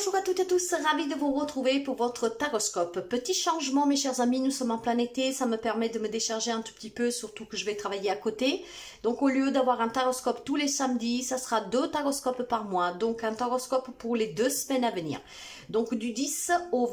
Bonjour à toutes et à tous, ravi de vous retrouver pour votre taroscope. Petit changement mes chers amis, nous sommes en plein été, ça me permet de me décharger un tout petit peu, surtout que je vais travailler à côté. Donc au lieu d'avoir un taroscope tous les samedis, ça sera 2 taroscopes par mois, donc un taroscope pour les 2 semaines à venir. Donc du 10 au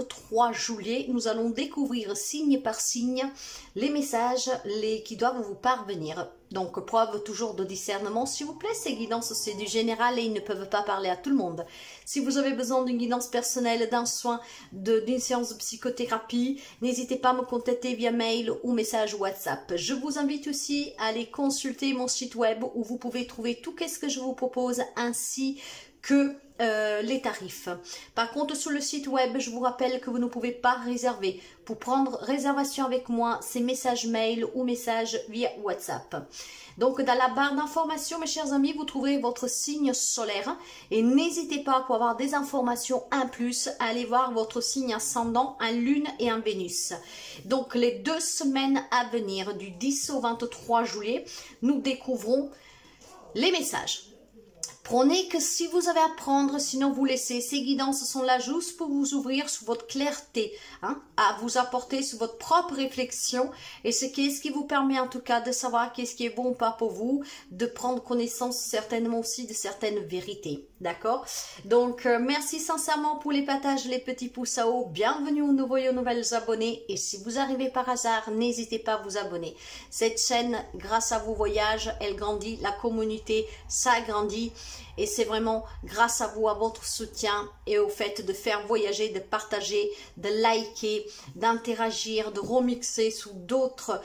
23 juillet, nous allons découvrir signe par signe les messages qui doivent vous parvenir. Donc preuve toujours de discernement s'il vous plaît, ces guidances c'est du général et ils ne peuvent pas parler à tout le monde. Si vous avez besoin d'une guidance personnelle, d'un soin, d'une séance de psychothérapie, n'hésitez pas à me contacter via mail ou message WhatsApp. Je vous invite aussi à aller consulter mon site web où vous pouvez trouver tout ce que je vous propose ainsi que les tarifs. Par contre, sur le site web, je vous rappelle que vous ne pouvez pas réserver. Pour prendre réservation avec moi, c'est message mail ou message via WhatsApp. Donc, dans la barre d'informations, mes chers amis, vous trouverez votre signe solaire. Et n'hésitez pas, pour avoir des informations en plus, à aller voir votre signe ascendant, un Lune et un Vénus. Donc, les 2 semaines à venir, du 10 au 23 juillet, nous découvrons les messages. Prenez que si vous avez à prendre, sinon vous laissez. Ces guidances sont là juste pour vous ouvrir sur votre clarté, à vous apporter sur votre propre réflexion. Et c'est ce qui vous permet en tout cas de savoir qu'est-ce qui est bon ou pas pour vous, de prendre connaissance certainement aussi de certaines vérités. D'accord? Donc, merci sincèrement pour les partages, les petits pouces à haut. Bienvenue aux nouveaux et aux nouvelles abonnés. Et si vous arrivez par hasard, n'hésitez pas à vous abonner. Cette chaîne, grâce à vos voyages, elle grandit, la communauté s'agrandit. Et c'est vraiment grâce à vous, à votre soutien et au fait de faire voyager, de partager, de liker, d'interagir, de remixer sous d'autres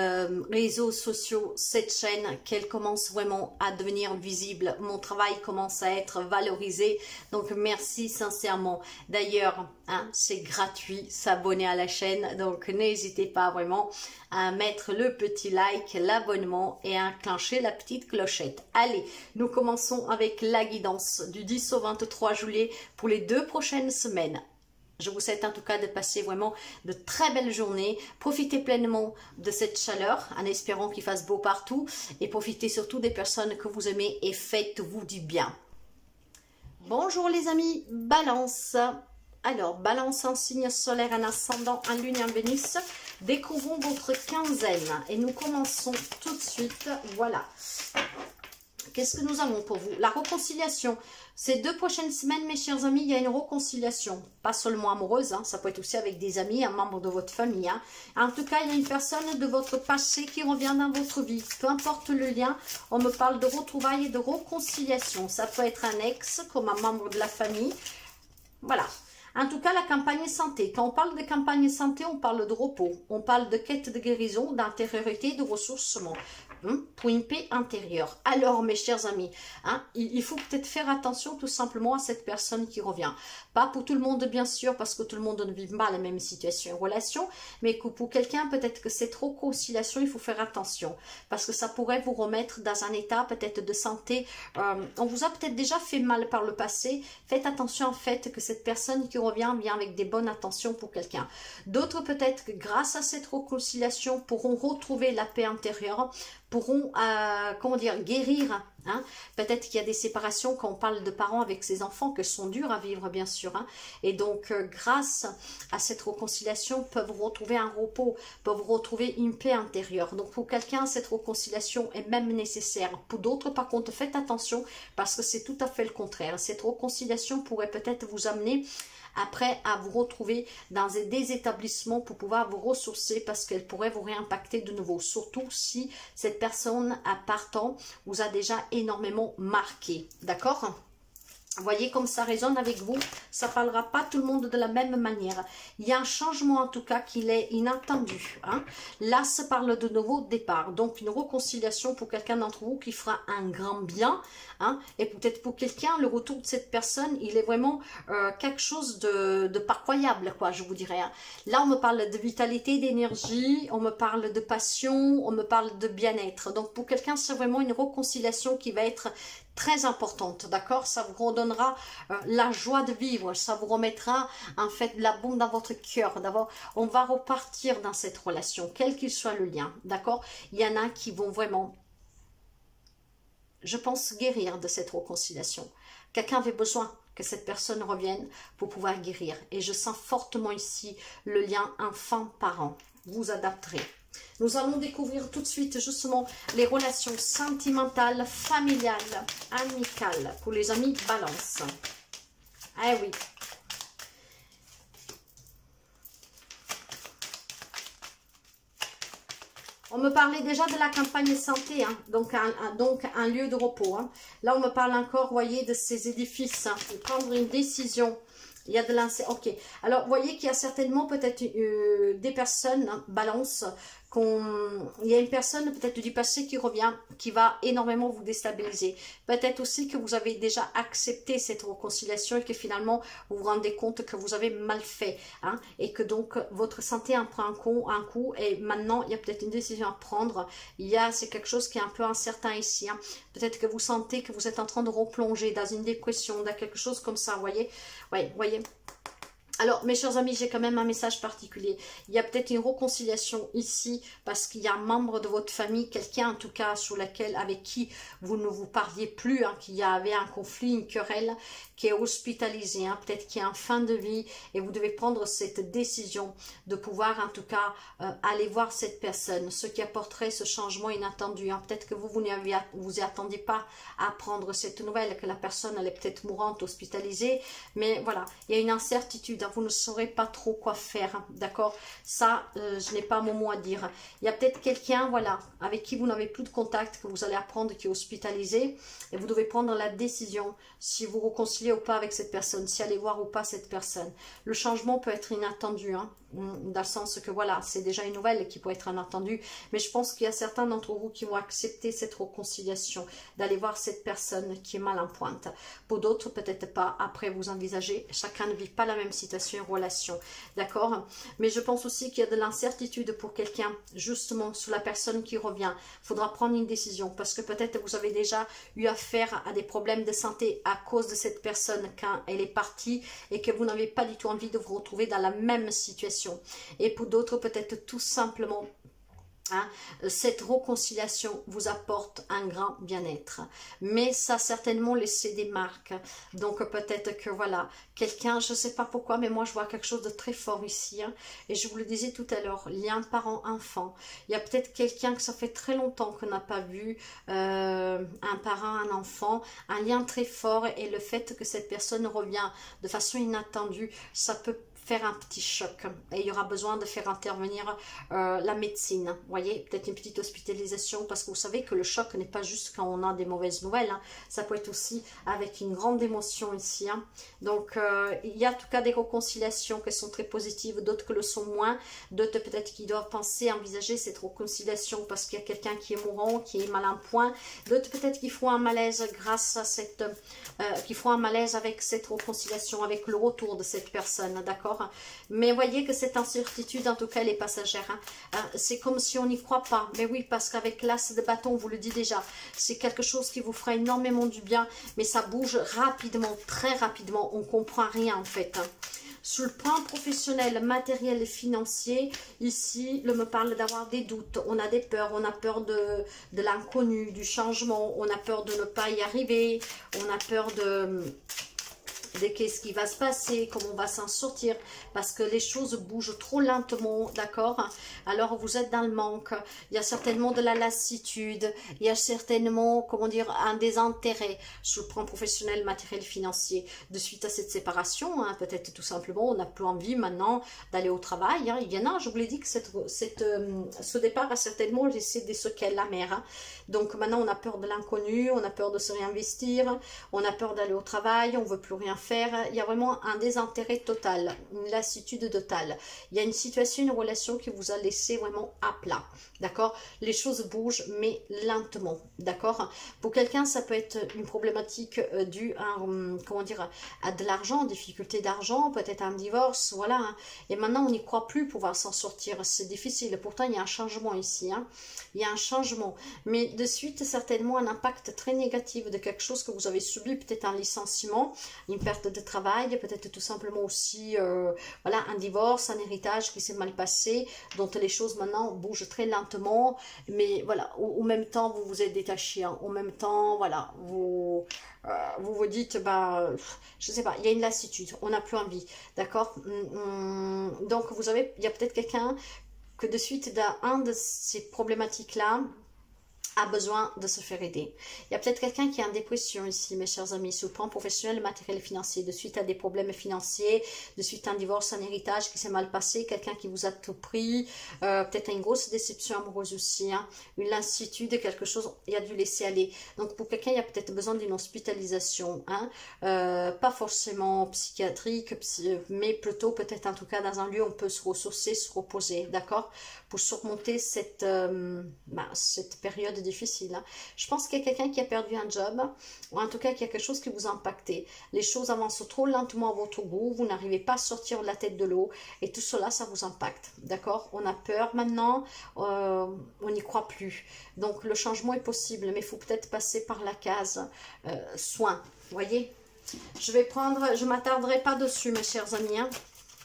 réseaux sociaux cette chaîne qu'elle commence vraiment à devenir visible. Mon travail commence à être valorisé. Donc merci sincèrement. D'ailleurs, c'est gratuit s'abonner à la chaîne. Donc n'hésitez pas vraiment à mettre le petit like, l'abonnement et à enclencher la petite clochette. Allez, nous commençons avec la guidance du 10 au 23 juillet pour les 2 prochaines semaines. Je vous souhaite en tout cas de passer vraiment de très belles journées. Profitez pleinement de cette chaleur en espérant qu'il fasse beau partout. Et profitez surtout des personnes que vous aimez et faites-vous du bien. Bonjour les amis, Balance. Alors, Balance en signe solaire, un ascendant, un Lune et un Vénus. Découvrons votre quinzaine. Et nous commençons tout de suite. Voilà. Qu'est-ce que nous avons pour vous? La réconciliation. Ces 2 prochaines semaines, mes chers amis, il y a une réconciliation. Pas seulement amoureuse, ça peut être aussi avec des amis, un membre de votre famille. En tout cas, il y a une personne de votre passé qui revient dans votre vie. Peu importe le lien, on me parle de retrouvailles et de réconciliation. Ça peut être un ex, comme un membre de la famille. Voilà. En tout cas, la campagne santé. Quand on parle de campagne santé, on parle de repos. On parle de quête de guérison, d'intériorité, de ressourcement. Pour une paix intérieure. Alors, mes chers amis, il faut peut-être faire attention tout simplement à cette personne qui revient. Pas pour tout le monde, bien sûr, parce que tout le monde ne vit pas la même situation et relation, mais que pour quelqu'un, peut-être que cette réconciliation, il faut faire attention, parce que ça pourrait vous remettre dans un état peut-être de santé. On vous a peut-être déjà fait mal par le passé. Faites attention en fait que cette personne qui revient vient avec des bonnes intentions pour quelqu'un. D'autres peut-être que grâce à cette réconciliation pourront retrouver la paix intérieure, pourront, comment dire, guérir. Peut-être qu'il y a des séparations quand on parle de parents avec ses enfants que sont durs à vivre, bien sûr. Et donc, grâce à cette réconciliation, peuvent retrouver un repos, peuvent retrouver une paix intérieure. Donc, pour quelqu'un, cette réconciliation est même nécessaire. Pour d'autres, par contre, faites attention parce que c'est tout à fait le contraire. Cette réconciliation pourrait peut-être vous amener après à vous retrouver dans des établissements pour pouvoir vous ressourcer parce qu'elle pourrait vous réimpacter de nouveau. Surtout si cette personne à partant vous a déjà énormément marqué. D'accord ? Voyez comme ça résonne avec vous, ça ne parlera pas tout le monde de la même manière. Il y a un changement en tout cas qui est inattendu. Là, ça parle de nouveau départ. Donc, une réconciliation pour quelqu'un d'entre vous qui fera un grand bien. Et peut-être pour quelqu'un, le retour de cette personne, il est vraiment quelque chose de pas croyable, quoi, je vous dirais. Là, on me parle de vitalité, d'énergie, on me parle de passion, on me parle de bien-être. Donc, pour quelqu'un, c'est vraiment une réconciliation qui va être très importante, d'accord? Ça vous redonnera la joie de vivre, ça vous remettra en fait la bombe dans votre cœur. D'abord, on va repartir dans cette relation, quel qu'il soit le lien, d'accord? Il y en a qui vont vraiment, je pense, guérir de cette réconciliation. Quelqu'un avait besoin que cette personne revienne pour pouvoir guérir. Et je sens fortement ici le lien enfant-parent. Vous adapterez. Nous allons découvrir tout de suite justement les relations sentimentales, familiales, amicales pour les amis Balance. Eh oui. On me parlait déjà de la campagne santé, hein, donc un lieu de repos. Hein. Là, on me parle encore, voyez, de ces édifices, hein, de prendre une décision. Il y a de l'incertitude. Ok. Alors, vous voyez qu'il y a certainement peut-être des personnes, hein, Balance, il y a une personne peut-être du passé qui revient, qui va énormément vous déstabiliser. Peut-être aussi que vous avez déjà accepté cette réconciliation et que finalement vous vous rendez compte que vous avez mal fait, hein, et que donc votre santé en prend un coup et maintenant il y a peut-être une décision à prendre. C'est quelque chose qui est un peu incertain ici. Hein. Peut-être que vous sentez que vous êtes en train de replonger dans une dépression, dans quelque chose comme ça, vous voyez. Ouais, voyez. Alors, mes chers amis, j'ai quand même un message particulier. Il y a peut-être une réconciliation ici parce qu'il y a un membre de votre famille, quelqu'un en tout cas avec qui vous ne vous parliez plus, hein, qu'il y avait un conflit, une querelle, qui est hospitalisé, hein, peut-être qui est en fin de vie et vous devez prendre cette décision de pouvoir en tout cas aller voir cette personne, ce qui apporterait ce changement inattendu. Hein. Peut-être que vous y attendiez pas à apprendre cette nouvelle, que la personne elle est peut-être mourante, hospitalisée, mais voilà, il y a une incertitude. Vous ne saurez pas trop quoi faire, d'accord? Ça, je n'ai pas mon mot à dire. Il y a peut-être quelqu'un, voilà, avec qui vous n'avez plus de contact, que vous allez apprendre qui est hospitalisé, et vous devez prendre la décision si vous réconciliez ou pas avec cette personne, si aller voir ou pas cette personne. Le changement peut être inattendu, hein, dans le sens que voilà, c'est déjà une nouvelle qui peut être inattendue, mais je pense qu'il y a certains d'entre vous qui vont accepter cette réconciliation, d'aller voir cette personne qui est mal en pointe. Pour d'autres, peut-être pas. Après, vous envisagez, chacun ne vit pas la même situation, relation, d'accord? Mais je pense aussi qu'il y a de l'incertitude pour quelqu'un, justement, sur la personne qui revient. Il faudra prendre une décision, parce que peut-être vous avez déjà eu affaire à des problèmes de santé à cause de cette personne quand elle est partie et que vous n'avez pas du tout envie de vous retrouver dans la même situation. Et pour d'autres, peut-être tout simplement, hein, cette réconciliation vous apporte un grand bien-être, mais ça a certainement laissé des marques. Donc peut-être que voilà, quelqu'un, je ne sais pas pourquoi, mais moi je vois quelque chose de très fort ici, hein, et je vous le disais tout à l'heure, lien parent-enfant. Il y a peut-être quelqu'un que ça fait très longtemps qu'on n'a pas vu, un parent, un enfant, un lien très fort, et le fait que cette personne revient de façon inattendue, ça peut faire un petit choc et il y aura besoin de faire intervenir la médecine. Vous voyez, peut-être une petite hospitalisation parce que vous savez que le choc n'est pas juste quand on a des mauvaises nouvelles. Hein. Ça peut être aussi avec une grande émotion ici. Hein. Donc, il y a en tout cas des réconciliations qui sont très positives, d'autres que le sont moins, d'autres peut-être qui doivent penser, envisager cette réconciliation parce qu'il y a quelqu'un qui est mourant, qui est mal en point, d'autres peut-être qui font un malaise grâce à cette, qui font un malaise avec cette réconciliation, avec le retour de cette personne, d'accord? Mais voyez que cette incertitude, en tout cas, elle est passagère. Hein. C'est comme si on n'y croit pas. Mais oui, parce qu'avec l'as de bâton, on vous le dit déjà, c'est quelque chose qui vous fera énormément du bien, mais ça bouge rapidement, très rapidement. On ne comprend rien, en fait. Hein. Sur le plan professionnel, matériel et financier, ici, me parle d'avoir des doutes, on a des peurs, on a peur de l'inconnu, du changement, on a peur de ne pas y arriver, on a peur de qu'est-ce qui va se passer, comment on va s'en sortir, parce que les choses bougent trop lentement, d'accord? Alors vous êtes dans le manque, il y a certainement de la lassitude, il y a certainement, comment dire, un désintérêt sur le plan professionnel, matériel, financier, de suite à cette séparation, hein, peut-être tout simplement, on n'a plus envie maintenant d'aller au travail, hein. Il y en a, je vous l'ai dit que ce départ a certainement laissé des séquelles amères, hein. Donc maintenant on a peur de l'inconnu, on a peur de se réinvestir, on a peur d'aller au travail, on ne veut plus rien faire. Il y a vraiment un désintérêt total, une lassitude totale. Il y a une situation, une relation qui vous a laissé vraiment à plat, d'accord? Les choses bougent, mais lentement, d'accord? Pour quelqu'un, ça peut être une problématique due à, comment dire, à de l'argent, difficulté d'argent, peut-être un divorce, voilà. Hein. Et maintenant, on n'y croit plus pouvoir s'en sortir. C'est difficile. Pourtant, il y a un changement ici. Hein. Il y a un changement. Mais de suite, certainement, un impact très négatif de quelque chose que vous avez subi, peut-être un licenciement, une perte de travail, peut-être tout simplement aussi voilà, un divorce, un héritage qui s'est mal passé, dont les choses maintenant bougent très lentement, mais voilà, au même temps vous vous êtes détaché, hein, au même temps, voilà, vous dites, bah, je sais pas, il y a une lassitude, on n'a plus envie, d'accord. Donc vous avez, il y a peut-être quelqu'un que de suite d'un de ces problématiques-là, a besoin de se faire aider. Il y a peut-être quelqu'un qui est en dépression ici, mes chers amis, sur le plan professionnel, matériel, financier, de suite à des problèmes financiers, de suite à un divorce, un héritage qui s'est mal passé, quelqu'un qui vous a tout pris, peut-être une grosse déception amoureuse aussi, hein, une lassitude, quelque chose, il y a dû laisser aller. Donc pour quelqu'un, il y a peut-être besoin d'une hospitalisation, hein, pas forcément psychiatrique, mais plutôt peut-être en tout cas dans un lieu où on peut se ressourcer, se reposer, d'accord, pour surmonter cette période difficile. Hein. Je pense qu'il y a quelqu'un qui a perdu un job, ou en tout cas qu'il y a quelque chose qui vous a impacté. Les choses avancent trop lentement à votre goût, vous n'arrivez pas à sortir de la tête de l'eau, et tout cela, ça vous impacte. D'accord? On a peur maintenant, on n'y croit plus. Donc le changement est possible, mais il faut peut-être passer par la case soin. Vous voyez? Je vais prendre, je ne m'attarderai pas dessus, mes chers amis. Hein.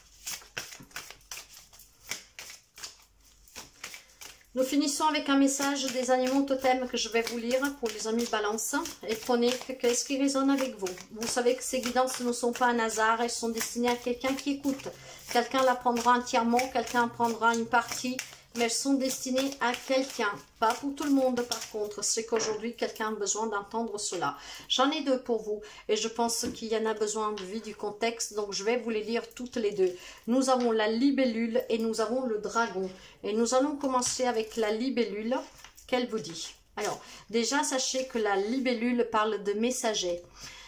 Nous finissons avec un message des animaux totems que je vais vous lire pour les amis Balance. Et prenez qu'est-ce qui résonne avec vous. Vous savez que ces guidances ne sont pas un hasard, elles sont destinées à quelqu'un qui écoute. Quelqu'un la prendra entièrement, quelqu'un prendra une partie, mais elles sont destinées à quelqu'un. Pas pour tout le monde par contre, c'est qu'aujourd'hui quelqu'un a besoin d'entendre cela. J'en ai deux pour vous et je pense qu'il y en a besoin vu du contexte, donc je vais vous les lire toutes les deux. Nous avons la libellule et nous avons le dragon. Et nous allons commencer avec la libellule. Qu'elle vous dit? Alors, déjà sachez que la libellule parle de messager.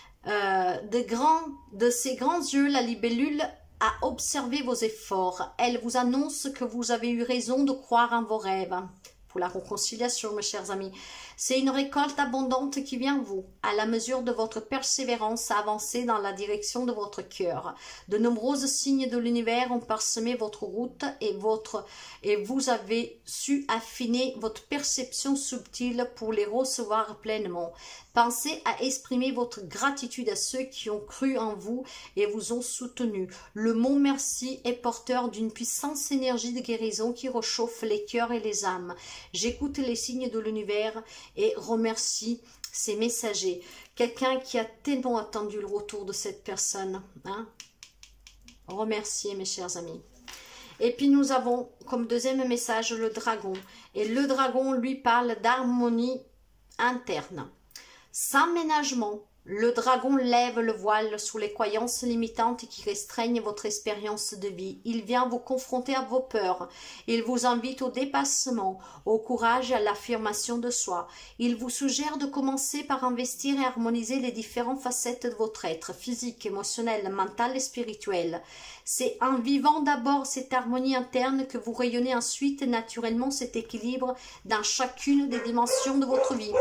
De ses grands yeux, la libellule a observé vos efforts. Elle vous annonce que vous avez eu raison de croire en vos rêves. Pour la réconciliation, mes chers amis. C'est une récolte abondante qui vient à vous, à la mesure de votre persévérance à avancer dans la direction de votre cœur. De nombreux signes de l'univers ont parsemé votre route et vous avez su affiner votre perception subtile pour les recevoir pleinement. Pensez à exprimer votre gratitude à ceux qui ont cru en vous et vous ont soutenu. Le mot merci est porteur d'une puissante énergie de guérison qui réchauffe les cœurs et les âmes. J'écoute les signes de l'univers et remercie ses messagers. Quelqu'un qui a tellement attendu le retour de cette personne. Hein? Remerciez mes chers amis. Et puis nous avons comme deuxième message le dragon. Et le dragon lui parle d'harmonie interne. Sans ménagement, le dragon lève le voile sous les croyances limitantes qui restreignent votre expérience de vie. Il vient vous confronter à vos peurs. Il vous invite au dépassement, au courage et à l'affirmation de soi. Il vous suggère de commencer par investir et harmoniser les différentes facettes de votre être, physique, émotionnel, mental et spirituel. C'est en vivant d'abord cette harmonie interne que vous rayonnez ensuite naturellement cet équilibre dans chacune des dimensions de votre vie.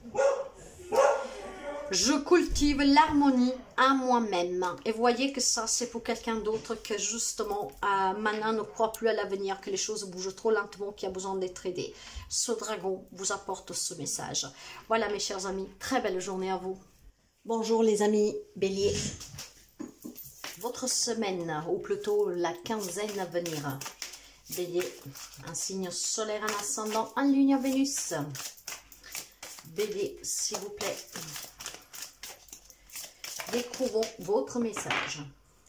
Je cultive l'harmonie à moi-même. Et vous voyez que ça, c'est pour quelqu'un d'autre que justement, maintenant, ne croit plus à l'avenir, que les choses bougent trop lentement, qu'il y a besoin d'être aidé. Ce dragon vous apporte ce message. Voilà, mes chers amis, très belle journée à vous. Bonjour les amis Bélier. Votre semaine, ou plutôt la quinzaine à venir. Bélier, un signe solaire, un ascendant, en lune à Vénus. Bélier, s'il vous plaît. Découvrons votre message.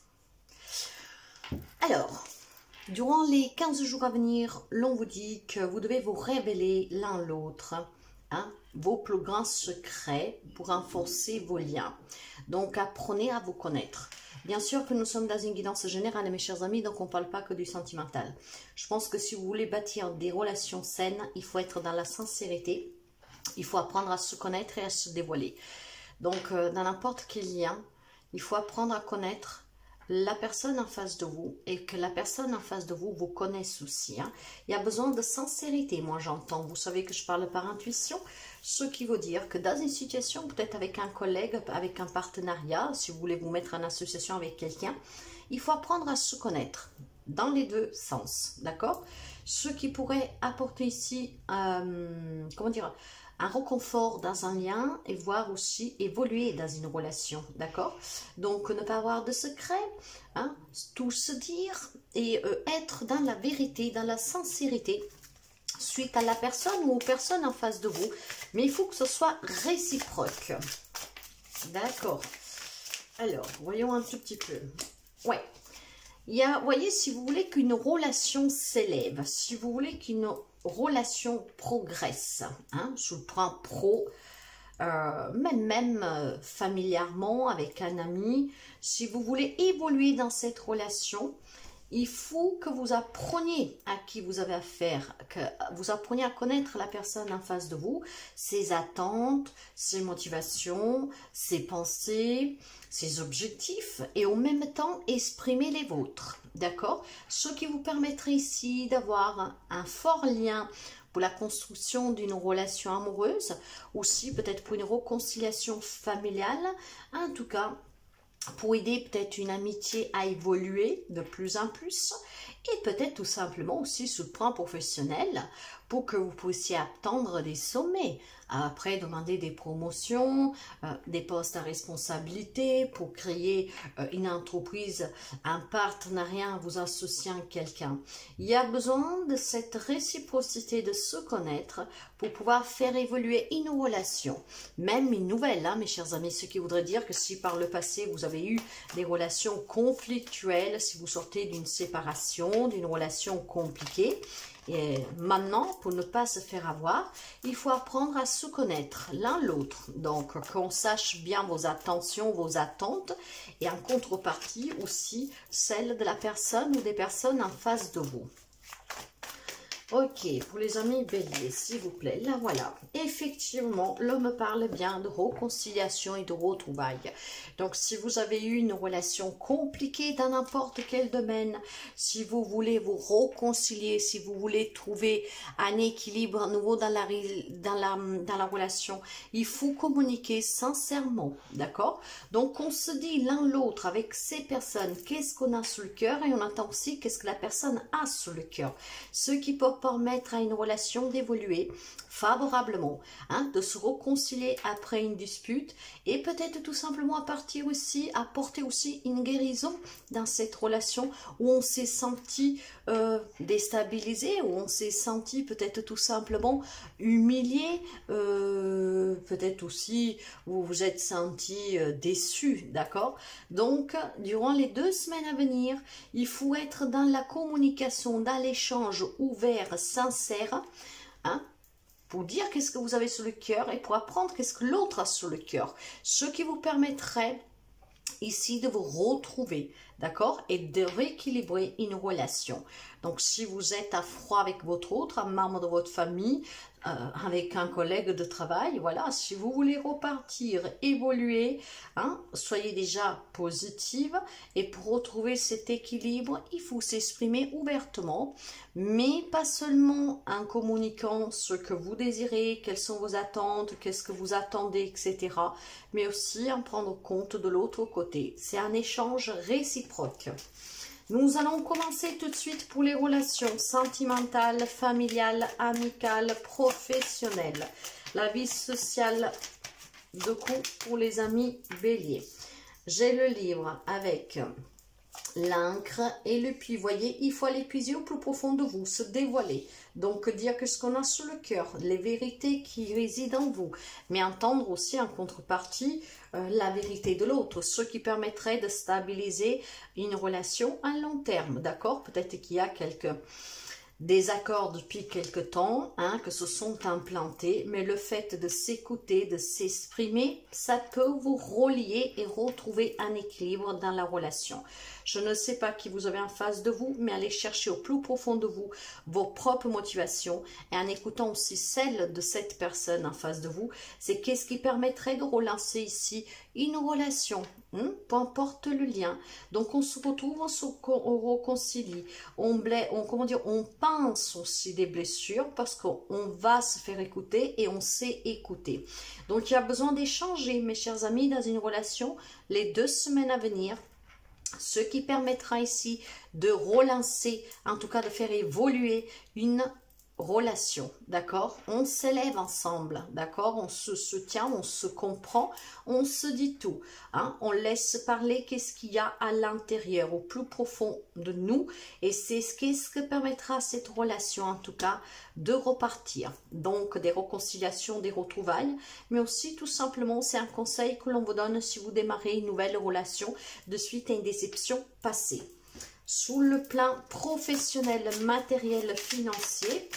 Alors, durant les 15 jours à venir, l'on vous dit que vous devez vous révéler l'un l'autre, hein, vos plus grands secrets pour renforcer vos liens. Donc, apprenez à vous connaître. Bien sûr que nous sommes dans une guidance générale, mes chers amis, donc on ne parle pas que du sentimental. Je pense que si vous voulez bâtir des relations saines, il faut être dans la sincérité, il faut apprendre à se connaître et à se dévoiler. Donc, dans n'importe quel lien, il faut apprendre à connaître la personne en face de vous et que la personne en face de vous vous connaisse aussi. Hein. Il y a besoin de sincérité, moi j'entends. Vous savez que je parle par intuition, ce qui veut dire que dans une situation, peut-être avec un collègue, avec un partenariat, si vous voulez vous mettre en association avec quelqu'un, il faut apprendre à se connaître. dans les deux sens, d'accord? Ce qui pourrait apporter ici, comment dire, un réconfort dans un lien et voir aussi évoluer dans une relation, d'accord? Donc, ne pas avoir de secret, hein, tout se dire et être dans la vérité, dans la sincérité, suite à la personne ou aux personnes en face de vous. Mais il faut que ce soit réciproque. D'accord. Alors, voyons un tout petit peu. Ouais. Il y a, voyez, si vous voulez qu'une relation s'élève, si vous voulez qu'une relation progresse, hein, sur le plan pro, même familièrement, avec un ami, si vous voulez évoluer dans cette relation, il faut que vous appreniez à qui vous avez affaire, que vous appreniez à connaître la personne en face de vous, ses attentes, ses motivations, ses pensées, ses objectifs et en même temps exprimer les vôtres, d'accord? Ce qui vous permettrait ici d'avoir un fort lien pour la construction d'une relation amoureuse, aussi peut-être pour une réconciliation familiale, en tout cas pour aider peut-être une amitié à évoluer de plus en plus et peut-être tout simplement aussi sur le plan professionnel pour que vous puissiez atteindre des sommets. Après, demander des promotions, des postes à responsabilité pour créer une entreprise, un partenariat, vous associant à quelqu'un. Il y a besoin de cette réciprocité de se connaître pour pouvoir faire évoluer une relation, même une nouvelle, hein, mes chers amis. Ce qui voudrait dire que si par le passé vous avez eu des relations conflictuelles, si vous sortez d'une séparation, d'une relation compliquée, et maintenant, pour ne pas se faire avoir, il faut apprendre à se connaître l'un l'autre. Donc, qu'on sache bien vos intentions, vos attentes, et en contrepartie aussi celle de la personne ou des personnes en face de vous. Ok, pour les amis béliers, s'il vous plaît, là voilà. Effectivement, l'homme parle bien de réconciliation et de retrouvailles. Donc, si vous avez eu une relation compliquée dans n'importe quel domaine, si vous voulez vous réconcilier, si vous voulez trouver un équilibre nouveau dans la relation, il faut communiquer sincèrement, d'accord? Donc, on se dit l'un l'autre avec ces personnes, qu'est-ce qu'on a sur le cœur et on entend aussi qu'est-ce que la personne a sur le cœur. Ce qui peut permettre à une relation d'évoluer favorablement, hein, de se réconcilier après une dispute et peut-être tout simplement apporter aussi une guérison dans cette relation où on s'est senti déstabilisé, où on s'est senti peut-être tout simplement humilié, peut-être aussi où vous vous êtes senti déçu, d'accord? Donc, durant les 2 semaines à venir, il faut être dans la communication, dans l'échange ouvert, sincère, hein, pour dire qu'est-ce que vous avez sur le cœur et pour apprendre qu'est-ce que l'autre a sur le cœur. Ce qui vous permettrait ici de vous retrouver, d'accord, et de rééquilibrer une relation. Donc, si vous êtes à froid avec votre autre, un membre de votre famille, avec un collègue de travail, voilà, si vous voulez repartir, évoluer, hein, soyez déjà positive et pour retrouver cet équilibre, il faut s'exprimer ouvertement, mais pas seulement en communiquant ce que vous désirez, quelles sont vos attentes, qu'est-ce que vous attendez, etc., mais aussi en prendre compte de l'autre côté. C'est un échange réciproque. Nous allons commencer tout de suite pour les relations sentimentales, familiales, amicales, professionnelles. La vie sociale de couple pour les amis béliers. J'ai le livre avec l'encre et le puits. Voyez, il faut aller puiser au plus profond de vous, se dévoiler. Donc, dire que ce qu'on a sur le cœur, les vérités qui résident en vous, mais entendre aussi en contrepartie la vérité de l'autre, ce qui permettrait de stabiliser une relation à long terme, d'accord? Peut-être qu'il y a quelques désaccords depuis quelque temps, hein, que se sont implantés, mais le fait de s'écouter, de s'exprimer, ça peut vous relier et retrouver un équilibre dans la relation. Je ne sais pas qui vous avez en face de vous, mais allez chercher au plus profond de vous vos propres motivations et en écoutant aussi celle de cette personne en face de vous, c'est qu'est-ce qui permettrait de relancer ici une relation, peu importe le lien. Donc on se retrouve, on réconcilie, on pense aussi des blessures parce qu'on va se faire écouter et on sait écouter. Donc il y a besoin d'échanger, mes chers amis, dans une relation les 2 semaines à venir. ce qui permettra ici de relancer, en tout cas de faire évoluer une relation, d'accord? On s'élève ensemble, d'accord? On se soutient, on se comprend, on se dit tout, hein? On laisse parler qu'est-ce qu'il y a à l'intérieur, au plus profond de nous, et c'est ce que permettra à cette relation, en tout cas, de repartir. Donc, des réconciliations, des retrouvailles, mais aussi, tout simplement, c'est un conseil que l'on vous donne si vous démarrez une nouvelle relation de suite à une déception passée. Sous le plan professionnel, matériel, financier,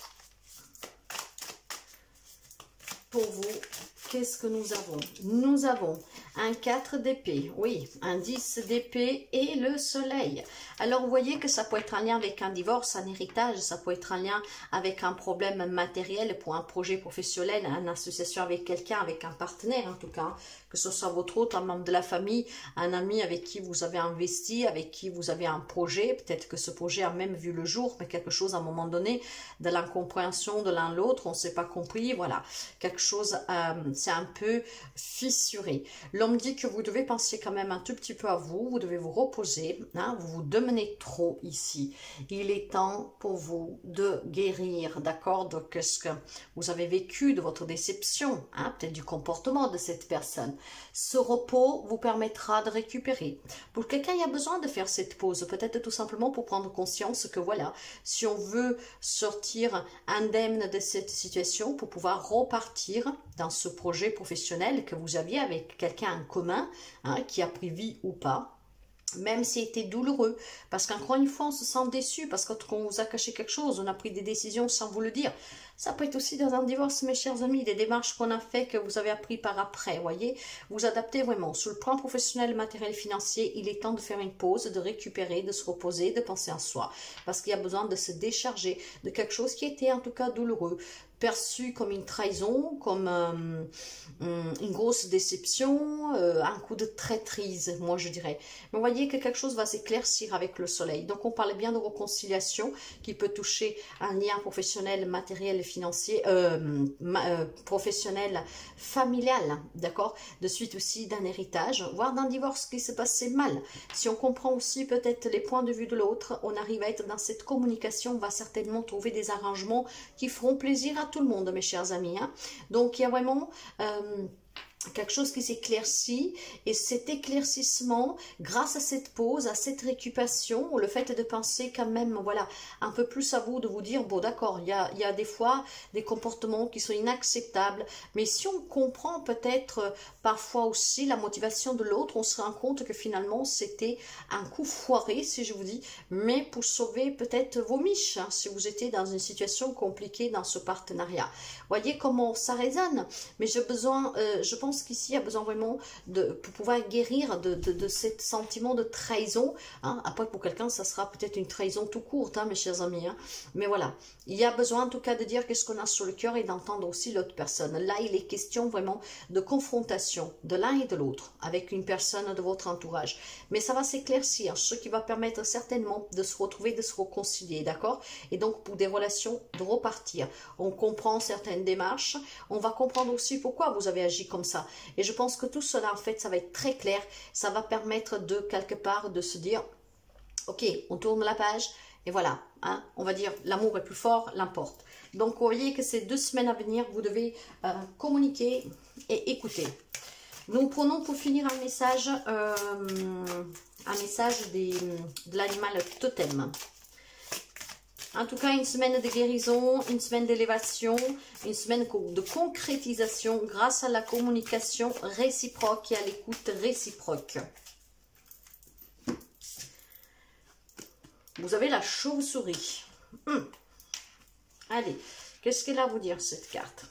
pour vous, qu'est-ce que nous avons? Nous avons un 4 d'épée, oui, un 10 d'épée et le soleil. Alors, vous voyez que ça peut être en lien avec un divorce, un héritage, ça peut être en lien avec un problème matériel pour un projet professionnel, une association avec quelqu'un, avec un partenaire en tout cas, que ce soit votre hôte, un membre de la famille, un ami avec qui vous avez investi, avec qui vous avez un projet, peut-être que ce projet a même vu le jour, mais quelque chose à un moment donné, de l'incompréhension de l'un l'autre, on ne s'est pas compris, voilà, quelque chose, c'est un peu fissuré. L'homme dit que vous devez penser quand même un tout petit peu à vous, vous devez vous reposer, hein, vous vous demenez trop ici. Il est temps pour vous de guérir, d'accord, de ce que vous avez vécu, de votre déception, hein, peut-être du comportement de cette personne. Ce repos vous permettra de récupérer. Pour quelqu'un, il y a besoin de faire cette pause, peut-être tout simplement pour prendre conscience que voilà, si on veut sortir indemne de cette situation, pour pouvoir repartir dans ce projet professionnel que vous aviez avec quelqu'un en commun, hein, qui a pris vie ou pas, même si c'était douloureux, parce qu'encore une fois, on se sent déçu, parce qu'on vous a caché quelque chose, on a pris des décisions sans vous le dire. Ça peut être aussi dans un divorce, mes chers amis, des démarches qu'on a fait, que vous avez appris par après, voyez. Vous adaptez vraiment. Sur le plan professionnel, matériel, financier, il est temps de faire une pause, de récupérer, de se reposer, de penser à soi, parce qu'il y a besoin de se décharger de quelque chose qui était en tout cas douloureux, perçu comme une trahison, comme une grosse déception, un coup de traîtrise, moi je dirais. Mais vous voyez que quelque chose va s'éclaircir avec le soleil. Donc on parle bien de réconciliation qui peut toucher un lien professionnel, matériel et financier, professionnel, familial, d'accord? De suite aussi d'un héritage, voire d'un divorce qui s'est passé mal. Si on comprend aussi peut-être les points de vue de l'autre, on arrive à être dans cette communication, on va certainement trouver des arrangements qui feront plaisir à tout le monde, mes chers amis, hein. Donc il y a vraiment quelque chose qui s'éclaircit, et cet éclaircissement, grâce à cette pause, à cette récupération, le fait de penser quand même, voilà, un peu plus à vous, de vous dire, bon d'accord, il y a des fois des comportements qui sont inacceptables, mais si on comprend peut-être parfois aussi la motivation de l'autre, on se rend compte que finalement c'était un coup foiré, si je vous dis, mais pour sauver peut-être vos miches, hein, si vous étiez dans une situation compliquée dans ce partenariat. Voyez comment ça résonne, mais j'ai besoin, je pense qu'ici, il y a besoin vraiment pour pouvoir guérir de ce sentiment de trahison, hein. Après, pour quelqu'un, ça sera peut-être une trahison tout courte, hein, mes chers amis, hein. Mais voilà, il y a besoin en tout cas de dire qu'est-ce qu'on a sur le cœur et d'entendre aussi l'autre personne. Là, il est question vraiment de confrontation de l'un et de l'autre avec une personne de votre entourage. Mais ça va s'éclaircir, ce qui va permettre certainement de se retrouver, de se réconcilier, d'accord? Et donc, pour des relations, de repartir. On comprend certaines démarches, on va comprendre aussi pourquoi vous avez agi comme ça. Et je pense que tout cela, en fait, ça va être très clair. Ça va permettre de, quelque part, de se dire, ok, on tourne la page, et voilà, hein, on va dire, l'amour est plus fort, l'importe. Donc, vous voyez que ces 2 semaines à venir, vous devez communiquer et écouter. Nous prenons pour finir un message de l'animal totem. En tout cas, une semaine de guérison, une semaine d'élévation, une semaine de concrétisation grâce à la communication réciproque et à l'écoute réciproque. Vous avez la chauve-souris. Allez, qu'est-ce qu'elle a à vous dire, cette carte?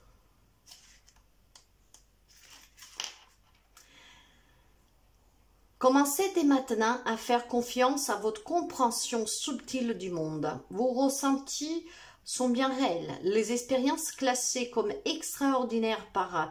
Commencez dès maintenant à faire confiance à votre compréhension subtile du monde. Vos ressentis sont bien réels. Les expériences classées comme extraordinaires par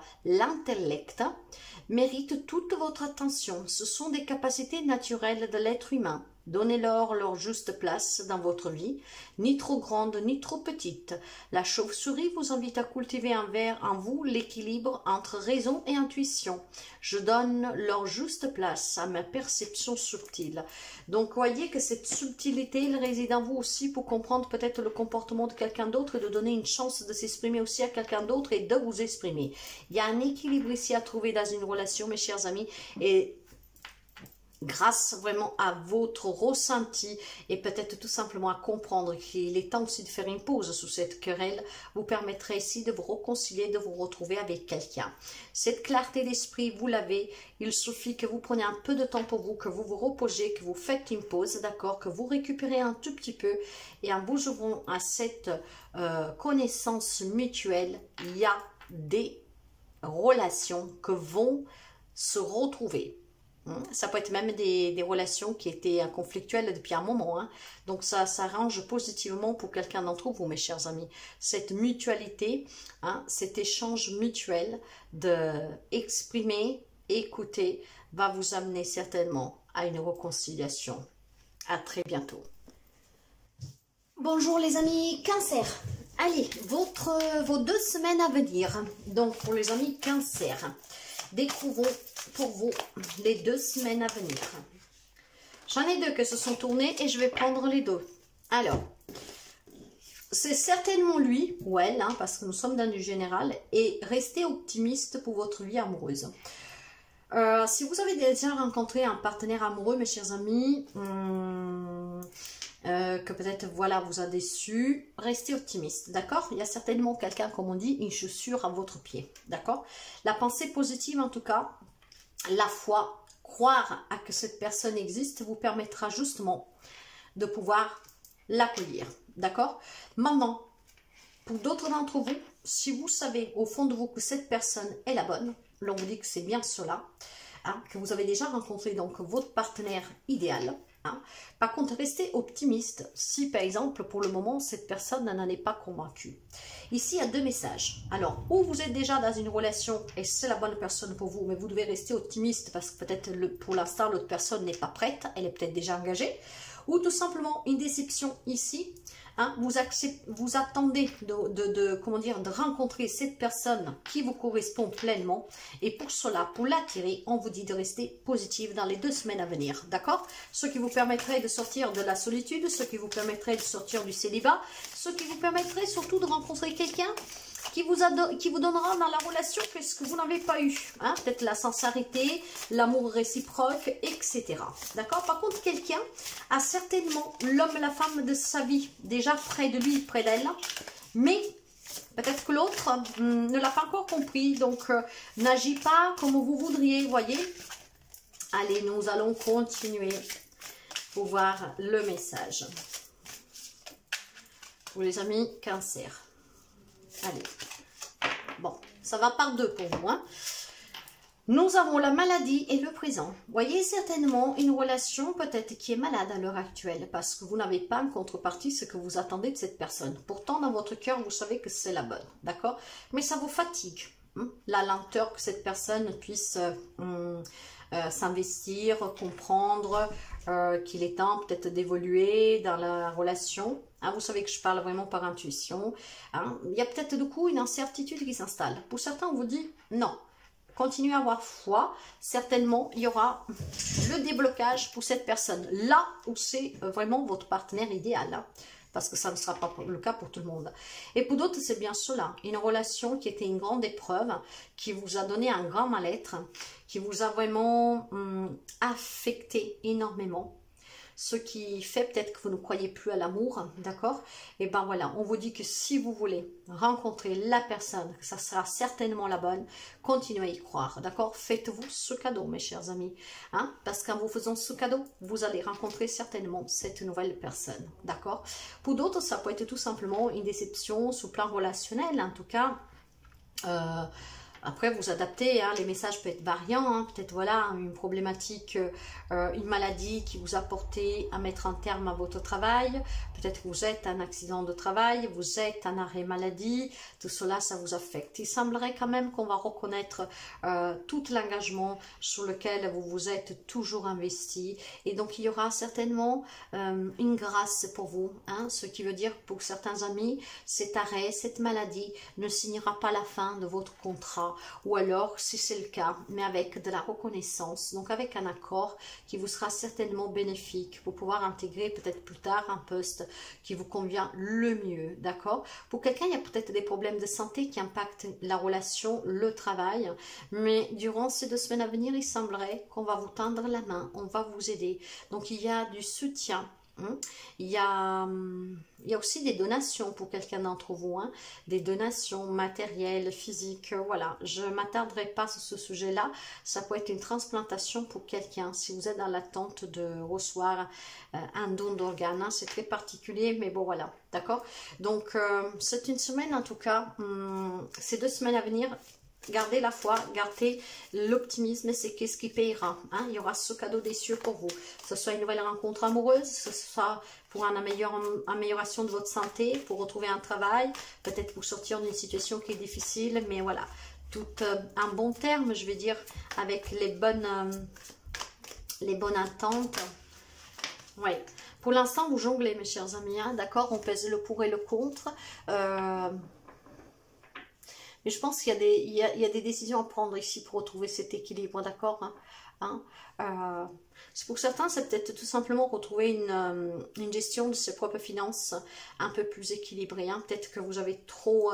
l'intellect méritent toute votre attention. Ce sont des capacités naturelles de l'être humain. Donnez-leur leur juste place dans votre vie, ni trop grande, ni trop petite. La chauve-souris vous invite à cultiver en vous l'équilibre entre raison et intuition. Je donne leur juste place à ma perception subtile. Donc, voyez que cette subtilité, elle réside en vous aussi pour comprendre peut-être le comportement de quelqu'un d'autre et de donner une chance de s'exprimer aussi à quelqu'un d'autre et de vous exprimer. Il y a un équilibre ici à trouver dans une relation, mes chers amis, et grâce vraiment à votre ressenti et peut-être tout simplement à comprendre qu'il est temps aussi de faire une pause sur cette querelle, vous permettrez ici de vous réconcilier, de vous retrouver avec quelqu'un. Cette clarté d'esprit, vous l'avez, il suffit que vous preniez un peu de temps pour vous, que vous vous reposiez, que vous faites une pause, d'accord, que vous récupérez un tout petit peu et en vous ouvrant à cette connaissance mutuelle, il y a des relations que vont se retrouver. Ça peut être même des relations qui étaient conflictuelles depuis un moment. Hein. Donc ça s'arrange positivement pour quelqu'un d'entre vous, mes chers amis. Cette mutualité, hein, cet échange mutuel de exprimer, écouter, va vous amener certainement à une réconciliation. À très bientôt. Bonjour les amis Cancer. Allez, vos 2 semaines à venir. Donc pour les amis Cancer, découvrons pour vous les 2 semaines à venir. J'en ai 2 qui se sont tournés et je vais prendre les 2. Alors, c'est certainement lui ou elle, hein, parce que nous sommes dans du général, et restez optimiste pour votre vie amoureuse. Si vous avez déjà rencontré un partenaire amoureux, mes chers amis, que peut-être voilà vous a déçu, restez optimiste, d'accord? Il y a certainement quelqu'un, comme on dit, une chaussure à votre pied, d'accord? La pensée positive en tout cas, la foi, croire à que cette personne existe vous permettra justement de pouvoir l'accueillir, d'accord? Maintenant, pour d'autres d'entre vous, si vous savez au fond de vous que cette personne est la bonne, l'on vous dit que c'est bien cela, hein, que vous avez déjà rencontré donc votre partenaire idéal. Hein. Par contre, restez optimiste si par exemple pour le moment cette personne n'en est pas convaincue. Ici, il y a 2 messages. Alors, ou vous êtes déjà dans une relation et c'est la bonne personne pour vous, mais vous devez rester optimiste parce que peut-être pour l'instant l'autre personne n'est pas prête, elle est peut-être déjà engagée, ou tout simplement une déception ici. Hein, vous attendez de rencontrer cette personne qui vous correspond pleinement. Et pour cela, pour l'attirer, on vous dit de rester positif dans les 2 semaines à venir. D'accord? Ce qui vous permettrait de sortir de la solitude, ce qui vous permettrait de sortir du célibat, ce qui vous permettrait surtout de rencontrer quelqu'un qui vous donnera dans la relation ce que vous n'avez pas eu. Hein? Peut-être la sincérité, l'amour réciproque, etc. D'accord? Par contre, quelqu'un a certainement l'homme, la femme de sa vie déjà près de lui, près d'elle. Mais peut-être que l'autre ne l'a pas encore compris. Donc, n'agit pas comme vous voudriez, voyez? Allez, nous allons continuer pour voir le message. Pour les amis Cancer. Allez, bon, ça va par 2 pour vous. Hein. Nous avons la maladie et le présent. Voyez certainement une relation peut-être qui est malade à l'heure actuelle parce que vous n'avez pas en contrepartie ce que vous attendez de cette personne. Pourtant, dans votre cœur, vous savez que c'est la bonne, d'accord? Mais ça vous fatigue, hein, la lenteur que cette personne puisse s'investir, comprendre qu'il est temps peut-être d'évoluer dans la relation. Hein, vous savez que je parle vraiment par intuition. Hein. Il y a peut-être du coup une incertitude qui s'installe. Pour certains, on vous dit non. Continuez à avoir foi. Certainement, il y aura le déblocage pour cette personne. Là où c'est vraiment votre partenaire idéal. Hein, parce que ça ne sera pas le cas pour tout le monde. Et pour d'autres, c'est bien cela. Une relation qui était une grande épreuve, qui vous a donné un grand mal-être, qui vous a vraiment affecté énormément. Ce qui fait peut-être que vous ne croyez plus à l'amour, d'accord? Et ben voilà, on vous dit que si vous voulez rencontrer la personne, que ça sera certainement la bonne, continuez à y croire, d'accord? Faites-vous ce cadeau, mes chers amis, hein? Parce qu'en vous faisant ce cadeau, vous allez rencontrer certainement cette nouvelle personne, d'accord? Pour d'autres, ça peut être tout simplement une déception sur le plan relationnel, en tout cas, Après, vous adaptez, hein, les messages peuvent être variants, hein, peut-être voilà, une problématique, une maladie qui vous a porté à mettre un terme à votre travail, peut-être que vous êtes un accident de travail, vous êtes un arrêt maladie, tout cela, ça vous affecte. Il semblerait quand même qu'on va reconnaître tout l'engagement sur lequel vous vous êtes toujours investi, et donc il y aura certainement une grâce pour vous, hein, ce qui veut dire pour certains amis, cet arrêt, cette maladie ne signera pas la fin de votre contrat, ou alors si c'est le cas, mais avec de la reconnaissance, donc avec un accord qui vous sera certainement bénéfique pour pouvoir intégrer peut-être plus tard un poste qui vous convient le mieux, d'accord? Pour quelqu'un, il y a peut-être des problèmes de santé qui impactent la relation, le travail, mais durant ces 2 semaines à venir, il semblerait qu'on va vous tendre la main, on va vous aider, donc il y a du soutien. Il y a aussi des donations pour quelqu'un d'entre vous, hein, des donations matérielles, physiques, voilà. Je ne m'attarderai pas sur ce sujet-là, ça peut être une transplantation pour quelqu'un, si vous êtes dans l'attente de recevoir un don d'organes, hein, c'est très particulier, mais bon voilà, d'accord. Donc c'est une semaine en tout cas, ces 2 semaines à venir, gardez la foi, gardez l'optimisme, c'est qu'est-ce qui payera. Hein? Il y aura ce cadeau des cieux pour vous. Que ce soit une nouvelle rencontre amoureuse, que ce soit pour une amélioration de votre santé, pour retrouver un travail, peut-être pour sortir d'une situation qui est difficile, mais voilà. Tout un bon terme, je vais dire, avec les bonnes attentes. Oui. Pour l'instant, vous jonglez, mes chers amis, hein? D'accord, on pèse le pour et le contre. Mais je pense qu'il y a des décisions à prendre ici pour retrouver cet équilibre, d'accord, hein, c'est pour certains, c'est peut-être tout simplement retrouver une gestion de ses propres finances un peu plus équilibrée. Hein. Peut-être que vous avez trop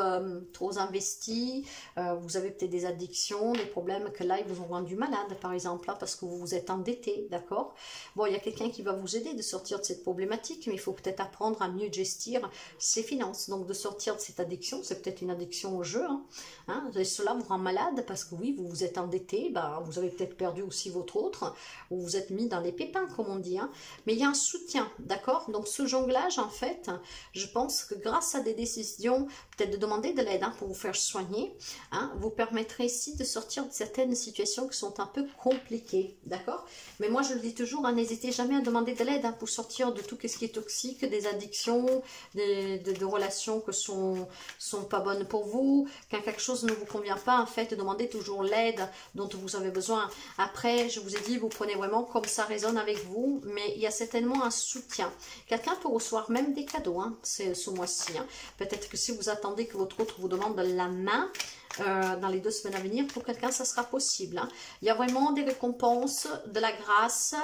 investi, vous avez peut-être des addictions, des problèmes que là, ils vous ont rendu malade, par exemple, hein, parce que vous vous êtes endetté, d'accord? Bon, il y a quelqu'un qui va vous aider de sortir de cette problématique, mais il faut peut-être apprendre à mieux gestir ses finances. Donc, de sortir de cette addiction, c'est peut-être une addiction au jeu, hein, et cela vous rend malade parce que oui, vous vous êtes endetté, ben, vous avez peut-être perdu aussi votre autre, ou vous êtes mis dans les pépins, comme on dit, hein. Mais il y a un soutien, d'accord? Donc ce jonglage, en fait, je pense que grâce à des décisions, peut-être de demander de l'aide, hein, pour vous faire soigner, hein, vous permettrez ici de sortir de certaines situations qui sont un peu compliquées, d'accord? Mais moi, je le dis toujours, hein, n'hésitez jamais à demander de l'aide, hein, pour sortir de tout ce qui est toxique, des addictions, de relations que sont pas bonnes pour vous, quand quelque chose ne vous convient pas, en fait, demandez toujours l'aide dont vous avez besoin. Après, je vous ai dit, vous prenez vraiment comme ça résonne avec vous, mais il y a certainement un soutien. Quelqu'un peut recevoir même des cadeaux, hein, ce mois-ci. Hein. Peut-être que si vous attendez que votre autre vous demande la main, dans les 2 semaines à venir, pour quelqu'un, ça sera possible. Hein. Il y a vraiment des récompenses, de la grâce,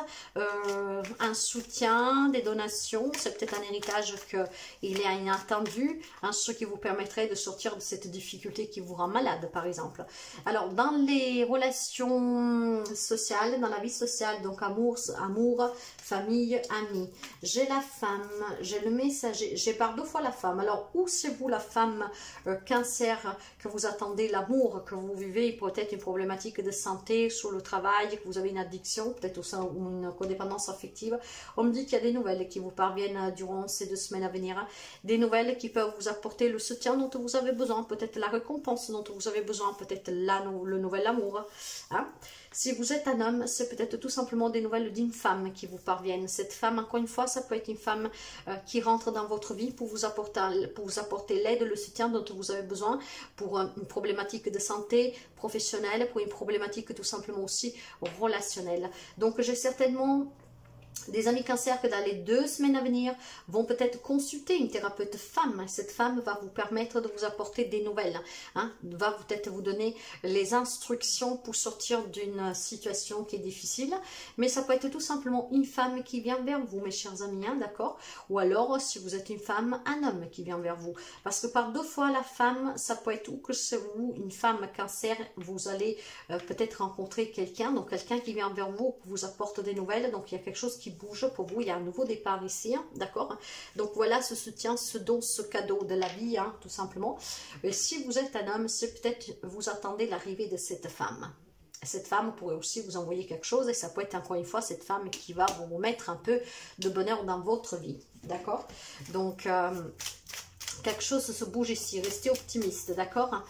un soutien, des donations. C'est peut-être un héritage qu'il est inattendu, hein, ce qui vous permettrait de sortir de cette difficulté qui vous rend malade, par exemple. Alors, dans les relations sociales, dans la vie sociale, donc amour, famille, amis, j'ai la femme, j'ai le messager, j'ai par 2 fois la femme. Alors, où c'est vous la femme cancer que vous attendez l'amour que vous vivez, peut-être une problématique de santé sur le travail, que vous avez une addiction, peut-être aussi une codépendance affective. On me dit qu'il y a des nouvelles qui vous parviennent durant ces 2 semaines à venir, hein. Des nouvelles qui peuvent vous apporter le soutien dont vous avez besoin, peut-être la récompense dont vous avez besoin, peut-être le nouvel amour, hein. Si vous êtes un homme, c'est peut-être tout simplement des nouvelles d'une femme qui vous parviennent. Cette femme, encore une fois, ça peut être une femme qui rentre dans votre vie pour vous apporter l'aide, le soutien dont vous avez besoin pour une problématique de santé professionnelle, pour une problématique tout simplement aussi relationnelle. Donc, j'ai certainement des amis cancer que dans les 2 semaines à venir vont peut-être consulter une thérapeute femme. Cette femme va vous permettre de vous apporter des nouvelles, hein, va peut-être vous donner les instructions pour sortir d'une situation qui est difficile, mais ça peut être tout simplement une femme qui vient vers vous, mes chers amis, hein, d'accord? Ou alors, si vous êtes une femme, un homme qui vient vers vous, parce que par 2 fois la femme, ça peut être ou que c'est vous, une femme cancer, vous allez peut-être rencontrer quelqu'un, donc quelqu'un qui vient vers vous, qui vous apporte des nouvelles, donc il y a quelque chose qui bouge pour vous, il y a un nouveau départ ici, hein, d'accord? Donc voilà ce soutien, ce don, ce cadeau de la vie, hein, tout simplement. Et si vous êtes un homme, c'est peut-être vous attendez l'arrivée de cette femme. Cette femme pourrait aussi vous envoyer quelque chose et ça peut être encore une fois cette femme qui va vous mettre un peu de bonheur dans votre vie, d'accord? Donc quelque chose se bouge ici, restez optimiste, d'accord?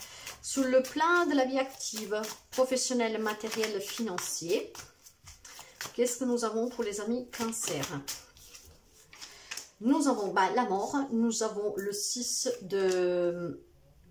Sur le plan de la vie active, professionnelle, matérielle, financier, qu'est-ce que nous avons pour les amis Cancer? Nous avons la mort, nous avons le 6 de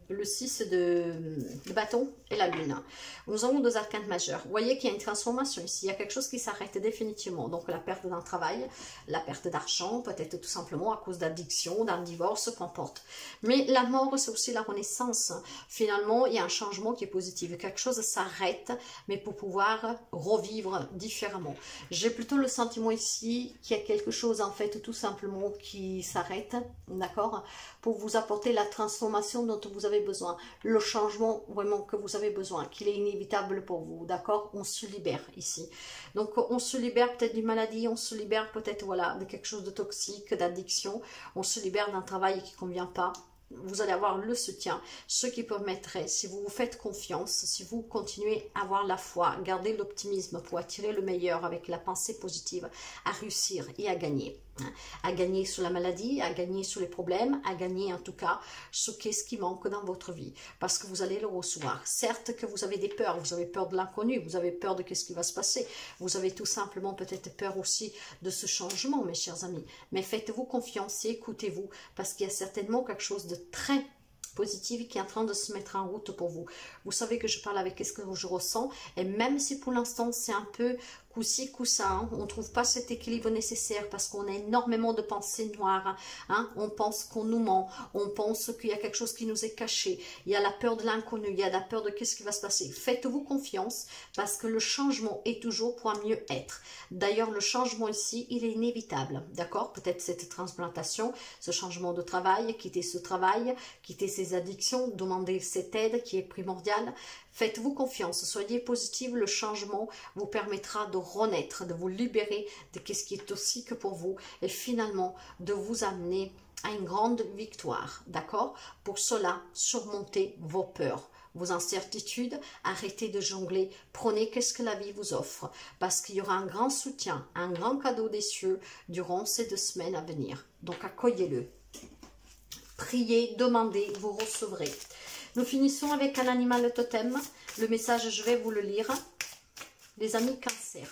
bâton et la lune. Nous avons deux arcanes majeurs. Vous voyez qu'il y a une transformation ici. Il y a quelque chose qui s'arrête définitivement. Donc la perte d'un travail, la perte d'argent, peut-être tout simplement à cause d'addiction, d'un divorce, peu importe. Mais la mort, c'est aussi la renaissance. Finalement, il y a un changement qui est positif. Quelque chose s'arrête, mais pour pouvoir revivre différemment. J'ai plutôt le sentiment ici qu'il y a quelque chose en fait tout simplement qui s'arrête, d'accord, pour vous apporter la transformation dont vous avez besoin, le changement vraiment que vous avez besoin, qu'il est inévitable pour vous, d'accord. On se libère ici. Donc on se libère peut-être d'une maladie, on se libère peut-être voilà de quelque chose de toxique, d'addiction, on se libère d'un travail qui ne convient pas. Vous allez avoir le soutien, ce qui permettrait, si vous vous faites confiance, si vous continuez à avoir la foi, garder l'optimisme pour attirer le meilleur avec la pensée positive, à réussir et à gagner. À gagner sur la maladie, à gagner sur les problèmes, à gagner en tout cas sur qu'est-ce qui manque dans votre vie. Parce que vous allez le recevoir. Certes que vous avez des peurs, vous avez peur de l'inconnu, vous avez peur de qu'est-ce qui va se passer. Vous avez tout simplement peut-être peur aussi de ce changement, mes chers amis. Mais faites-vous confiance et écoutez-vous, parce qu'il y a certainement quelque chose de très positive qui est en train de se mettre en route pour vous. Vous savez que je parle avec ce que je ressens, et même si pour l'instant c'est un peu coup-ci, coup-ça, on ne trouve pas cet équilibre nécessaire parce qu'on a énormément de pensées noires, hein, on pense qu'on nous ment, on pense qu'il y a quelque chose qui nous est caché, il y a la peur de l'inconnu, il y a la peur de qu'est-ce qui va se passer. Faites-vous confiance parce que le changement est toujours pour un mieux être. D'ailleurs, le changement ici, il est inévitable, d'accord? Peut-être cette transplantation, ce changement de travail, quitter ce travail, quitter ses addictions, demander cette aide qui est primordiale. Faites-vous confiance, soyez positive, le changement vous permettra de renaître, de vous libérer de ce qui est toxique pour vous et finalement de vous amener à une grande victoire, d'accord? Pour cela, surmontez vos peurs, vos incertitudes, arrêtez de jongler, prenez qu'est-ce que la vie vous offre parce qu'il y aura un grand soutien, un grand cadeau des cieux durant ces 2 semaines à venir. Donc accueillez-le, priez, demandez, vous recevrez. Nous finissons avec un animal totem. Le message, je vais vous le lire. Les amis Cancer.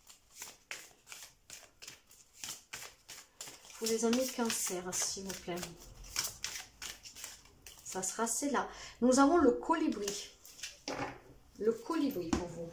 Pour les amis Cancer, s'il vous plaît. Ça sera celle-là. Nous avons le colibri. Le colibri pour vous.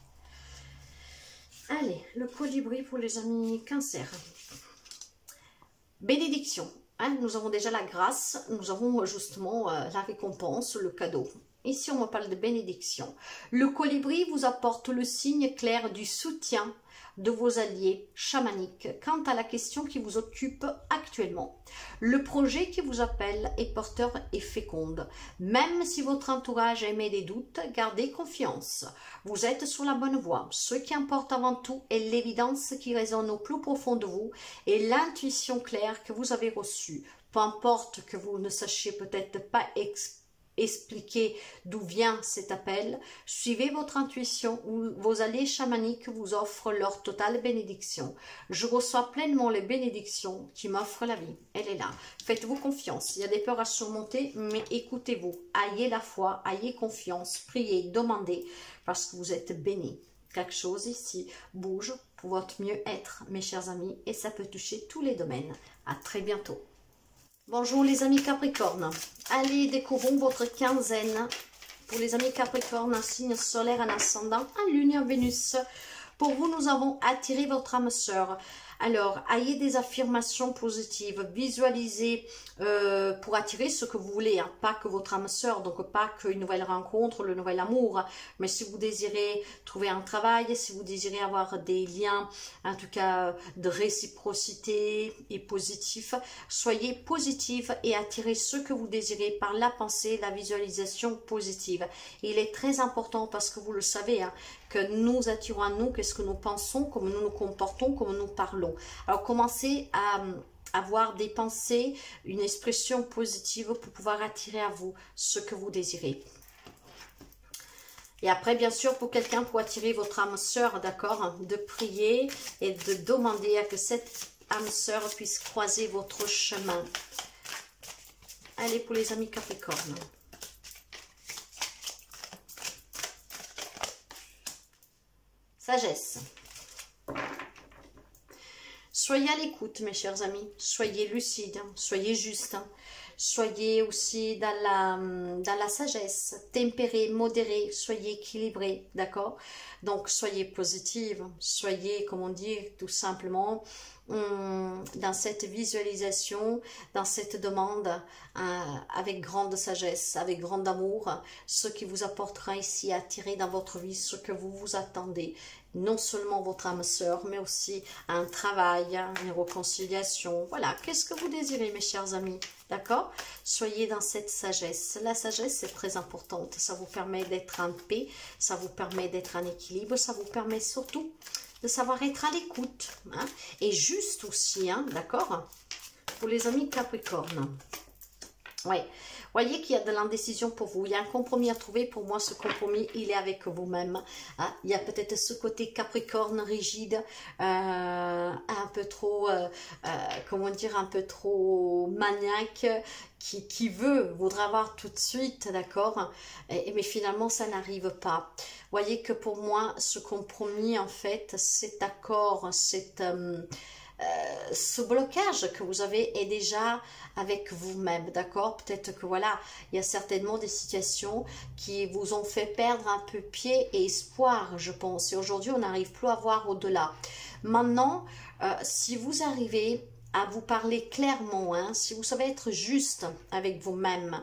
Allez, le colibri pour les amis Cancer. Bénédiction. Hein, nous avons déjà la grâce, nous avons justement la récompense, le cadeau. Ici, on me parle de bénédiction. Le colibri vous apporte le signe clair du soutien de vos alliés chamaniques quant à la question qui vous occupe actuellement. Le projet qui vous appelle est porteur et féconde. Même si votre entourage émet des doutes, gardez confiance. Vous êtes sur la bonne voie. Ce qui importe avant tout est l'évidence qui résonne au plus profond de vous et l'intuition claire que vous avez reçue. Peu importe que vous ne sachiez peut-être pas expliquer d'où vient cet appel, suivez votre intuition ou vos alliés chamaniques vous offrent leur totale bénédiction. Je reçois pleinement les bénédictions qui m'offrent la vie. Elle est là. Faites-vous confiance. Il y a des peurs à surmonter, mais écoutez-vous. Ayez la foi, ayez confiance, priez, demandez, parce que vous êtes bénis. Quelque chose ici bouge pour votre mieux-être, mes chers amis, et ça peut toucher tous les domaines. À très bientôt. Bonjour les amis Capricorne, allez découvrons votre quinzaine. Pour les amis Capricorne, un signe solaire, un ascendant, un lune, un Vénus. Pour vous, nous avons attiré votre âme sœur. Alors, ayez des affirmations positives, visualisez pour attirer ce que vous voulez, hein. Pas que votre âme sœur, donc pas qu'une nouvelle rencontre, le nouvel amour, mais si vous désirez trouver un travail, si vous désirez avoir des liens, en tout cas de réciprocité et positif, soyez positive et attirez ce que vous désirez par la pensée, la visualisation positive. Et il est très important parce que vous le savez, hein, que nous attirons à nous qu'est-ce que nous pensons, comment nous nous comportons, comment nous parlons. Alors commencez à avoir des pensées, une expression positive pour pouvoir attirer à vous ce que vous désirez. Et après, bien sûr, pour quelqu'un, pour attirer votre âme sœur, d'accord, de prier et de demander à que cette âme sœur puisse croiser votre chemin. Allez, pour les amis Capricorne. Sagesse. Soyez à l'écoute, mes chers amis. Soyez lucides, soyez justes. Soyez aussi dans la sagesse, tempéré, modéré, soyez équilibré, d'accord? Donc, soyez positive, soyez, comment dire, tout simplement, dans cette visualisation, dans cette demande, avec grande sagesse, avec grand amour, ce qui vous apportera ici à attirer dans votre vie ce que vous vous attendez. Non seulement votre âme sœur, mais aussi un travail, une réconciliation. Voilà, qu'est-ce que vous désirez, mes chers amis? D'accord? Soyez dans cette sagesse. La sagesse est très importante. Ça vous permet d'être en paix, ça vous permet d'être en équilibre, ça vous permet surtout de savoir être à l'écoute. Hein? Et juste aussi, hein, d'accord? Pour les amis Capricorne. Oui, voyez qu'il y a de l'indécision pour vous. Il y a un compromis à trouver. Pour moi, ce compromis, il est avec vous-même. Hein? Il y a peut-être ce côté Capricorne rigide, un peu trop, comment dire, un peu trop maniaque, qui voudra avoir tout de suite, d'accord? Mais finalement, ça n'arrive pas. Voyez que pour moi, ce compromis, en fait, cet accord, ce blocage que vous avez est déjà avec vous-même, d'accord? Peut-être que voilà, il y a certainement des situations qui vous ont fait perdre un peu pied et espoir, je pense. Et aujourd'hui, on n'arrive plus à voir au-delà. Maintenant, si vous arrivez à vous parler clairement, hein, si vous savez être juste avec vous-même,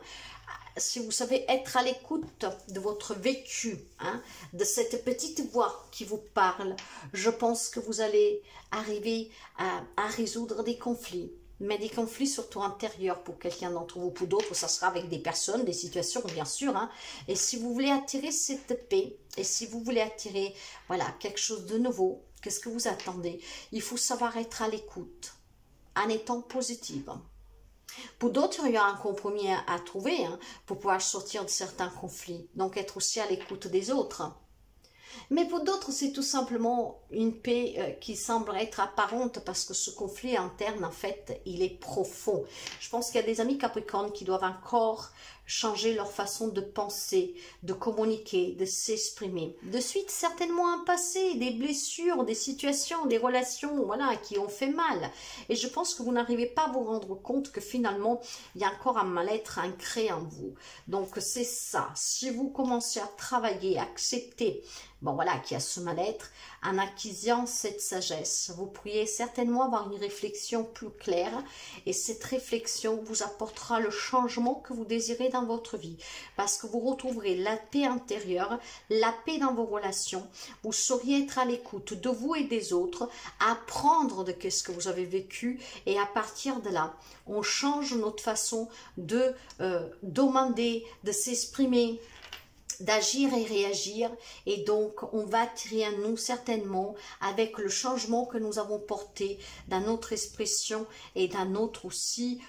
si vous savez être à l'écoute de votre vécu, hein, de cette petite voix qui vous parle, je pense que vous allez arriver à résoudre des conflits. Mais des conflits surtout intérieurs pour quelqu'un d'entre vous. Pour d'autres, ça sera avec des personnes, des situations, bien sûr. Hein. Et si vous voulez attirer cette paix, et si vous voulez attirer, voilà, quelque chose de nouveau, qu'est-ce que vous attendez? Il faut savoir être à l'écoute, en étant positive. Pour d'autres, il y a un compromis à trouver, hein, pour pouvoir sortir de certains conflits. Donc, être aussi à l'écoute des autres. Mais pour d'autres, c'est tout simplement une paix qui semble être apparente parce que ce conflit interne, en fait, il est profond. Je pense qu'il y a des amis Capricorne qui doivent encore changer leur façon de penser, de communiquer, de s'exprimer. De suite, certainement un passé, des blessures, des situations, des relations, voilà, qui ont fait mal. Et je pense que vous n'arrivez pas à vous rendre compte que finalement, il y a encore un mal-être ancré en vous. Donc, c'est ça. Si vous commencez à travailler, à accepter, bon voilà, qu'il y a ce mal-être, en acquisant cette sagesse, vous pourriez certainement avoir une réflexion plus claire et cette réflexion vous apportera le changement que vous désirez dans votre vie parce que vous retrouverez la paix intérieure, la paix dans vos relations, vous sauriez être à l'écoute de vous et des autres, apprendre de ce que vous avez vécu et à partir de là, on change notre façon de demander, de s'exprimer, d'agir et réagir et donc on va attirer à nous certainement avec le changement que nous avons porté dans notre expression et dans notre aussi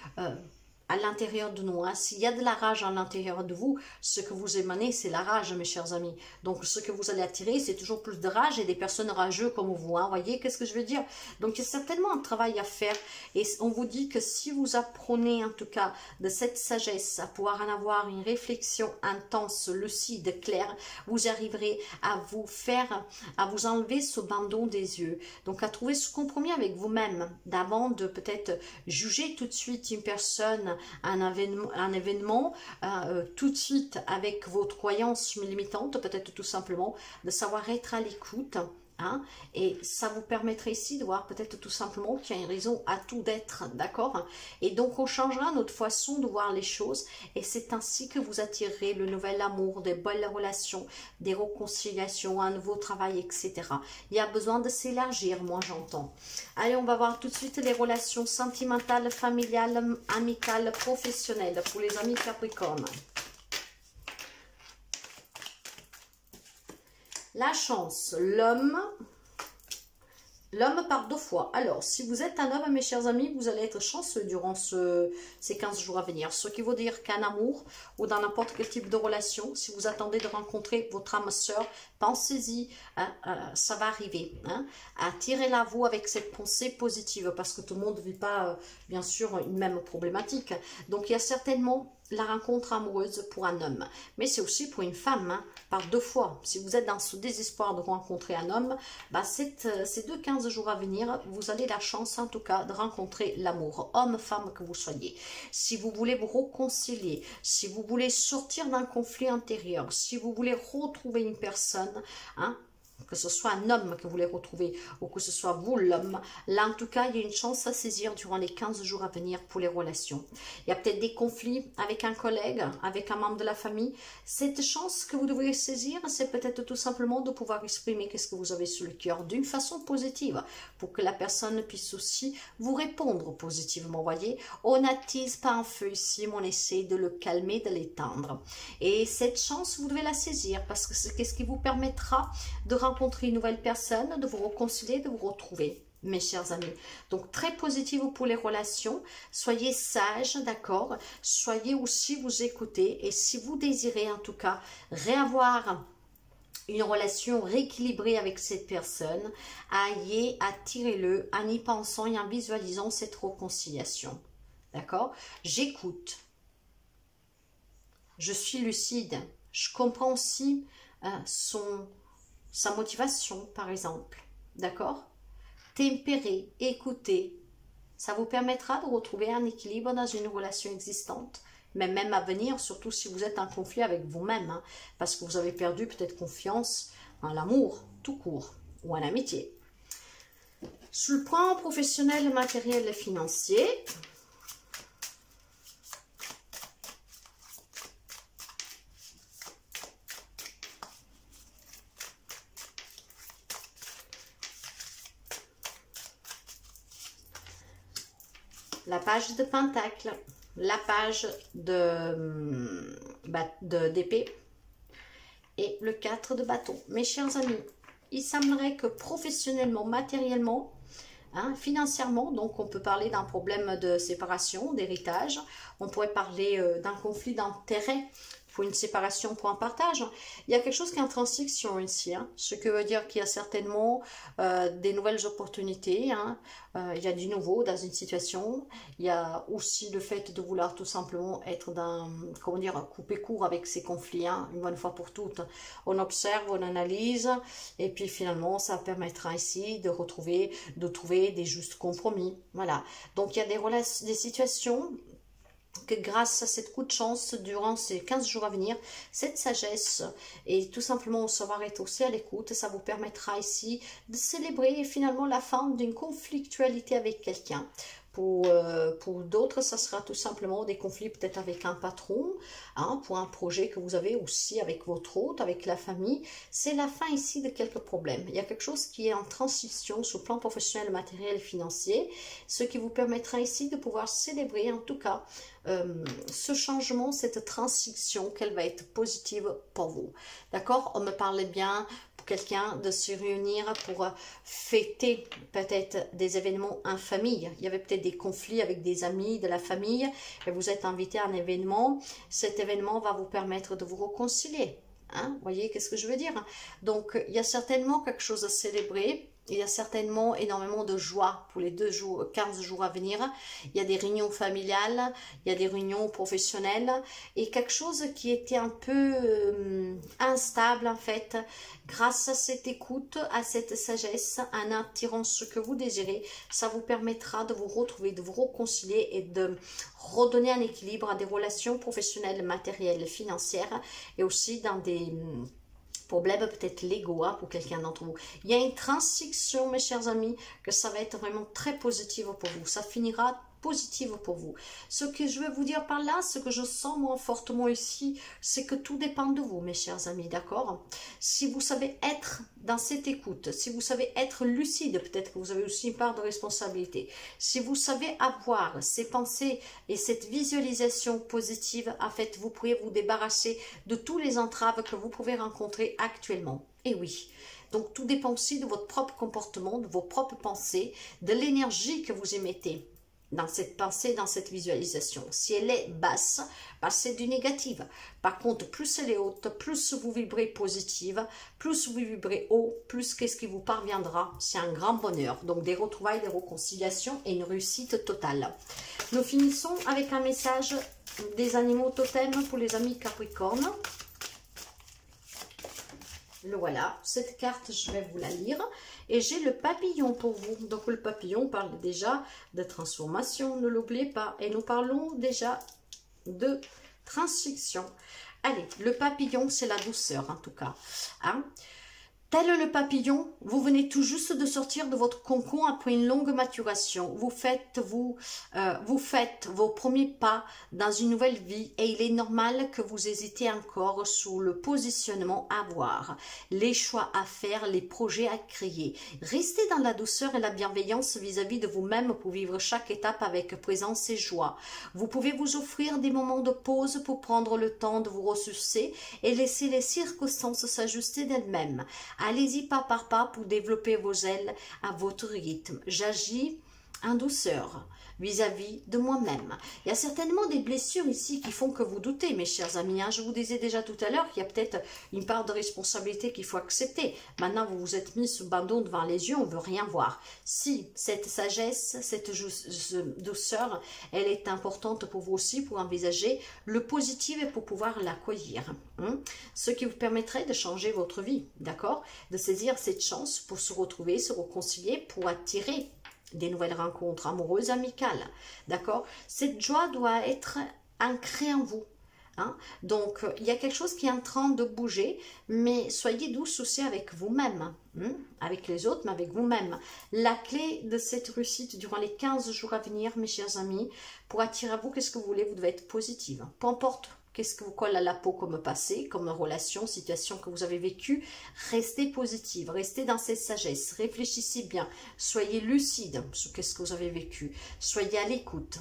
à l'intérieur de nous. Hein. S'il y a de la rage à l'intérieur de vous, ce que vous émanez, c'est la rage, mes chers amis. Donc, ce que vous allez attirer, c'est toujours plus de rage et des personnes rageuses comme vous. Hein. Voyez, qu'est-ce que je veux dire? Donc, il y a certainement un travail à faire. Et on vous dit que si vous apprenez, en tout cas, de cette sagesse, à pouvoir en avoir une réflexion intense, lucide, claire, vous arriverez à vous faire, à vous enlever ce bandeau des yeux. Donc, à trouver ce compromis avec vous-même, d'avant de peut-être juger tout de suite une personne, un événement tout de suite avec votre croyance limitante, peut-être tout simplement de savoir être à l'écoute. Hein, et ça vous permettrait ici de voir peut-être tout simplement qu'il y a une raison à tout d'être, d'accord? Et donc on changera notre façon de voir les choses et c'est ainsi que vous attirerez le nouvel amour, des belles relations, des réconciliations, un nouveau travail, etc. Il y a besoin de s'élargir, moi j'entends. Allez, on va voir tout de suite les relations sentimentales, familiales, amicales, professionnelles pour les amis Capricorne. La chance, l'homme part 2 fois. Alors, si vous êtes un homme, mes chers amis, vous allez être chanceux durant ces 15 jours à venir. Ce qui veut dire qu'un amour ou dans n'importe quel type de relation, si vous attendez de rencontrer votre âme sœur, pensez-y, hein, ça va arriver. Hein. Attirez-la à vous avec cette pensée positive, parce que tout le monde ne vit pas, bien sûr, une même problématique. Donc, il y a certainement la rencontre amoureuse pour un homme, mais c'est aussi pour une femme, hein, par 2 fois. Si vous êtes dans ce désespoir de rencontrer un homme, bah ces 15 jours à venir, vous avez la chance en tout cas de rencontrer l'amour, homme, femme que vous soyez. Si vous voulez vous réconcilier, si vous voulez sortir d'un conflit intérieur, si vous voulez retrouver une personne, hein, que ce soit un homme que vous voulez retrouver ou que ce soit vous l'homme, là en tout cas il y a une chance à saisir durant les 15 jours à venir pour les relations. Il y a peut-être des conflits avec un collègue, avec un membre de la famille. Cette chance que vous devriez saisir, c'est peut-être tout simplement de pouvoir exprimer qu'est-ce que vous avez sur le cœur d'une façon positive, pour que la personne puisse aussi vous répondre positivement. Voyez, on n'attise pas un feu ici, mais on essaie de le calmer, de l'éteindre. Et cette chance, vous devez la saisir, parce que c'est ce qui vous permettra de rencontrer une nouvelle personne, de vous réconcilier, de vous retrouver, mes chers amis. Donc, très positif pour les relations. Soyez sages, d'accord? Soyez aussi, vous écoutez. Et si vous désirez, en tout cas, réavoir une relation rééquilibrée avec cette personne, attirez-le en y pensant et en visualisant cette réconciliation. D'accord? J'écoute. Je suis lucide. Je comprends aussi sa motivation, par exemple. D'accord? Tempérer, écouter. Ça vous permettra de retrouver un équilibre dans une relation existante, mais même à venir, surtout si vous êtes en conflit avec vous-même, hein, parce que vous avez perdu peut-être confiance en l'amour, tout court, ou en amitié. Sur le plan professionnel, matériel et financier, la page de Pentacle, la page d'épée et le 4 de bâton. Mes chers amis, il semblerait que professionnellement, matériellement, hein, financièrement, donc on peut parler d'un problème de séparation, d'héritage, on pourrait parler d'un conflit d'intérêt pour une séparation, pour un partage. Il y a quelque chose qui est en transition ici, hein, ce qui veut dire qu'il y a certainement des nouvelles opportunités, hein, il y a du nouveau dans une situation, il y a aussi le fait de vouloir tout simplement être dans, comment dire, couper court avec ces conflits, hein, une bonne fois pour toutes. On observe, on analyse, et puis finalement ça permettra ici de trouver des justes compromis. Voilà, donc il y a des situations que grâce à cette coup de chance, durant ces 15 jours à venir, cette sagesse et tout simplement savoir être aussi à l'écoute, ça vous permettra ici de célébrer finalement la fin d'une conflictualité avec quelqu'un. Pour d'autres, ça sera tout simplement des conflits peut-être avec un patron, hein, pour un projet que vous avez aussi avec votre hôte, avec la famille. C'est la fin ici de quelques problèmes. Il y a quelque chose qui est en transition sur le plan professionnel, matériel et financier, ce qui vous permettra ici de pouvoir célébrer en tout cas ce changement, cette transition, qu'elle va être positive pour vous. D'accord? On me parlait bien pour quelqu'un de se réunir pour fêter peut-être des événements en famille. Il y avait peut-être des conflits avec des amis de la famille et vous êtes invité à un événement. Cet événement va vous permettre de vous réconcilier. Hein? Vous voyez qu'est-ce que je veux dire? Donc, il y a certainement quelque chose à célébrer. Il y a certainement énormément de joie pour les 15 jours à venir. Il y a des réunions familiales, il y a des réunions professionnelles et quelque chose qui était un peu instable en fait. Grâce à cette écoute, à cette sagesse, en attirant ce que vous désirez, ça vous permettra de vous retrouver, de vous réconcilier et de redonner un équilibre à des relations professionnelles, matérielles, financières et aussi dans des problèmes peut-être légaux, hein, pour quelqu'un d'entre vous. Il y a une transition, mes chers amis, que ça va être vraiment très positif pour vous. Ça finira positive pour vous. Ce que je veux vous dire par là, ce que je sens moi fortement ici, c'est que tout dépend de vous, mes chers amis, d'accord? Si vous savez être dans cette écoute, si vous savez être lucide, peut-être que vous avez aussi une part de responsabilité. Si vous savez avoir ces pensées et cette visualisation positive, en fait, vous pourrez vous débarrasser de tous les entraves que vous pouvez rencontrer actuellement. Et oui. Donc, tout dépend aussi de votre propre comportement, de vos propres pensées, de l'énergie que vous émettez. dans cette pensée, dans cette visualisation. Si elle est basse, bah, c'est du négatif. Par contre, plus elle est haute, plus vous vibrez positive, plus vous vibrez haut, plus qu'est-ce qui vous parviendra. C'est un grand bonheur. Donc des retrouvailles, des réconciliations et une réussite totale. Nous finissons avec un message des animaux totems pour les amis Capricorne. Le voilà, cette carte, je vais vous la lire. Et j'ai le papillon pour vous. Donc le papillon parle déjà de transformation, ne l'oubliez pas. Et nous parlons déjà de transfixion. Allez, le papillon, c'est la douceur en tout cas. Hein? Tel le papillon, vous venez tout juste de sortir de votre cocon après une longue maturation. Vous faites vos premiers pas dans une nouvelle vie et il est normal que vous hésitez encore sur le positionnement à avoir, les choix à faire, les projets à créer. Restez dans la douceur et la bienveillance vis-à-vis de vous-même pour vivre chaque étape avec présence et joie. Vous pouvez vous offrir des moments de pause pour prendre le temps de vous ressourcer et laisser les circonstances s'ajuster d'elles-mêmes. Allez-y pas par pas pour développer vos ailes à votre rythme. J'agis en douceur vis-à-vis de moi-même. Il y a certainement des blessures ici qui font que vous doutez, mes chers amis. Hein. Je vous disais déjà tout à l'heure qu'il y a peut-être une part de responsabilité qu'il faut accepter. Maintenant, vous vous êtes mis ce bandeau devant les yeux, on ne veut rien voir. Si cette sagesse, cette douceur, elle est importante pour vous aussi, pour envisager le positif et pour pouvoir l'accueillir. Hein. Ce qui vous permettrait de changer votre vie, d'accord? De saisir cette chance pour se retrouver, se réconcilier, pour attirer des nouvelles rencontres amoureuses, amicales, d'accord? Cette joie doit être ancrée en vous. Hein? Donc, il y a quelque chose qui est en train de bouger, mais soyez douce aussi avec vous-même, hein? Avec les autres, mais avec vous-même. La clé de cette réussite durant les 15 jours à venir, mes chers amis, pour attirer à vous, qu'est-ce que vous voulez? Vous devez être positive. Peu importe qu'est-ce que vous colle à la peau comme passé, comme relation, situation que vous avez vécue, restez positive, restez dans cette sagesse, réfléchissez bien, soyez lucide sur ce que vous avez vécu, soyez à l'écoute.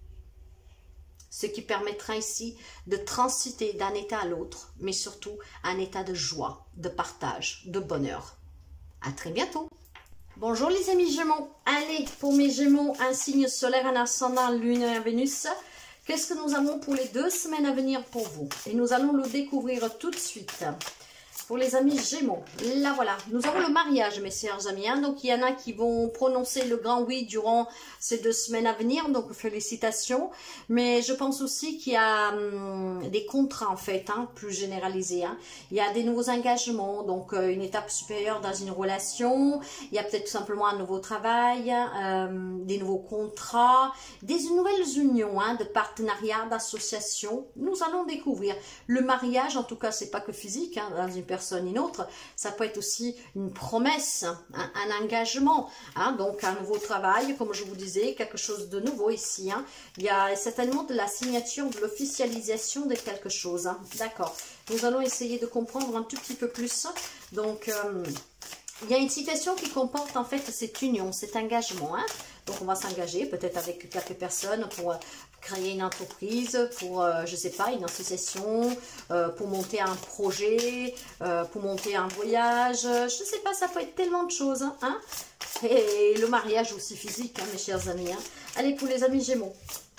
Ce qui permettra ici de transiter d'un état à l'autre, mais surtout un état de joie, de partage, de bonheur. À très bientôt. Bonjour les amis Gémeaux. Allez, pour mes Gémeaux, un signe solaire, un ascendant, Lune et Vénus. Qu'est-ce que nous avons pour les 2 semaines à venir pour vous? Et nous allons le découvrir tout de suite. Pour les amis Gémeaux, là voilà, nous avons le mariage, mes chers amis. Hein. Donc il y en a qui vont prononcer le grand oui durant ces 2 semaines à venir, donc félicitations. Mais je pense aussi qu'il y a des contrats en fait, hein, plus généralisés. Hein. Il y a des nouveaux engagements, donc une étape supérieure dans une relation. Il y a peut-être tout simplement un nouveau travail, des nouveaux contrats, des nouvelles unions, hein, de partenariats, d'associations. Nous allons découvrir. Le mariage, en tout cas, c'est pas que physique, hein, dans une personne une autre, ça peut être aussi une promesse, un engagement, hein, donc un nouveau travail, comme je vous disais, quelque chose de nouveau ici. Hein. Il y a certainement de la signature, de l'officialisation de quelque chose. Hein. D'accord. Nous allons essayer de comprendre un tout petit peu plus. Donc, il y a une citation qui comporte en fait cette union, cet engagement. Hein. Donc, on va s'engager peut-être avec quelques personnes pour créer une entreprise, pour, je ne sais pas, une association, pour monter un projet, pour monter un voyage. Je ne sais pas, ça peut être tellement de choses. Hein. Et le mariage aussi physique, hein, mes chers amis. Hein. Allez, pour les amis Gémeaux.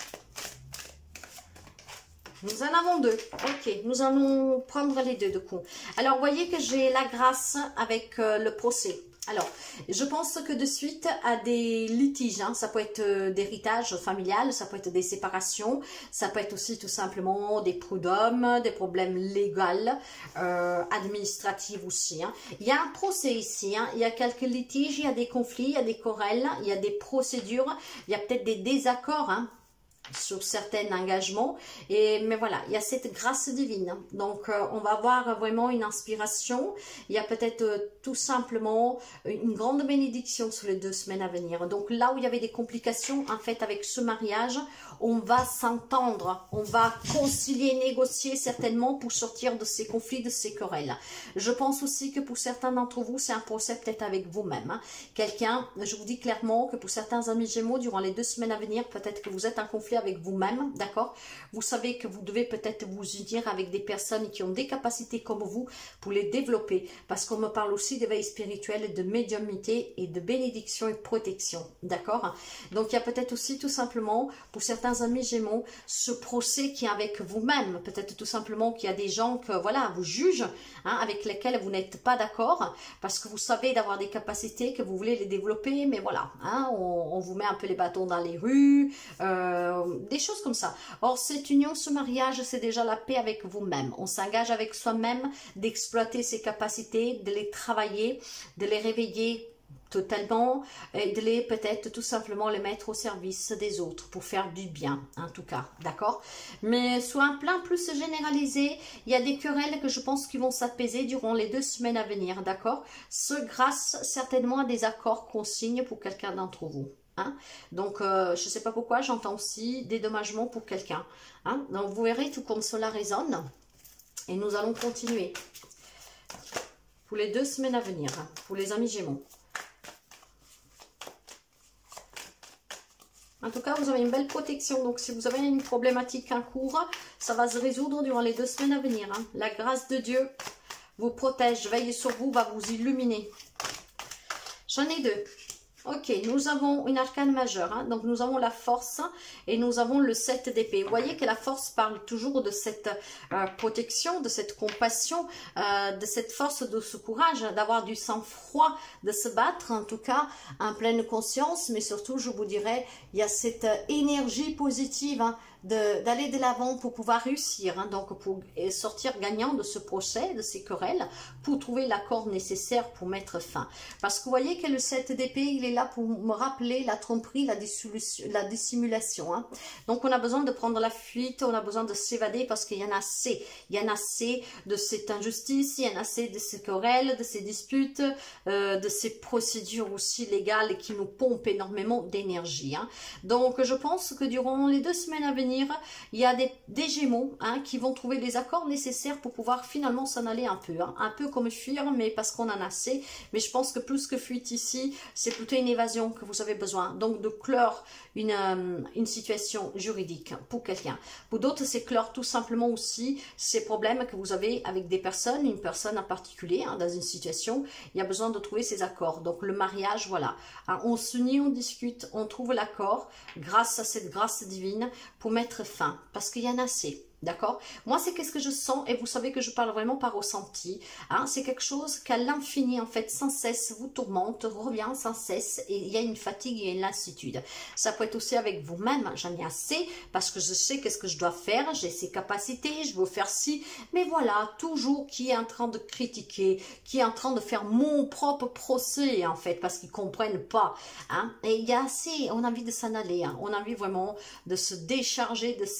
Nous en avons 2. Ok, nous allons prendre les 2 de coup. Alors, vous voyez que j'ai la grâce avec le procès. Alors, je pense que de suite à des litiges, hein, ça peut être d'héritage familial, ça peut être des séparations, ça peut être aussi tout simplement des prud'hommes, des problèmes légaux, administratifs aussi. Hein. Il y a un procès ici, hein, il y a quelques litiges, il y a des conflits, il y a des querelles, il y a des procédures, il y a peut-être des désaccords, hein, sur certains engagements, mais voilà, il y a cette grâce divine, donc on va avoir vraiment une inspiration, il y a peut-être tout simplement une grande bénédiction sur les 2 semaines à venir. Donc là où il y avait des complications, en fait avec ce mariage, on va s'entendre, on va concilier, négocier certainement pour sortir de ces conflits, de ces querelles. Je pense aussi que pour certains d'entre vous, c'est un procès peut-être avec vous-même. Hein. Quelqu'un, je vous dis clairement que pour certains amis Gémeaux, durant les 2 semaines à venir, peut-être que vous êtes en conflit avec vous-même, d'accord? Vous savez que vous devez peut-être vous unir avec des personnes qui ont des capacités comme vous pour les développer, parce qu'on me parle aussi d'éveil spirituel, de médiumnité et de bénédiction et protection, d'accord? Donc il y a peut-être aussi tout simplement, pour certains amis Gémeaux, ce procès qui est avec vous-même, peut-être tout simplement qu'il y a des gens que, voilà, vous jugent, hein, avec lesquels vous n'êtes pas d'accord, parce que vous savez d'avoir des capacités, que vous voulez les développer, mais voilà, hein, on vous met un peu les bâtons dans les rues, des choses comme ça. Or, cette union, ce mariage, c'est déjà la paix avec vous-même. On s'engage avec soi-même d'exploiter ses capacités, de les travailler, de les réveiller totalement, et de les peut-être tout simplement les mettre au service des autres pour faire du bien, en tout cas, d'accord? Mais sur un plan plus généralisé, il y a des querelles que je pense qui vont s'apaiser durant les 2 semaines à venir, d'accord? Ce grâce certainement à des accords qu'on signe pour quelqu'un d'entre vous. Hein? Donc, je ne sais pas pourquoi, j'entends aussi dédommagement pour quelqu'un. Hein? Donc, vous verrez tout comme cela résonne. Et nous allons continuer pour les 2 semaines à venir, hein, pour les amis Gémeaux. En tout cas, vous avez une belle protection. Donc, si vous avez une problématique en cours, ça va se résoudre durant les 2 semaines à venir. Hein. La grâce de Dieu vous protège, veille sur vous, va vous illuminer. J'en ai 2. Ok, nous avons une arcane majeure, hein, donc nous avons la force et nous avons le 7 d'épée. Vous voyez que la force parle toujours de cette protection, de cette compassion, de cette force, de ce courage, d'avoir du sang-froid, de se battre en tout cas en pleine conscience, mais surtout je vous dirais, il y a cette énergie positive, hein, d'aller de l'avant pour pouvoir réussir, hein, donc pour sortir gagnant de ce procès, de ces querelles, pour trouver l'accord nécessaire pour mettre fin. Parce que vous voyez que le 7 d'épée, il est là pour me rappeler la tromperie, la dissimulation. Hein. Donc on a besoin de prendre la fuite, on a besoin de s'évader parce qu'il y en a assez. Il y en a assez de cette injustice, il y en a assez de ces querelles, de ces disputes, de ces procédures aussi légales qui nous pompent énormément d'énergie. Hein. Donc je pense que durant les 2 semaines à venir, il y a des Gémeaux, hein, qui vont trouver les accords nécessaires pour pouvoir finalement s'en aller un peu. Hein, un peu comme fuir, mais parce qu'on en a assez. Mais je pense que plus que fuite ici, c'est plutôt une évasion que vous avez besoin. Donc de clore une situation juridique pour quelqu'un. Pour d'autres, c'est clore tout simplement aussi ces problèmes que vous avez avec des personnes, une personne en particulier, hein, dans une situation. Il y a besoin de trouver ces accords. Donc le mariage, voilà. Hein, on s'unit, on discute, on trouve l'accord grâce à cette grâce divine pour mettre fin, parce qu'il y en a assez. D'accord? Moi, c'est qu'est-ce que je sens, et vous savez que je parle vraiment par ressenti. Hein, c'est quelque chose qu'à l'infini, en fait, sans cesse, vous tourmente, revient sans cesse, et il y a une fatigue et une lassitude. Ça peut être aussi avec vous-même, j'en ai assez, parce que je sais qu'est-ce que je dois faire, j'ai ces capacités, je veux faire ci, mais voilà, toujours qui est en train de critiquer, qui est en train de faire mon propre procès, en fait, parce qu'ils ne comprennent pas. Hein, et il y a assez, on a envie de s'en aller, hein, on a envie vraiment de se décharger de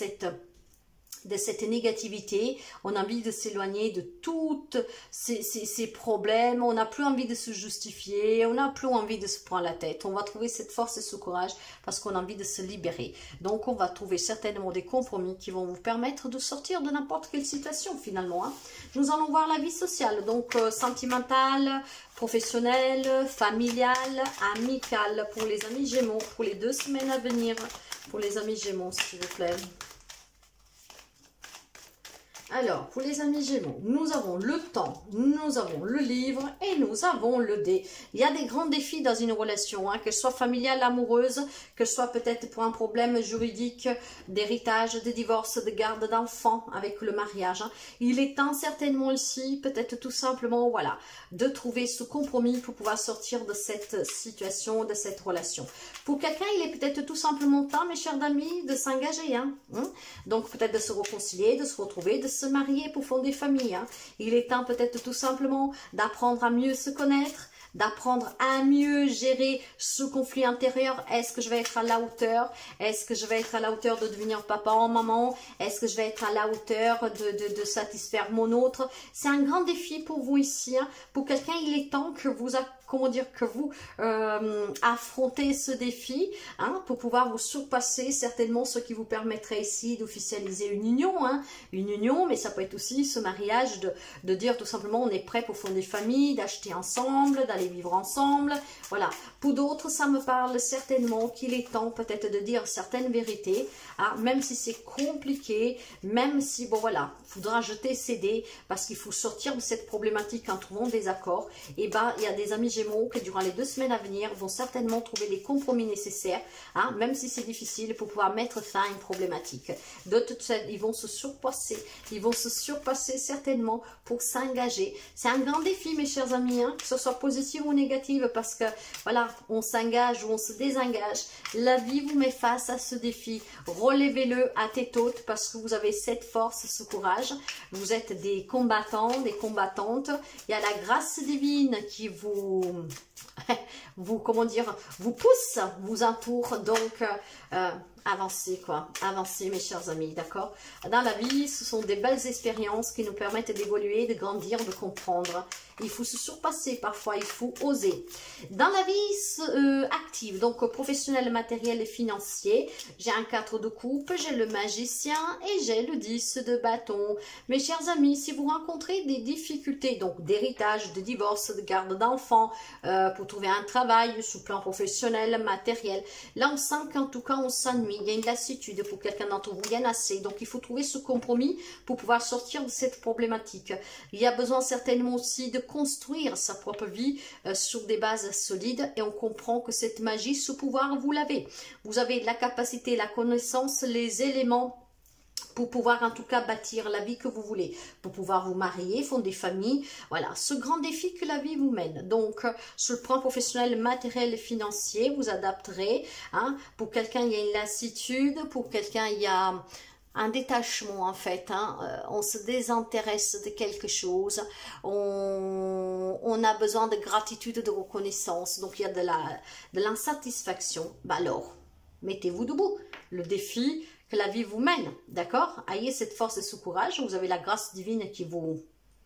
cette négativité, on a envie de s'éloigner de toutes ces problèmes, on n'a plus envie de se justifier, on n'a plus envie de se prendre la tête, on va trouver cette force et ce courage parce qu'on a envie de se libérer. Donc on va trouver certainement des compromis qui vont vous permettre de sortir de n'importe quelle situation finalement. Hein. Nous allons voir la vie sociale, donc sentimentale, professionnelle, familiale, amicale pour les amis Gémeaux, pour les 2 semaines à venir, pour les amis Gémeaux s'il vous plaît. Alors, pour les amis Gémeaux, nous avons le temps, nous avons le livre et nous avons le dé. Il y a des grands défis dans une relation, hein, que ce soit familiale, amoureuse, que ce soit peut-être pour un problème juridique, d'héritage, de divorce, de garde d'enfants avec le mariage. Hein. Il est temps certainement ici, peut-être tout simplement, voilà, de trouver ce compromis pour pouvoir sortir de cette situation, de cette relation. Pour quelqu'un, il est peut-être tout simplement temps, mes chers amis, de s'engager. Hein. Donc peut-être de se réconcilier, de se retrouver, de se marier pour fonder famille. Hein. Il est temps peut-être tout simplement d'apprendre à mieux se connaître, d'apprendre à mieux gérer ce conflit intérieur. Est-ce que je vais être à la hauteur? Est-ce que je vais être à la hauteur de devenir papa ou maman? Est-ce que je vais être à la hauteur de satisfaire mon autre? C'est un grand défi pour vous ici. Hein. Pour quelqu'un, il est temps que vous affrontez ce défi, hein, pour pouvoir vous surpasser certainement ce qui vous permettrait ici d'officialiser une union. Hein. Une union, mais ça peut être aussi ce mariage de dire tout simplement on est prêt pour fonder famille, d'acheter ensemble, d'aller aller vivre ensemble. Voilà. Pour d'autres, ça me parle certainement qu'il est temps peut-être de dire certaines vérités, hein, même si c'est compliqué, même si, bon voilà, il faudra jeter céder parce qu'il faut sortir de cette problématique en trouvant des accords. Et ben, il y a des amis Gémeaux qui, durant les 2 semaines à venir, vont certainement trouver les compromis nécessaires, hein, même si c'est difficile, pour pouvoir mettre fin à une problématique. D'autres, ils vont se surpasser certainement pour s'engager. C'est un grand défi, mes chers amis, hein, que ce soit positif ou négatif, parce que voilà, on s'engage ou on se désengage. La vie vous met face à ce défi. Relevez-le à tête haute parce que vous avez cette force, ce courage. Vous êtes des combattants, des combattantes. Il y a la grâce divine qui vous comment dire, vous pousse, vous entoure. Donc, avancez quoi, avancez mes chers amis, d'accord? Dans la vie, ce sont des belles expériences qui nous permettent d'évoluer, de grandir, de comprendre. Il faut se surpasser parfois, il faut oser. Dans la vie active, donc professionnelle, matérielle et financier, j'ai un 4 de coupe, j'ai le magicien et j'ai le 10 de bâton. Mes chers amis, si vous rencontrez des difficultés, donc d'héritage, de divorce, de garde d'enfants, pour trouver un travail sous plan professionnel, matériel, là on sent qu'en tout cas on s'ennuie, il y a une lassitude pour quelqu'un d'entre vous, il y en a assez. Donc il faut trouver ce compromis pour pouvoir sortir de cette problématique. Il y a besoin certainement aussi de construire sa propre vie sur des bases solides, et on comprend que cette magie, ce pouvoir, vous l'avez. Vous avez la capacité, la connaissance, les éléments pour pouvoir en tout cas bâtir la vie que vous voulez, pour pouvoir vous marier, fonder famille. Voilà, ce grand défi que la vie vous mène. Donc, sur le plan professionnel, matériel et financier, vous adapterez. Hein. Pour quelqu'un, il y a une lassitude. Pour quelqu'un, il y a un détachement en fait, hein. On se désintéresse de quelque chose, on a besoin de gratitude, de reconnaissance, donc il y a de l'insatisfaction. Bah alors, mettez-vous debout, le défi que la vie vous mène, d'accord? Ayez cette force et ce courage, vous avez la grâce divine qui vous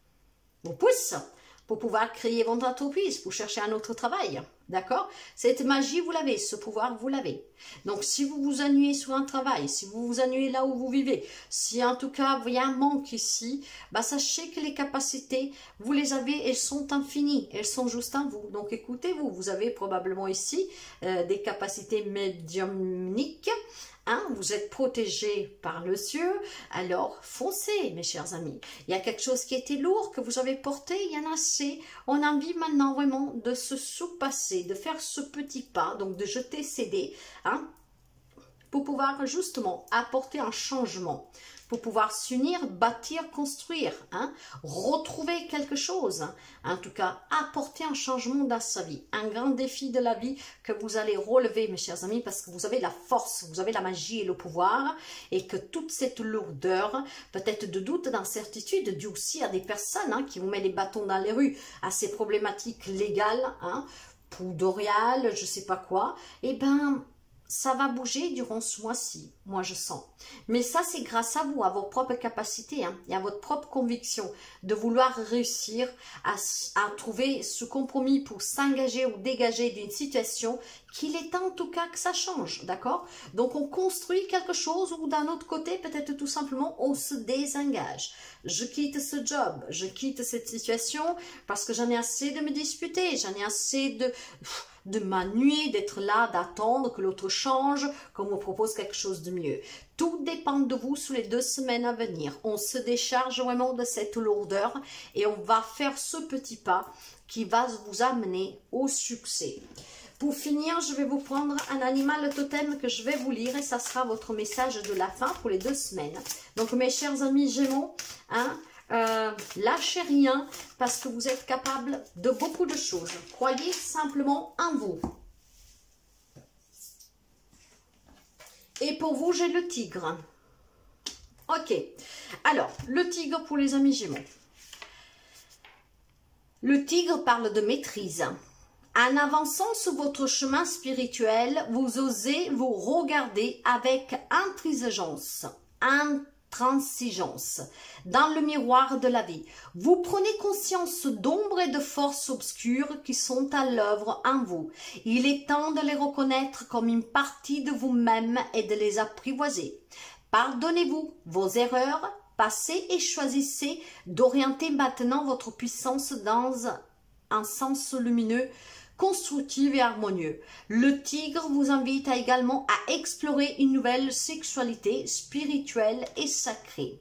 pousse pour pouvoir créer votre entreprise, pour chercher un autre travail, d'accord? Cette magie, vous l'avez, ce pouvoir, vous l'avez. Donc, si vous vous ennuyez sur un travail, si vous vous ennuyez là où vous vivez, si en tout cas, il y a un manque ici, bah, sachez que les capacités, vous les avez, elles sont infinies, elles sont juste en vous. Donc, écoutez-vous, vous avez probablement ici des capacités médiumniques. Hein, vous êtes protégé par le cieux, alors foncez mes chers amis. Il y a quelque chose qui était lourd, que vous avez porté, il y en a assez. On a envie maintenant vraiment de se surpasser, de faire ce petit pas, donc de jeter ses dés, hein, pour pouvoir justement apporter un changement, pour pouvoir s'unir, bâtir, construire, hein, retrouver quelque chose, hein, en tout cas apporter un changement dans sa vie, un grand défi de la vie que vous allez relever mes chers amis, parce que vous avez la force, vous avez la magie et le pouvoir, et que toute cette lourdeur, peut-être de doute, d'incertitude, due aussi à des personnes hein, qui vous mettent les bâtons dans les rues, à ces problématiques légales, hein, poudoriales, je sais pas quoi, et ben ça va bouger durant ce mois-ci, moi je sens. Mais ça, c'est grâce à vous, à vos propres capacités hein, et à votre propre conviction de vouloir réussir à trouver ce compromis pour s'engager ou dégager d'une situation qu'il est temps en tout cas que ça change, d'accord? Donc on construit quelque chose ou d'un autre côté, peut-être tout simplement, on se désengage. Je quitte ce job, je quitte cette situation parce que j'en ai assez de me disputer, j'en ai assez de m'ennuyer, d'être là, d'attendre que l'autre change, qu'on me propose quelque chose de mieux. Tout dépend de vous sur les 2 semaines à venir. On se décharge vraiment de cette lourdeur et on va faire ce petit pas qui va vous amener au succès. Pour finir, je vais vous prendre un animal totem que je vais vous lire et ça sera votre message de la fin pour les 2 semaines. Donc mes chers amis Gémeaux, hein, lâchez rien parce que vous êtes capable de beaucoup de choses. Croyez simplement en vous. Et pour vous, j'ai le tigre. Ok. Alors, le tigre pour les amis Gémeaux. Le tigre parle de maîtrise. En avançant sur votre chemin spirituel, vous osez vous regarder avec intransigeance, dans le miroir de la vie. Vous prenez conscience d'ombres et de forces obscures qui sont à l'œuvre en vous. Il est temps de les reconnaître comme une partie de vous-même et de les apprivoiser. Pardonnez-vous vos erreurs passées et choisissez d'orienter maintenant votre puissance dans un sens lumineux, constructif et harmonieux. Le tigre vous invite également à explorer une nouvelle sexualité spirituelle et sacrée.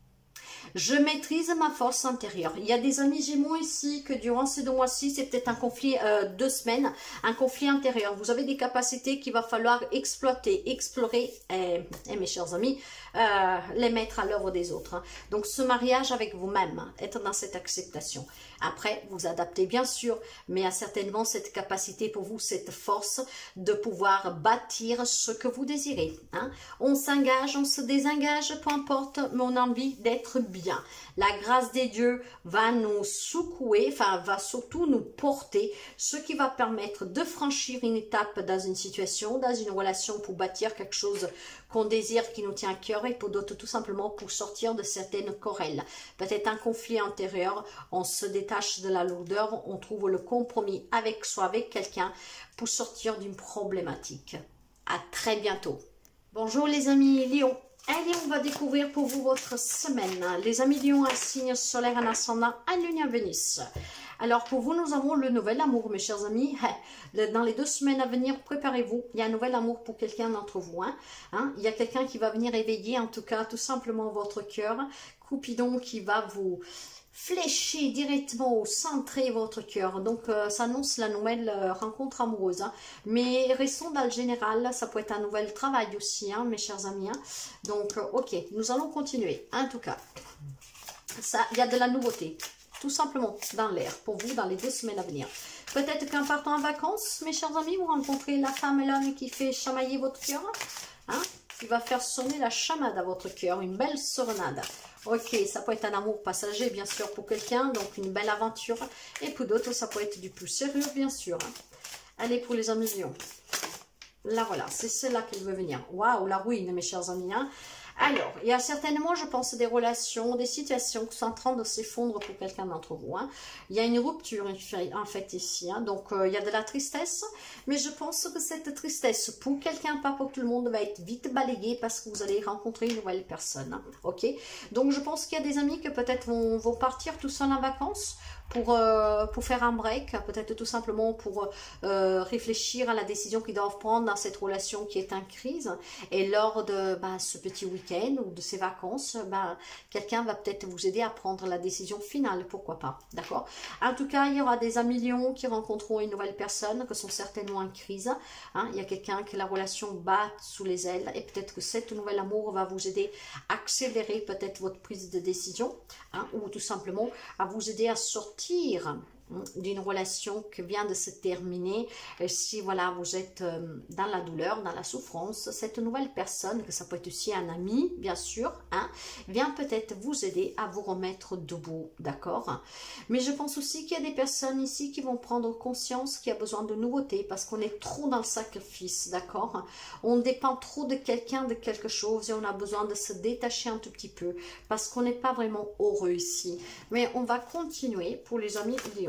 Je maîtrise ma force intérieure. Il y a des amis Gémeaux ici que durant ces 2 mois-ci, c'est peut-être un conflit, 2 semaines, un conflit intérieur. Vous avez des capacités qu'il va falloir exploiter, explorer, et mes chers amis, les mettre à l'œuvre des autres. Hein. Donc ce mariage avec vous-même, hein, être dans cette acceptation. Après, vous adaptez bien sûr, mais il y a certainement cette capacité pour vous, cette force de pouvoir bâtir ce que vous désirez. Hein. On s'engage, on se désengage, peu importe, mais on a envie d'être bien. La grâce des dieux va nous secouer, enfin va surtout nous porter, ce qui va permettre de franchir une étape dans une situation, dans une relation pour bâtir quelque chose qu'on désire, qui nous tient à cœur, et pour d'autres tout simplement pour sortir de certaines querelles. Peut-être un conflit intérieur, on se détache de la lourdeur, on trouve le compromis avec soi, avec quelqu'un pour sortir d'une problématique. À très bientôt. Bonjour les amis Lion. Allez, on va découvrir pour vous votre semaine. Les amis Lion, un signe solaire, un ascendant, un lune, un Vénus. Alors pour vous, nous avons le nouvel amour, mes chers amis. Dans les 2 semaines à venir, préparez-vous. Il y a un nouvel amour pour quelqu'un d'entre vous. Hein. Il y a quelqu'un qui va venir éveiller, en tout cas, tout simplement votre cœur. Cupidon qui va vous flécher directement au centré votre cœur. Donc ça annonce la nouvelle rencontre amoureuse. Hein. Mais restons dans le général, ça peut être un nouvel travail aussi, hein, mes chers amis. Hein. Donc ok, nous allons continuer. En tout cas, ça, il y a de la nouveauté. Tout simplement dans l'air pour vous dans les 2 semaines à venir. Peut-être qu'en partant en vacances, mes chers amis, vous rencontrez la femme et l'homme qui fait chamailler votre cœur. Hein, qui va faire sonner la chamade à votre cœur, une belle serenade. Ok, ça peut être un amour passager, bien sûr, pour quelqu'un, donc une belle aventure. Et pour d'autres, ça peut être du plus sérieux, bien sûr. Hein. Allez, pour les amis Lions. Là, voilà, c'est celle-là qui veut venir. Waouh, la ruine, mes chers amis. Hein. Alors, il y a certainement, je pense, des relations, des situations qui sont en train de s'effondrer pour quelqu'un d'entre vous. Hein. Il y a une rupture, en fait, ici. Hein. Donc, il y a de la tristesse. Mais je pense que cette tristesse, pour quelqu'un, pas pour tout le monde, va être vite balayée parce que vous allez rencontrer une nouvelle personne. Hein. Ok. Donc, je pense qu'il y a des amis qui peut-être vont partir tout seuls en vacances pour faire un break, peut-être tout simplement pour réfléchir à la décision qu'ils doivent prendre dans cette relation qui est en crise. Et lors de ce petit week-end ou de ces vacances, quelqu'un va peut-être vous aider à prendre la décision finale, pourquoi pas, d'accord? En tout cas, il y aura des amis Lions qui rencontreront une nouvelle personne, qui sont certainement en crise. Hein. Il y a quelqu'un que la relation bat sous les ailes et peut-être que cet nouvel amour va vous aider à accélérer peut-être votre prise de décision, hein, ou tout simplement à vous aider à sortir d'une relation qui vient de se terminer. Et si voilà, vous êtes dans la douleur, dans la souffrance, cette nouvelle personne, que ça peut être aussi un ami, bien sûr, hein, vient peut-être vous aider à vous remettre debout, d'accord? Mais je pense aussi qu'il y a des personnes ici qui vont prendre conscience qu'il y a besoin de nouveautés parce qu'on est trop dans le sacrifice, d'accord? On dépend trop de quelqu'un, de quelque chose et on a besoin de se détacher un tout petit peu parce qu'on n'est pas vraiment heureux ici. Mais on va continuer pour les amis Lions.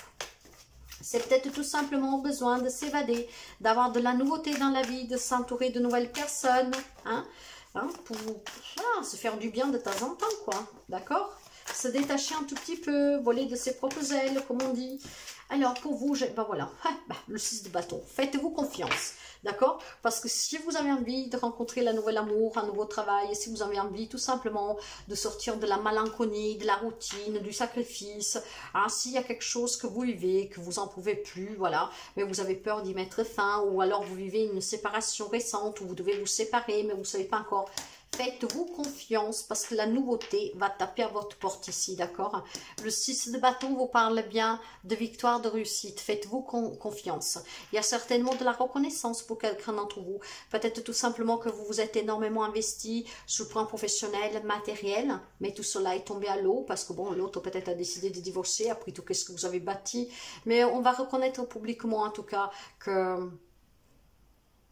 C'est peut-être tout simplement besoin de s'évader, d'avoir de la nouveauté dans la vie, de s'entourer de nouvelles personnes, hein, pour se faire du bien de temps en temps, quoi, d'accord? Se détacher un tout petit peu, voler de ses propres ailes, comme on dit. Alors, pour vous, voilà, le 6 de bâton, faites-vous confiance, d'accord? Parce que si vous avez envie de rencontrer la nouvelle amour, un nouveau travail, si vous avez envie tout simplement de sortir de la malenconie, de la routine, du sacrifice, hein, s'il y a quelque chose que vous vivez, que vous n'en pouvez plus, voilà, mais vous avez peur d'y mettre fin, ou alors vous vivez une séparation récente, où vous devez vous séparer, mais vous ne savez pas encore. Faites-vous confiance parce que la nouveauté va taper à votre porte ici, d'accord? Le 6 de bâton vous parle bien de victoire, de réussite. Faites-vous confiance. Il y a certainement de la reconnaissance pour quelqu'un d'entre vous. Peut-être tout simplement que vous vous êtes énormément investi sur le plan professionnel, matériel, mais tout cela est tombé à l'eau parce que bon, l'autre peut-être a décidé de divorcer après tout qu'est-ce que vous avez bâti. Mais on va reconnaître publiquement en tout cas que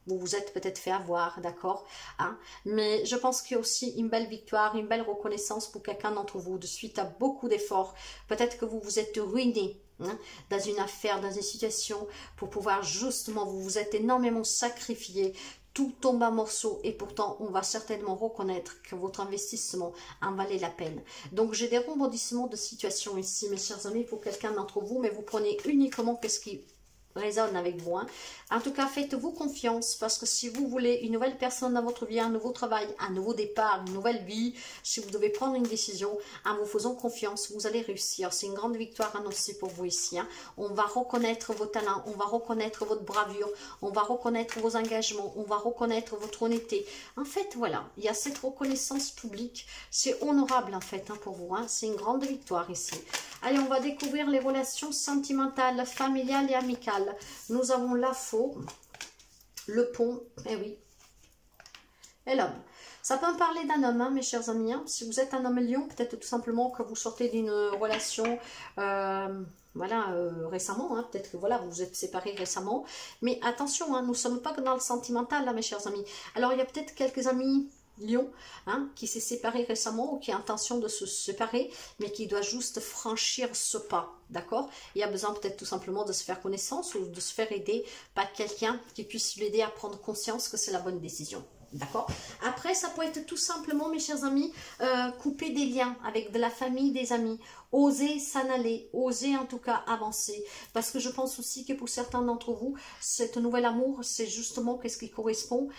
vous vous êtes peut-être fait avoir, d'accord, hein? Mais je pense qu'il y a aussi une belle victoire, une belle reconnaissance pour quelqu'un d'entre vous, de suite à beaucoup d'efforts. Peut-être que vous vous êtes ruiné, hein, dans une affaire, dans une situation, pour pouvoir justement, vous vous êtes énormément sacrifié, tout tombe en morceaux et pourtant on va certainement reconnaître que votre investissement en valait la peine. Donc j'ai des rebondissements de situation ici, mes chers amis, pour quelqu'un d'entre vous, mais vous prenez uniquement ce qui résonne avec vous, hein. En tout cas, faites-vous confiance, parce que si vous voulez une nouvelle personne dans votre vie, un nouveau travail, un nouveau départ, une nouvelle vie, si vous devez prendre une décision, en vous faisant confiance, vous allez réussir. C'est une grande victoire annoncée pour vous ici, hein. On va reconnaître vos talents, on va reconnaître votre bravure, on va reconnaître vos engagements, on va reconnaître votre honnêteté. En fait, voilà, il y a cette reconnaissance publique, c'est honorable en fait, hein, pour vous, hein. C'est une grande victoire ici. Allez, on va découvrir les relations sentimentales, familiales et amicales. Nous avons la faux, le pont, eh oui, et l'homme. Ça peut me parler d'un homme, hein, mes chers amis, hein. Si vous êtes un homme lion, peut-être tout simplement que vous sortez d'une relation, voilà, récemment, hein. Peut-être que voilà, vous vous êtes séparés récemment. Mais attention, hein, nous ne sommes pas que dans le sentimental, là, mes chers amis. Alors, il y a peut-être quelques amis lion, hein, qui s'est séparé récemment ou qui a intention de se séparer, mais qui doit juste franchir ce pas, d'accord? Il y a besoin peut-être tout simplement de se faire connaissance ou de se faire aider par quelqu'un qui puisse l'aider à prendre conscience que c'est la bonne décision. D'accord. Après, ça peut être tout simplement, mes chers amis, couper des liens avec de la famille, des amis. Oser s'en aller, oser en tout cas avancer. Parce que je pense aussi que pour certains d'entre vous, cet nouvel amour, c'est justement qu'est-ce qui correspond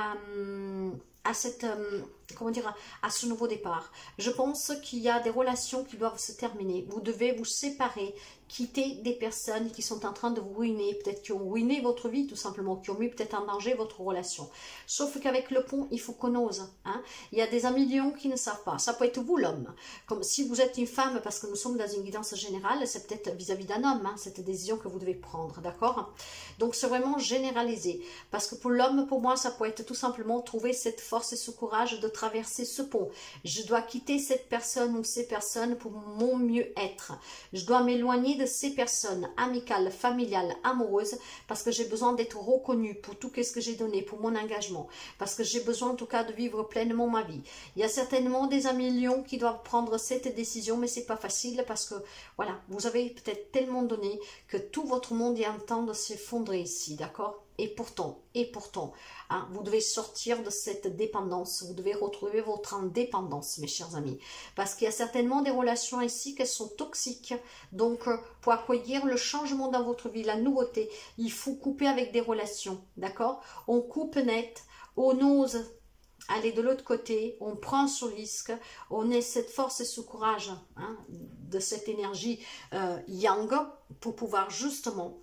à cette, comment dire, à ce nouveau départ. Je pense qu'il y a des relations qui doivent se terminer. Vous devez vous séparer, quitter des personnes qui sont en train de vous ruiner, peut-être qui ont ruiné votre vie tout simplement, qui ont mis peut-être en danger votre relation. Sauf qu'avec le pont, il faut qu'on ose, hein. Il y a des amis lions qui ne savent pas. Ça peut être vous l'homme. Comme si vous êtes une femme, parce que nous sommes dans une guidance générale, c'est peut-être vis-à-vis d'un homme, hein, cette décision que vous devez prendre, d'accord? Donc c'est vraiment généralisé. Parce que pour l'homme, pour moi, ça peut être tout simplement trouver cette force et ce courage de traverser ce pont. Je dois quitter cette personne ou ces personnes pour mon mieux-être. Je dois m'éloigner de ces personnes amicales, familiales, amoureuses, parce que j'ai besoin d'être reconnue pour tout ce que j'ai donné, pour mon engagement, parce que j'ai besoin en tout cas de vivre pleinement ma vie. Il y a certainement des amis lions qui doivent prendre cette décision, mais c'est pas facile parce que voilà, vous avez peut-être tellement donné que tout votre monde est en train de s'effondrer ici, d'accord? Et pourtant, hein, vous devez sortir de cette dépendance, vous devez retrouver votre indépendance, mes chers amis. Parce qu'il y a certainement des relations ici qui sont toxiques. Donc, pour accueillir le changement dans votre vie, la nouveauté, il faut couper avec des relations, d'accord? On coupe net, on ose aller de l'autre côté, on prend ce risque, on ait cette force et ce courage, hein, de cette énergie yang pour pouvoir justement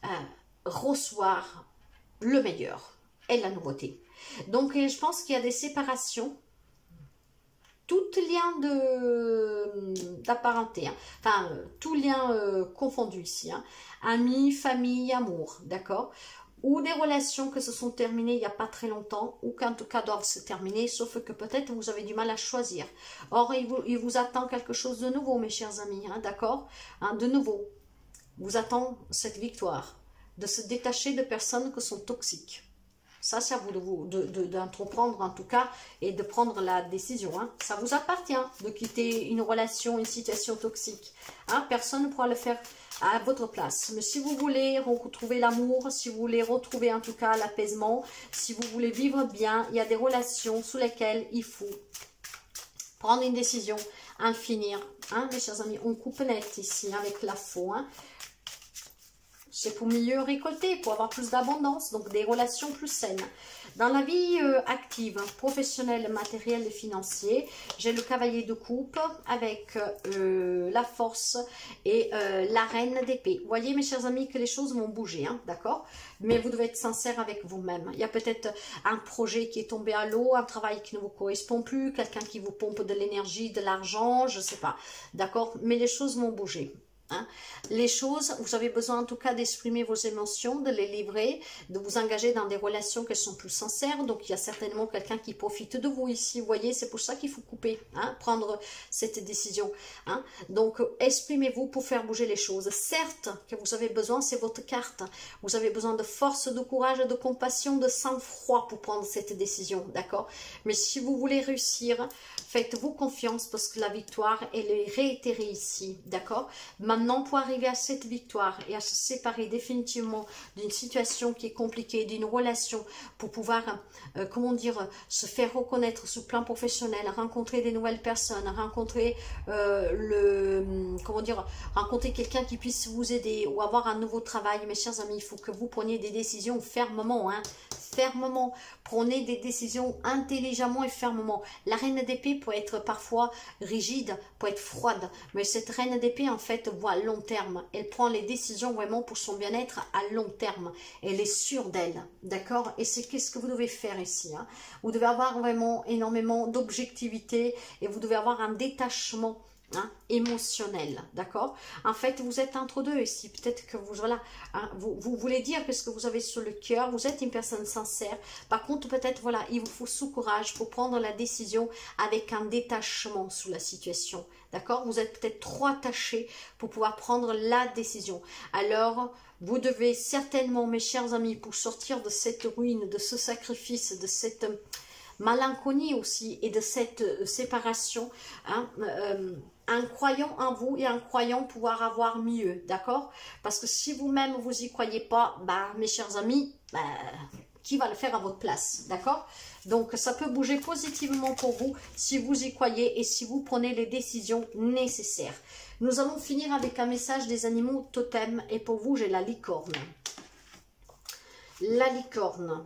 recevoir le meilleur et la nouveauté. Donc je pense qu'il y a des séparations, tout lien d'apparenté, hein. Enfin tout lien confondu ici, hein. Amis, famille, amour, d'accord, ou des relations que se sont terminées il n'y a pas très longtemps, ou qu'en tout cas doivent se terminer, sauf que peut-être vous avez du mal à choisir. Or il vous attend quelque chose de nouveau, mes chers amis, hein, d'accord, hein, de nouveau vous attend cette victoire, de se détacher de personnes qui sont toxiques. Ça, c'est à vous d'entreprendre en tout cas et de prendre la décision, hein. Ça vous appartient de quitter une relation, une situation toxique, hein. Personne ne pourra le faire à votre place. Mais si vous voulez retrouver l'amour, si vous voulez retrouver en tout cas l'apaisement, si vous voulez vivre bien, il y a des relations sous lesquelles il faut prendre une décision, en finir, hein, mes chers amis. On coupe net ici avec la faux, hein. C'est pour mieux récolter, pour avoir plus d'abondance, donc des relations plus saines. Dans la vie active, professionnelle, matérielle et financière, j'ai le cavalier de coupe avec la force et la reine d'épée. Vous voyez, mes chers amis, que les choses vont bouger, hein, d'accord? Mais vous devez être sincère avec vous-même. Il y a peut-être un projet qui est tombé à l'eau, un travail qui ne vous correspond plus, quelqu'un qui vous pompe de l'énergie, de l'argent, je ne sais pas, d'accord? Mais les choses vont bouger. Hein. Les choses, vous avez besoin en tout cas d'exprimer vos émotions, de les livrer, de vous engager dans des relations qui sont plus sincères. Donc il y a certainement quelqu'un qui profite de vous ici, vous voyez, c'est pour ça qu'il faut couper, hein, prendre cette décision. Hein. Donc exprimez-vous pour faire bouger les choses. Certes que vous avez besoin, c'est votre carte, vous avez besoin de force, de courage, de compassion, de sang-froid pour prendre cette décision, d'accord? Mais si vous voulez réussir, faites-vous confiance parce que la victoire, elle est réitérée ici, d'accord? Maintenant, pour arriver à cette victoire et à se séparer définitivement d'une situation qui est compliquée, d'une relation, pour pouvoir, comment dire, se faire reconnaître sur le plan professionnel, rencontrer des nouvelles personnes, rencontrer rencontrer quelqu'un qui puisse vous aider ou avoir un nouveau travail, mes chers amis, il faut que vous preniez des décisions fermement, hein, fermement. Prenez des décisions intelligemment et fermement. La reine d'épée peut être parfois rigide, peut être froide, mais cette reine d'épée en fait voit à long terme. Elle prend les décisions vraiment pour son bien-être à long terme. Elle est sûre d'elle, d'accord? Et c'est qu'est-ce que vous devez faire ici, hein? Vous devez avoir vraiment énormément d'objectivité et vous devez avoir un détachement, hein, émotionnel, d'accord? En fait, vous êtes entre deux ici. Peut-être que vous, voilà, hein, vous voulez dire que ce que vous avez sur le cœur, vous êtes une personne sincère. Par contre, peut-être, voilà, il vous faut ce courage pour prendre la décision avec un détachement sous la situation, d'accord? Vous êtes peut-être trop attaché pour pouvoir prendre la décision. Alors, vous devez certainement, mes chers amis, pour sortir de cette ruine, de ce sacrifice, de cette malenconie aussi et de cette séparation, hein, en croyant en vous et en croyant pouvoir avoir mieux, d'accord? Parce que si vous-même vous y croyez pas, bah, mes chers amis, bah, qui va le faire à votre place, d'accord? Donc ça peut bouger positivement pour vous si vous y croyez et si vous prenez les décisions nécessaires. Nous allons finir avec un message des animaux totems et pour vous j'ai la licorne. La licorne.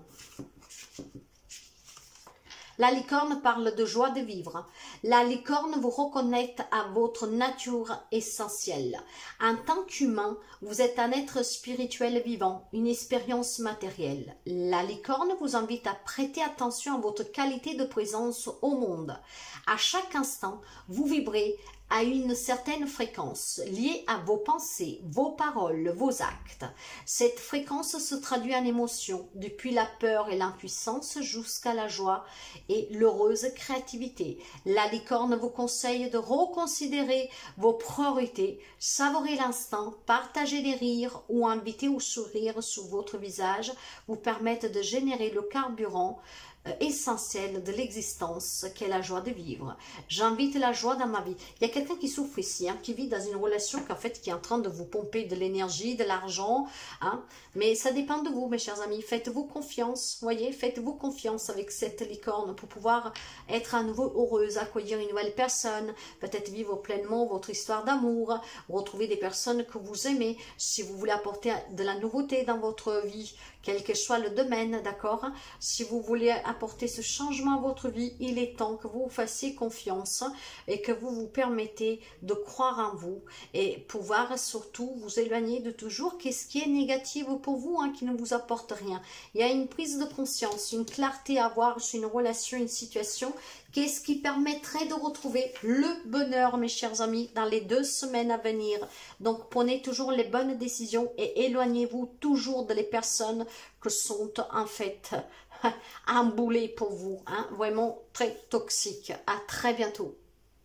La licorne parle de joie de vivre. La licorne vous reconnecte à votre nature essentielle. En tant qu'humain, vous êtes un être spirituel vivant, une expérience matérielle. La licorne vous invite à prêter attention à votre qualité de présence au monde. À chaque instant, vous vibrez à une certaine fréquence liée à vos pensées, vos paroles, vos actes. Cette fréquence se traduit en émotions, depuis la peur et l'impuissance jusqu'à la joie et l'heureuse créativité. La licorne vous conseille de reconsidérer vos priorités, savourer l'instant, partager des rires ou inviter au sourire sur votre visage vous permettent de générer le carburant essentiel de l'existence qu'est la joie de vivre. J'invite la joie dans ma vie. Il y a quelqu'un qui souffre ici, hein, qui vit dans une relation qui est en train de vous pomper de l'énergie, de l'argent, hein, mais ça dépend de vous, mes chers amis. Faites-vous confiance, voyez, faites-vous confiance avec cette licorne pour pouvoir être à nouveau heureuse, accueillir une nouvelle personne, peut-être vivre pleinement votre histoire d'amour, retrouver des personnes que vous aimez, si vous voulez apporter de la nouveauté dans votre vie, quel que soit le domaine, d'accord? Si vous voulez apporter ce changement à votre vie, il est temps que vous vous fassiez confiance et que vous vous permettez de croire en vous et pouvoir surtout vous éloigner de toujours qu'est-ce qui est négatif pour vous, hein, qui ne vous apporte rien. Il y a une prise de conscience, une clarté à avoir sur une relation, une situation. Qu'est-ce qui permettrait de retrouver le bonheur, mes chers amis, dans les 2 semaines à venir? Donc, prenez toujours les bonnes décisions et éloignez-vous toujours de les personnes que sont en fait emboulées pour vous, hein, vraiment très toxiques. À très bientôt.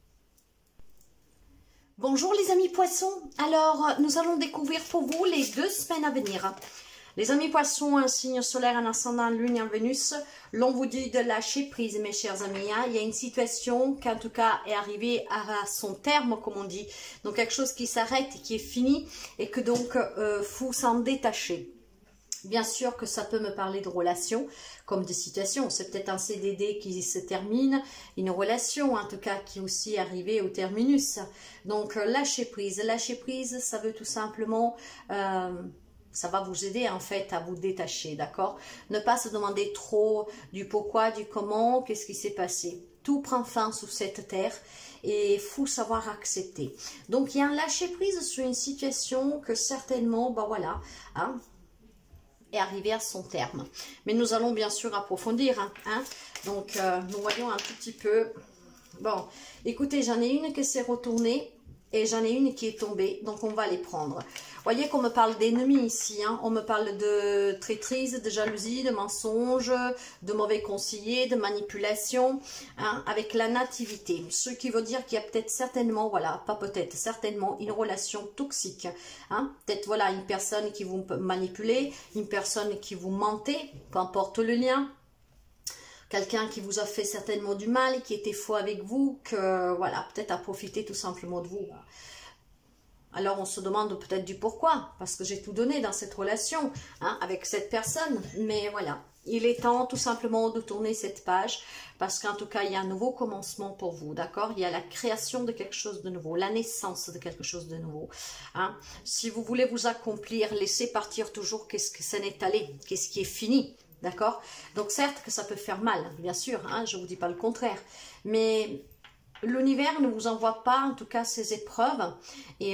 Bonjour les amis poissons. Alors, nous allons découvrir pour vous les 2 semaines à venir. Les amis poissons, un signe solaire, un ascendant, lune et en Vénus, l'on vous dit de lâcher prise, mes chers amis. Hein. Il y a une situation qui, en tout cas, est arrivée à son terme, comme on dit. Donc, quelque chose qui s'arrête et qui est fini et que donc, faut s'en détacher. Bien sûr que ça peut me parler de relations, comme de situations. C'est peut-être un CDD qui se termine, une relation, en tout cas, qui est aussi arrivée au terminus. Donc, lâcher prise. Lâcher prise, ça veut tout simplement... ça va vous aider en fait à vous détacher, d'accord? Ne pas se demander trop du pourquoi, du comment, qu'est-ce qui s'est passé. Tout prend fin sous cette terre et il faut savoir accepter. Donc il y a un lâcher prise sur une situation que certainement, ben voilà, hein, est arrivée à son terme. Mais nous allons bien sûr approfondir, hein. Donc nous voyons un tout petit peu. Bon, écoutez, j'en ai une qui s'est retournée. Et j'en ai une qui est tombée, donc on va les prendre. Vous voyez qu'on me parle d'ennemis ici, hein. On me parle de traîtrise, de jalousie, de mensonges, de mauvais conseillers, de manipulation, hein, avec la nativité. Ce qui veut dire qu'il y a peut-être certainement, voilà, pas peut-être, certainement une relation toxique. Hein. Peut-être, voilà, une personne qui vous manipulez, une personne qui vous mentait, peu importe le lien. Quelqu'un qui vous a fait certainement du mal, qui était faux avec vous, que, voilà, peut-être a profité tout simplement de vous. Alors on se demande peut-être du pourquoi, parce que j'ai tout donné dans cette relation, hein, avec cette personne. Mais voilà, il est temps tout simplement de tourner cette page, parce qu'en tout cas, il y a un nouveau commencement pour vous, d'accord? Il y a la création de quelque chose de nouveau, la naissance de quelque chose de nouveau. Hein. Si vous voulez vous accomplir, laissez partir toujours qu'est-ce que ça n'est allé, qu'est-ce qui est fini. D'accord? Donc certes que ça peut faire mal, bien sûr, hein, je ne vous dis pas le contraire. Mais l'univers ne vous envoie pas, en tout cas, ces épreuves. Et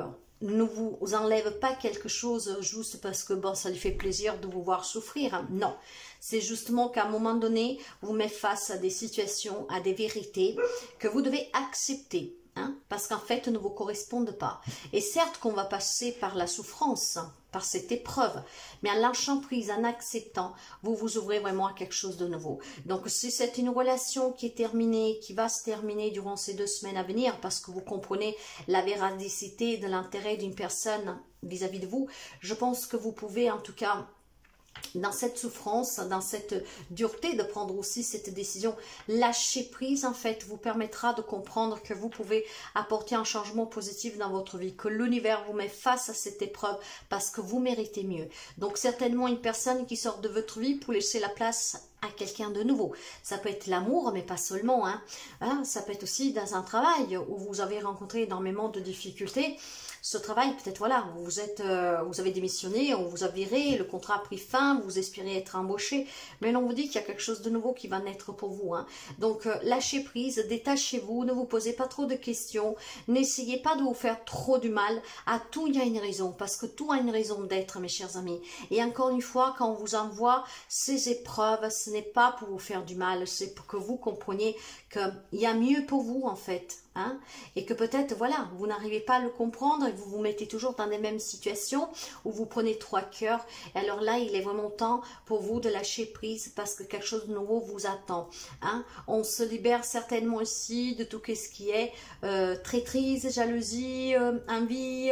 ne vous enlève pas quelque chose juste parce que bon, ça lui fait plaisir de vous voir souffrir. Hein. Non. C'est justement qu'à un moment donné, vous mettez face à des situations, à des vérités que vous devez accepter. Hein, parce qu'en fait, ne vous correspondent pas. Et certes qu'on va passer par la souffrance, par cette épreuve, mais en lâchant prise, en acceptant, vous vous ouvrez vraiment à quelque chose de nouveau. Donc, si c'est une relation qui est terminée, qui va se terminer durant ces 2 semaines à venir, parce que vous comprenez la véracité de l'intérêt d'une personne vis-à-vis de vous, je pense que vous pouvez en tout cas, dans cette souffrance, dans cette dureté de prendre aussi cette décision, lâcher prise en fait vous permettra de comprendre que vous pouvez apporter un changement positif dans votre vie, que l'univers vous met face à cette épreuve parce que vous méritez mieux. Donc certainement une personne qui sort de votre vie pour laisser la place à quelqu'un de nouveau. Ça peut être l'amour, mais pas seulement. Hein, ça peut être aussi dans un travail où vous avez rencontré énormément de difficultés. Ce travail, peut-être, voilà, vous avez démissionné, on vous a viré, le contrat a pris fin, vous espérez être embauché, mais l'on vous dit qu'il y a quelque chose de nouveau qui va naître pour vous. Hein. Donc, lâchez prise, détachez-vous, ne vous posez pas trop de questions, n'essayez pas de vous faire trop du mal. À tout, il y a une raison, parce que tout a une raison d'être, mes chers amis. Et encore une fois, quand on vous envoie ces épreuves, ce n'est pas pour vous faire du mal, c'est pour que vous compreniez qu'il y a mieux pour vous, en fait. Hein, et que peut-être, voilà, vous n'arrivez pas à le comprendre et vous vous mettez toujours dans les mêmes situations où vous prenez 3 cœurs. Et alors là, il est vraiment temps pour vous de lâcher prise parce que quelque chose de nouveau vous attend. Hein. On se libère certainement aussi de tout ce qui est traîtrise, jalousie, envie,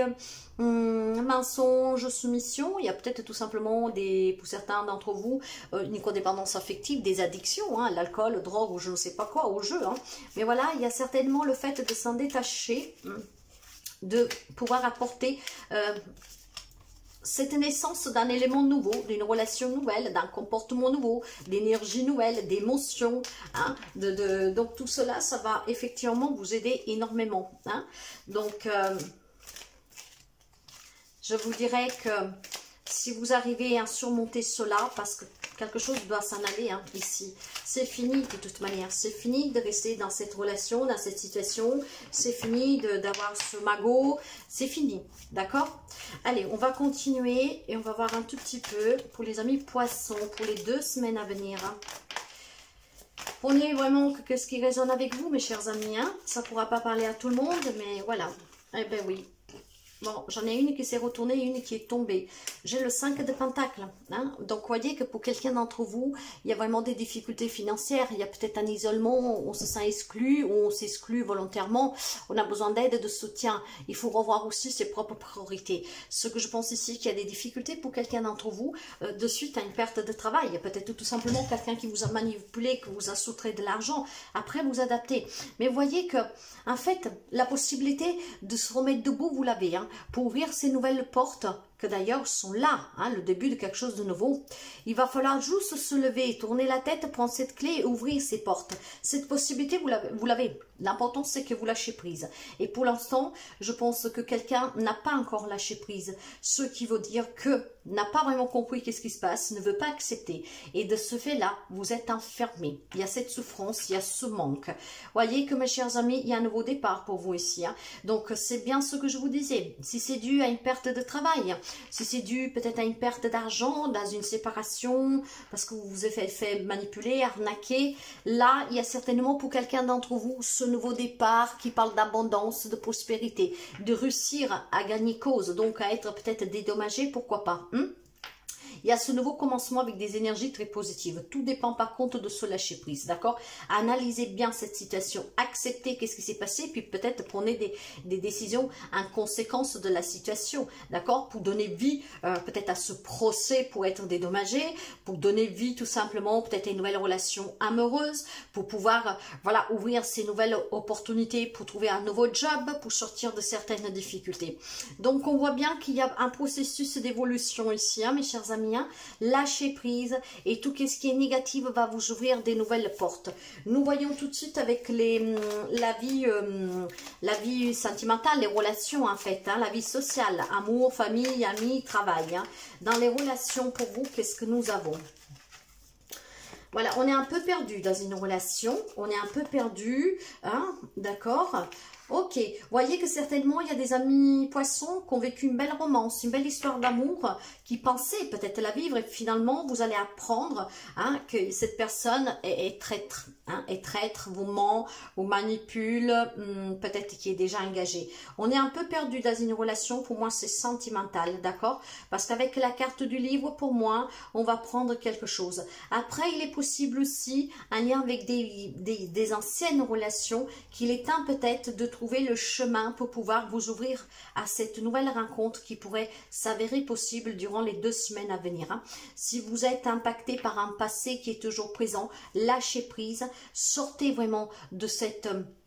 mensonge, soumission. Il y a peut-être tout simplement pour certains d'entre vous une codépendance affective, des addictions, hein, l'alcool, drogue ou je ne sais pas quoi, au jeu. Hein. Mais voilà, il y a certainement le fait de s'en détacher, de pouvoir apporter cette naissance d'un élément nouveau, d'une relation nouvelle, d'un comportement nouveau, d'énergie nouvelle, d'émotions. Hein, donc tout cela, ça va effectivement vous aider énormément. Hein. Donc, je vous dirais que si vous arrivez à surmonter cela, parce que quelque chose doit s'en aller hein, ici, c'est fini de toute manière, c'est fini de rester dans cette relation, dans cette situation, c'est fini d'avoir ce magot, c'est fini, d'accord? Allez, on va continuer et on va voir un tout petit peu pour les amis poissons, pour les 2 semaines à venir. Hein. Prenez vraiment ce qui résonne avec vous, mes chers amis, hein. Ça ne pourra pas parler à tout le monde, mais voilà, eh ben oui. Bon, j'en ai une qui s'est retournée et une qui est tombée. J'ai le 5 de Pentacles. Hein? Donc, vous voyez que pour quelqu'un d'entre vous, il y a vraiment des difficultés financières. Il y a peut-être un isolement, on se sent exclu, ou on s'exclut volontairement. On a besoin d'aide, de soutien. Il faut revoir aussi ses propres priorités. Ce que je pense ici, qu'il y a des difficultés pour quelqu'un d'entre vous, de suite à une perte de travail. Il y a peut-être tout simplement quelqu'un qui vous a manipulé, qui vous a soustrait de l'argent. Après, vous adaptez. Mais vous voyez que, en fait, la possibilité de se remettre debout, vous l'avez. Hein? Pour ouvrir ces nouvelles portes, que d'ailleurs sont là, hein, le début de quelque chose de nouveau. Il va falloir juste se lever, tourner la tête, prendre cette clé et ouvrir ces portes. Cette possibilité, vous l'avez. L'important, c'est que vous lâchez prise. Et pour l'instant, je pense que quelqu'un n'a pas encore lâché prise. Ce qui veut dire que n'a pas vraiment compris qu'est-ce qui se passe, ne veut pas accepter. Et de ce fait-là, vous êtes enfermé. Il y a cette souffrance, il y a ce manque. Voyez que mes chers amis, il y a un nouveau départ pour vous ici. Hein. Donc, c'est bien ce que je vous disais. Si c'est dû à une perte de travail, Si c'est dû peut-être à une perte d'argent, dans une séparation, parce que vous vous êtes fait manipuler, arnaquer, là, il y a certainement pour quelqu'un d'entre vous ce nouveau départ qui parle d'abondance, de prospérité, de réussir à gagner cause, donc à être peut-être dédommagé, pourquoi pas, il y a ce nouveau commencement avec des énergies très positives. Tout dépend par contre de ce lâcher prise, d'accord? Analysez bien cette situation, acceptez qu'est-ce qui s'est passé, puis peut-être prenez des décisions en conséquence de la situation, d'accord? Pour donner vie peut-être à ce procès, pour être dédommagé, pour donner vie tout simplement peut-être à une nouvelle relation amoureuse, pour pouvoir voilà ouvrir ces nouvelles opportunités, pour trouver un nouveau job, pour sortir de certaines difficultés. Donc on voit bien qu'il y a un processus d'évolution ici, hein, mes chers amis. Lâcher prise et tout ce qui est négatif va vous ouvrir des nouvelles portes. Nous voyons tout de suite avec la vie sentimentale, les relations en fait, hein, la vie sociale, amour, famille, amis, travail. Hein. Dans les relations pour vous, qu'est-ce que nous avons? Voilà, on est un peu perdu dans une relation, on est un peu perdu, hein, d'accord? Ok, voyez que certainement il y a des amis poissons qui ont vécu une belle romance, une belle histoire d'amour, qui pensaient peut-être la vivre et finalement vous allez apprendre hein, que cette personne est traître, hein, est traître, vous ment, vous manipule, peut-être qui est déjà engagé. On est un peu perdu dans une relation, pour moi c'est sentimental, d'accord? Parce qu'avec la carte du livre, pour moi, on va prendre quelque chose. Après, il est possible aussi un lien avec des anciennes relations qu'il est temps peut-être de trouver le chemin pour pouvoir vous ouvrir à cette nouvelle rencontre qui pourrait s'avérer possible durant les 2 semaines à venir. Hein. Si vous êtes impacté par un passé qui est toujours présent, lâchez prise, sortez vraiment de cette...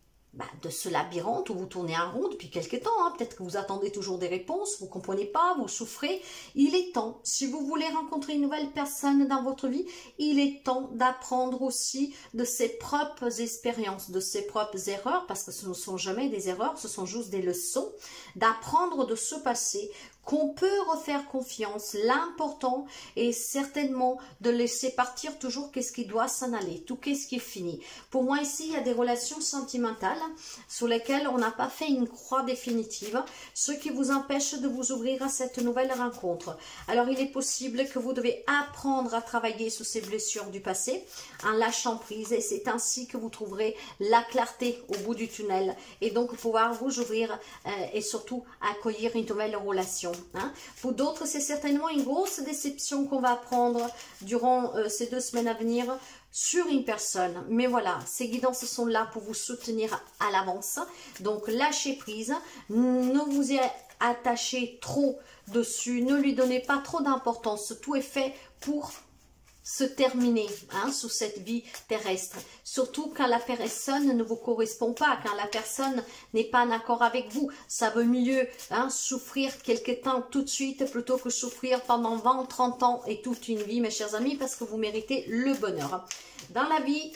de ce labyrinthe où vous tournez en rond depuis quelques temps. Hein. Peut-être que vous attendez toujours des réponses, vous ne comprenez pas, vous souffrez. Il est temps, si vous voulez rencontrer une nouvelle personne dans votre vie, il est temps d'apprendre aussi de ses propres expériences, de ses propres erreurs, parce que ce ne sont jamais des erreurs, ce sont juste des leçons, d'apprendre de ce passé, qu'on peut refaire confiance. L'important est certainement de laisser partir toujours qu'est-ce qui doit s'en aller, tout qu'est-ce qui est fini. Pour moi ici, il y a des relations sentimentales sur lesquelles on n'a pas fait une croix définitive, ce qui vous empêche de vous ouvrir à cette nouvelle rencontre. Alors il est possible que vous devez apprendre à travailler sur ces blessures du passé en lâchant prise et c'est ainsi que vous trouverez la clarté au bout du tunnel et donc pouvoir vous ouvrir et surtout accueillir une nouvelle relation. Hein. Pour d'autres, c'est certainement une grosse déception qu'on va prendre durant ces 2 semaines à venir sur une personne. Mais voilà, ces guidances sont là pour vous soutenir à l'avance. Donc, lâchez prise. Ne vous y attachez trop dessus. Ne lui donnez pas trop d'importance. Tout est fait pour se terminer hein, sous cette vie terrestre. Surtout quand la personne ne vous correspond pas, quand la personne n'est pas en accord avec vous. Ça vaut mieux hein, souffrir quelque temps tout de suite plutôt que souffrir pendant 20, 30 ans et toute une vie, mes chers amis, parce que vous méritez le bonheur. Dans la vie...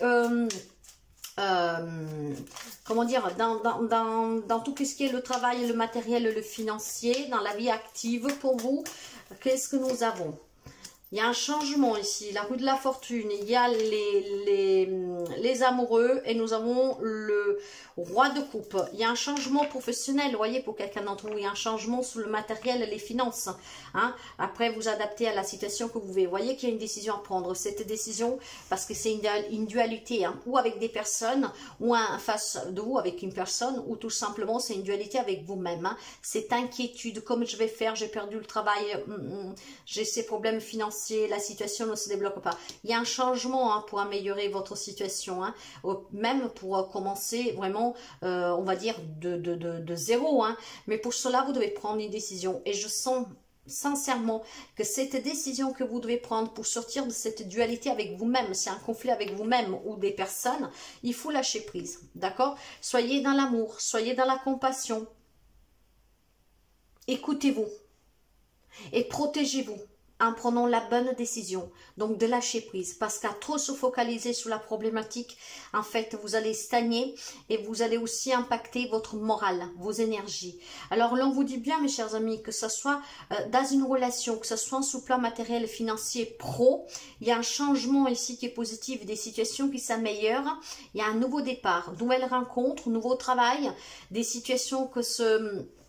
comment dire, dans tout ce qui est le travail, le matériel, le financier, dans la vie active pour vous, qu'est-ce que nous avons? Il y a un changement ici, la roue de la fortune, il y a les amoureux et nous avons le roi de coupe. Il y a un changement professionnel, vous voyez, pour quelqu'un d'entre vous, il y a un changement sur le matériel et les finances. Hein. Après, vous adaptez à la situation que vous vivez. Vous voyez qu'il y a une décision à prendre. Cette décision, parce que c'est une dualité, hein, ou avec des personnes, ou en face de vous avec une personne, ou tout simplement c'est une dualité avec vous-même. Hein. Cette inquiétude, comme je vais faire, j'ai perdu le travail, j'ai ces problèmes financiers, la situation ne se débloque pas. Il y a un changement hein, pour améliorer votre situation, hein, même pour commencer vraiment, on va dire, de zéro. Hein. Mais pour cela, vous devez prendre une décision. Et je sens sincèrement que cette décision que vous devez prendre pour sortir de cette dualité avec vous-même, c'est un conflit avec vous-même ou des personnes, il faut lâcher prise. D'accord? Soyez dans l'amour, soyez dans la compassion. Écoutez-vous et protégez-vous en prenant la bonne décision, donc de lâcher prise, parce qu'à trop se focaliser sur la problématique, en fait, vous allez stagner et vous allez aussi impacter votre morale, vos énergies. Alors, l'on vous dit bien, mes chers amis, que ce soit dans une relation, que ce soit sous plan matériel, financier, pro, il y a un changement ici qui est positif, des situations qui s'améliorent, il y a un nouveau départ, nouvelle rencontre, nouveau travail, des situations que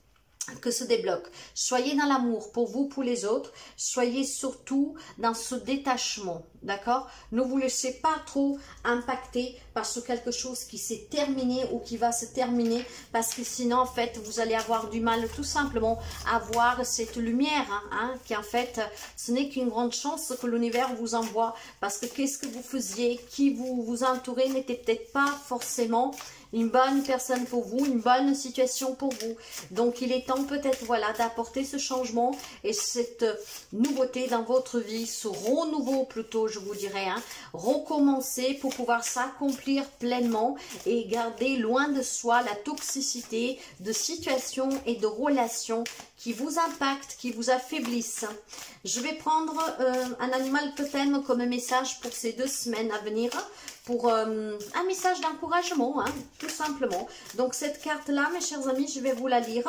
que se débloque. Soyez dans l'amour pour vous, pour les autres. Soyez surtout dans ce détachement, d'accord? Ne vous laissez pas trop impacter par ce quelque chose qui s'est terminé ou qui va se terminer, parce que sinon, en fait, vous allez avoir du mal tout simplement à voir cette lumière, qui en fait, ce n'est qu'une grande chance que l'univers vous envoie, parce que qu'est-ce que vous faisiez, qui vous entourez n'était peut-être pas forcément une bonne personne pour vous, une bonne situation pour vous. Donc, il est temps peut-être, voilà, d'apporter ce changement et cette nouveauté dans votre vie, ce renouveau plutôt, je vous dirais, recommencer pour pouvoir s'accomplir pleinement et garder loin de soi la toxicité de situations et de relations qui vous impactent, qui vous affaiblissent. Je vais prendre un animal totem comme message pour ces 2 semaines à venir, pour un message d'encouragement, tout simplement. Donc cette carte-là, mes chers amis, je vais vous la lire.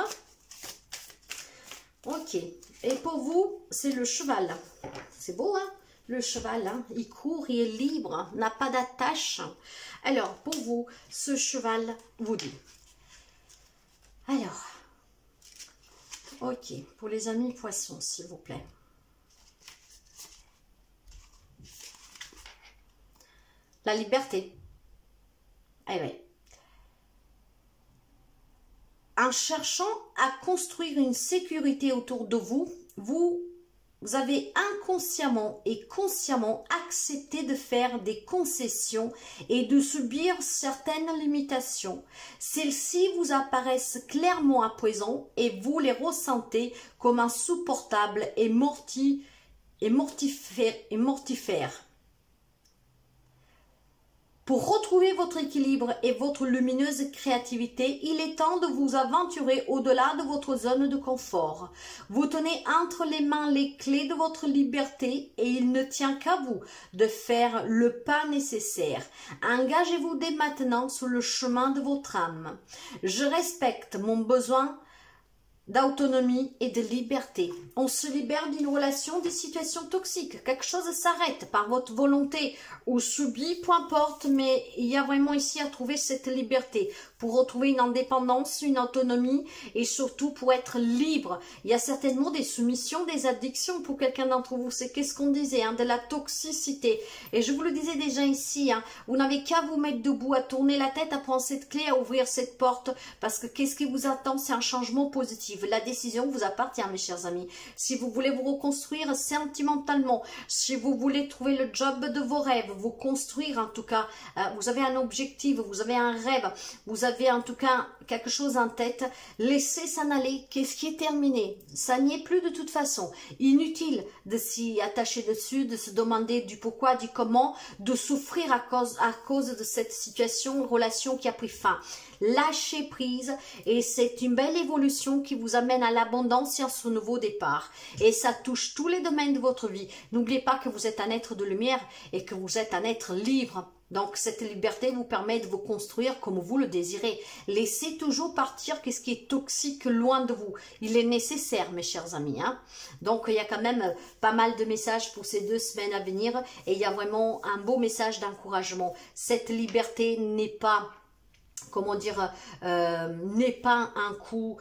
Ok. Et pour vous, c'est le cheval. C'est beau, le cheval, il court, il est libre, n'a pas d'attache. Alors, pour vous, ce cheval vous dit. Alors, ok, pour les amis poissons, s'il vous plaît. La liberté. Eh oui. En cherchant à construire une sécurité autour de vous, vous avez inconsciemment et consciemment accepté de faire des concessions et de subir certaines limitations. Celles-ci vous apparaissent clairement à présent et vous les ressentez comme insupportables et mortifères. Pour retrouver votre équilibre et votre lumineuse créativité, il est temps de vous aventurer au-delà de votre zone de confort. Vous tenez entre les mains les clés de votre liberté et il ne tient qu'à vous de faire le pas nécessaire. Engagez-vous dès maintenant sur le chemin de votre âme. Je respecte mon besoin d'autonomie et de liberté. On se libère d'une relation, des situations toxiques. Quelque chose s'arrête par votre volonté ou subit, peu importe, mais il y a vraiment ici à trouver cette liberté pour retrouver une indépendance, une autonomie et surtout pour être libre. Il y a certainement des soumissions, des addictions pour quelqu'un d'entre vous. C'est qu'est-ce qu'on disait, de la toxicité. Et je vous le disais déjà ici, vous n'avez qu'à vous mettre debout, à tourner la tête, à prendre cette clé, à ouvrir cette porte parce que qu'est-ce qui vous attend? C'est un changement positif. La décision vous appartient, mes chers amis. Si vous voulez vous reconstruire sentimentalement, si vous voulez trouver le job de vos rêves, vous construire en tout cas, vous avez un objectif, vous avez un rêve, vous avez en tout cas quelque chose en tête, laissez s'en aller. Qu'est-ce qui est terminé? Ça n'y est plus de toute façon. Inutile de s'y attacher dessus, de se demander du pourquoi, du comment, de souffrir à cause de cette situation, relation qui a pris fin. Lâchez prise et c'est une belle évolution qui vous amène à l'abondance et à ce nouveau départ. Et ça touche tous les domaines de votre vie. N'oubliez pas que vous êtes un être de lumière et que vous êtes un être libre. Donc cette liberté vous permet de vous construire comme vous le désirez. Laissez toujours partir ce qui est toxique loin de vous. Il est nécessaire, mes chers amis. Donc il y a quand même pas mal de messages pour ces 2 semaines à venir. Et il y a vraiment un beau message d'encouragement. Cette liberté n'est pas... comment dire, n'est pas un coup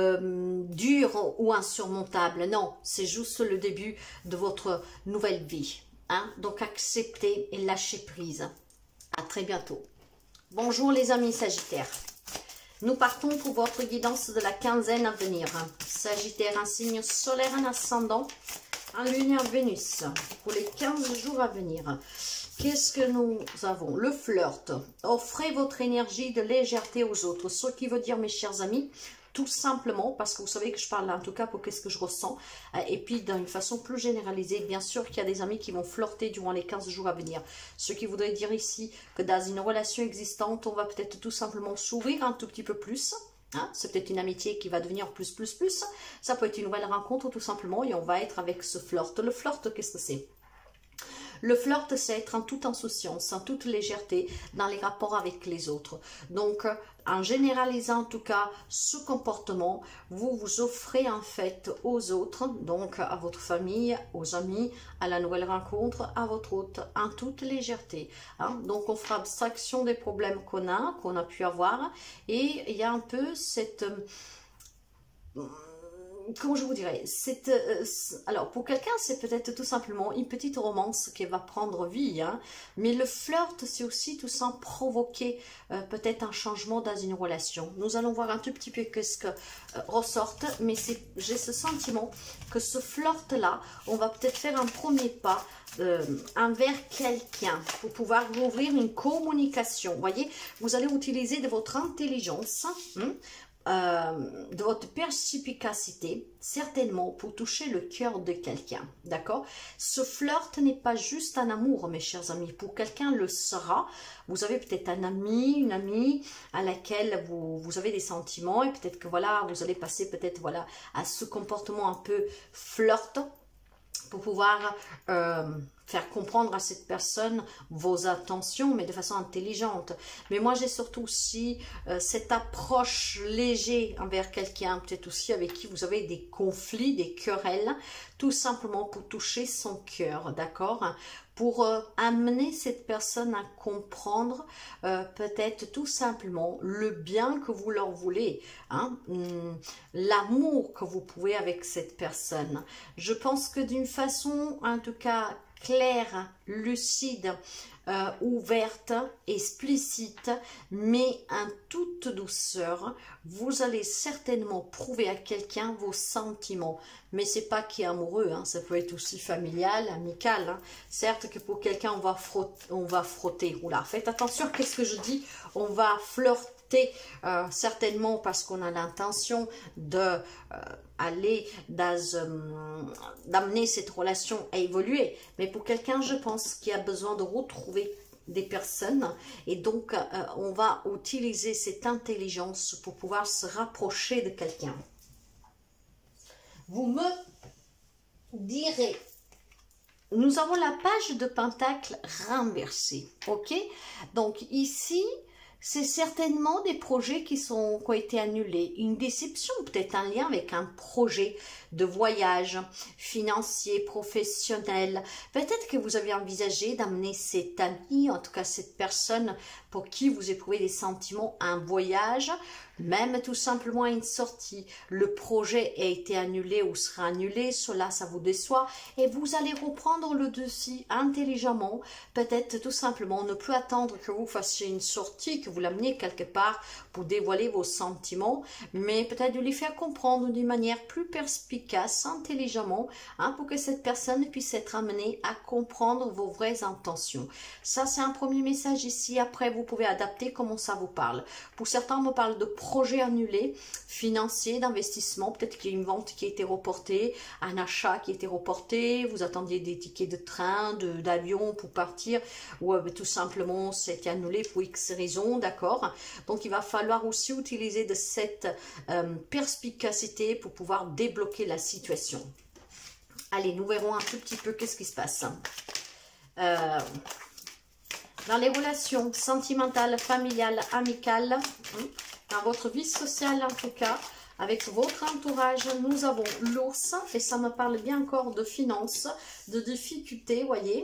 dur ou insurmontable. Non, c'est juste le début de votre nouvelle vie. Donc acceptez et lâchez prise. À très bientôt. Bonjour les amis Sagittaires. Nous partons pour votre guidance de la quinzaine à venir. Sagittaire, un signe solaire, un ascendant, un lunaire Vénus. Pour les 15 jours à venir. Qu'est-ce que nous avons? Le flirt. Offrez votre énergie de légèreté aux autres. Ce qui veut dire, mes chers amis, tout simplement, parce que vous savez que je parle en tout cas pour qu'est-ce que je ressens. Et puis, d'une façon plus généralisée, bien sûr qu'il y a des amis qui vont flirter durant les 15 jours à venir. Ce qui voudrait dire ici que dans une relation existante, on va peut-être tout simplement s'ouvrir un tout petit peu plus. C'est peut-être une amitié qui va devenir plus. Ça peut être une nouvelle rencontre tout simplement et on va être avec ce flirt. Le flirt, qu'est-ce que c'est? Le flirt, c'est être en toute insouciance, en toute légèreté dans les rapports avec les autres. Donc, en généralisant en tout cas ce comportement, vous vous offrez en fait aux autres, donc à votre famille, aux amis, à la nouvelle rencontre, à votre hôte, en toute légèreté. Donc, on fera abstraction des problèmes qu'on a pu avoir et il y a un peu cette... comment je vous dirais, alors pour quelqu'un c'est peut-être tout simplement une petite romance qui va prendre vie, hein, mais le flirt c'est aussi tout ça provoquer peut-être un changement dans une relation. Nous allons voir un tout petit peu qu'est-ce que ressorte, mais j'ai ce sentiment que ce flirt là, on va peut-être faire un premier pas envers quelqu'un pour pouvoir ouvrir une communication. Vous voyez, vous allez utiliser de votre intelligence, de votre perspicacité, certainement pour toucher le cœur de quelqu'un, d'accord? Ce flirt n'est pas juste un amour, mes chers amis, pour quelqu'un le sera. Vous avez peut-être un ami, une amie à laquelle vous avez des sentiments et peut-être que voilà, vous allez passer peut-être voilà à ce comportement un peu flirt pour pouvoir faire comprendre à cette personne vos intentions, mais de façon intelligente. Mais moi, j'ai surtout aussi cette approche légère envers quelqu'un, peut-être aussi avec qui vous avez des conflits, des querelles, tout simplement pour toucher son cœur, d'accord? Pour amener cette personne à comprendre peut-être tout simplement le bien que vous leur voulez, hein, l'amour que vous pouvez avec cette personne. Je pense que d'une façon, en tout cas, claire, lucide, ouverte, explicite, mais en toute douceur, vous allez certainement prouver à quelqu'un vos sentiments. Mais c'est pas qui est amoureux, hein, ça peut être aussi familial, amical. Hein. Certes que pour quelqu'un on va frotter. Oula, faites attention, qu'est-ce que je dis? On va flirter. Certainement parce qu'on a l'intention de aller d'amener cette relation à évoluer. Mais pour quelqu'un, je pense, qui a besoin de retrouver des personnes et donc on va utiliser cette intelligence pour pouvoir se rapprocher de quelqu'un. Vous me direz, nous avons la page de Pentacle renversée, ok? Donc ici, c'est certainement des projets qui ont été annulés, une déception, peut-être un lien avec un projet de voyage financier, professionnel. Peut-être que vous avez envisagé d'amener cet ami, en tout cas cette personne pour qui vous éprouvez des sentiments, un voyage, même tout simplement une sortie. Le projet a été annulé ou sera annulé, cela ça vous déçoit et vous allez reprendre le dessus intelligemment. Peut-être tout simplement ne plus attendre que vous fassiez une sortie, que vous l'ameniez quelque part pour dévoiler vos sentiments, mais peut-être de lui faire comprendre d'une manière plus perspicace, intelligemment, hein, pour que cette personne puisse être amenée à comprendre vos vraies intentions. Ça c'est un premier message ici. Après vous pouvez adapter comment ça vous parle. Pour certains on me parle de projet annulé, financier, d'investissement, peut-être qu'il y a une vente qui a été reportée, un achat qui a été reporté, vous attendiez des tickets de train, d'avion pour partir, ou tout simplement c'était annulé pour X raisons, d'accord? Donc il va falloir aussi utiliser de cette perspicacité pour pouvoir débloquer la situation. Allez, nous verrons un tout petit peu qu'est-ce qui se passe. Dans les relations sentimentales, familiales, amicales, dans votre vie sociale en tout cas, avec votre entourage, nous avons l'ours, et ça me parle bien encore de finances, de difficultés, voyez.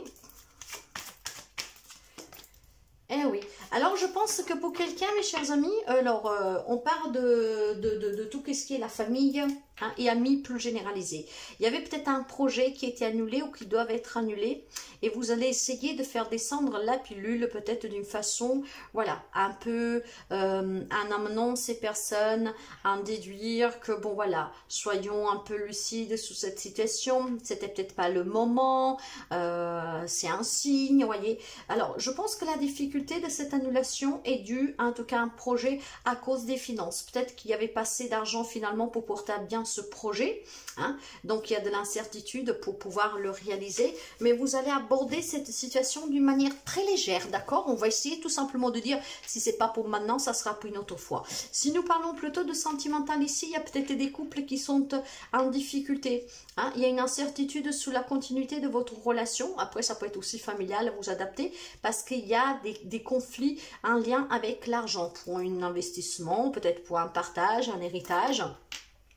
Eh oui, alors je pense que pour quelqu'un, mes chers amis, alors on parle de tout ce qui est la famille, hein, et amis plus généralisés. Il y avait peut-être un projet qui a été annulé ou qui doit être annulé et vous allez essayer de faire descendre la pilule peut-être d'une façon, voilà, un peu en amenant ces personnes à en déduire que bon voilà, soyons un peu lucides sous cette situation, c'était peut-être pas le moment, c'est un signe, vous voyez. Alors je pense que la difficulté de cette annulation est due en tout cas à un projet à cause des finances. Peut-être qu'il y avait pas assez d'argent finalement pour porter à bien ce projet, hein? Donc il y a de l'incertitude pour pouvoir le réaliser, mais vous allez aborder cette situation d'une manière très légère, d'accord? On va essayer tout simplement de dire si c'est pas pour maintenant, ça sera pour une autre fois. Si nous parlons plutôt de sentimental ici, il y a peut-être des couples qui sont en difficulté, hein? Il y a une incertitude sur la continuité de votre relation. Après ça peut être aussi familial, vous adapter, parce qu'il y a des conflits en lien avec l'argent, pour un investissement, peut-être pour un partage, un héritage.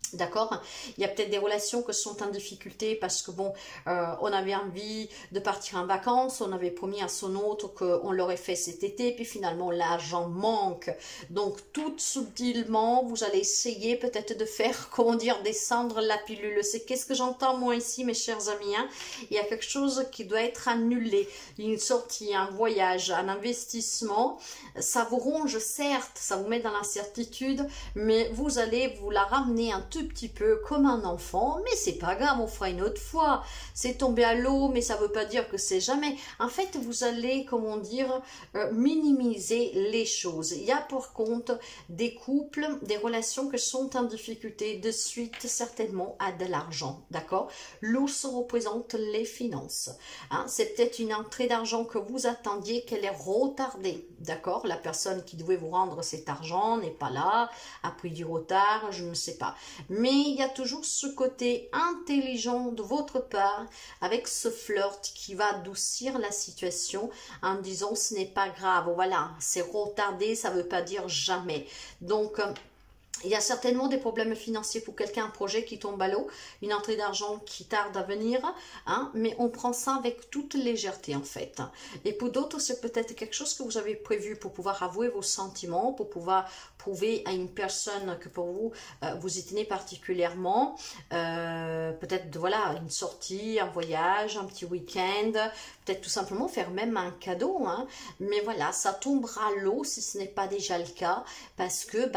D'accord? Il y a peut-être des relations qui sont en difficulté parce que bon, on avait envie de partir en vacances, on avait promis à son autre qu'on l'aurait fait cet été, puis finalement l'argent manque. Donc tout subtilement, vous allez essayer peut-être de faire, comment dire, descendre la pilule. C'est qu'est-ce que j'entends moi ici, mes chers amis, hein? Il y a quelque chose qui doit être annulé, une sortie, un voyage, un investissement. Ça vous ronge certes, ça vous met dans l'incertitude, mais vous allez vous la ramener un petit peu comme un enfant, mais c'est pas grave, on fera une autre fois. C'est tombé à l'eau, mais ça veut pas dire que c'est jamais. En fait, vous allez, comment dire, minimiser les choses. Il y a par contre des couples, des relations qui sont en difficulté de suite certainement à de l'argent, d'accord? L'ours représente les finances. Hein? C'est peut-être une entrée d'argent que vous attendiez, qu'elle est retardée, d'accord? La personne qui devait vous rendre cet argent n'est pas là, a pris du retard, je ne sais pas. Mais il y a toujours ce côté intelligent de votre part avec ce flirt qui va adoucir la situation en disant ce n'est pas grave, voilà, c'est retardé, ça ne veut pas dire jamais. Donc, il y a certainement des problèmes financiers pour quelqu'un, un projet qui tombe à l'eau, une entrée d'argent qui tarde à venir, hein, mais on prend ça avec toute légèreté en fait. Et pour d'autres, c'est peut-être quelque chose que vous avez prévu pour pouvoir avouer vos sentiments, pour pouvoir prouver à une personne que pour vous, vous y tenez particulièrement. Peut-être, voilà, une sortie, un voyage, un petit week-end, peut-être tout simplement faire même un cadeau, hein. Mais voilà, ça tombera à l'eau si ce n'est pas déjà le cas, parce que,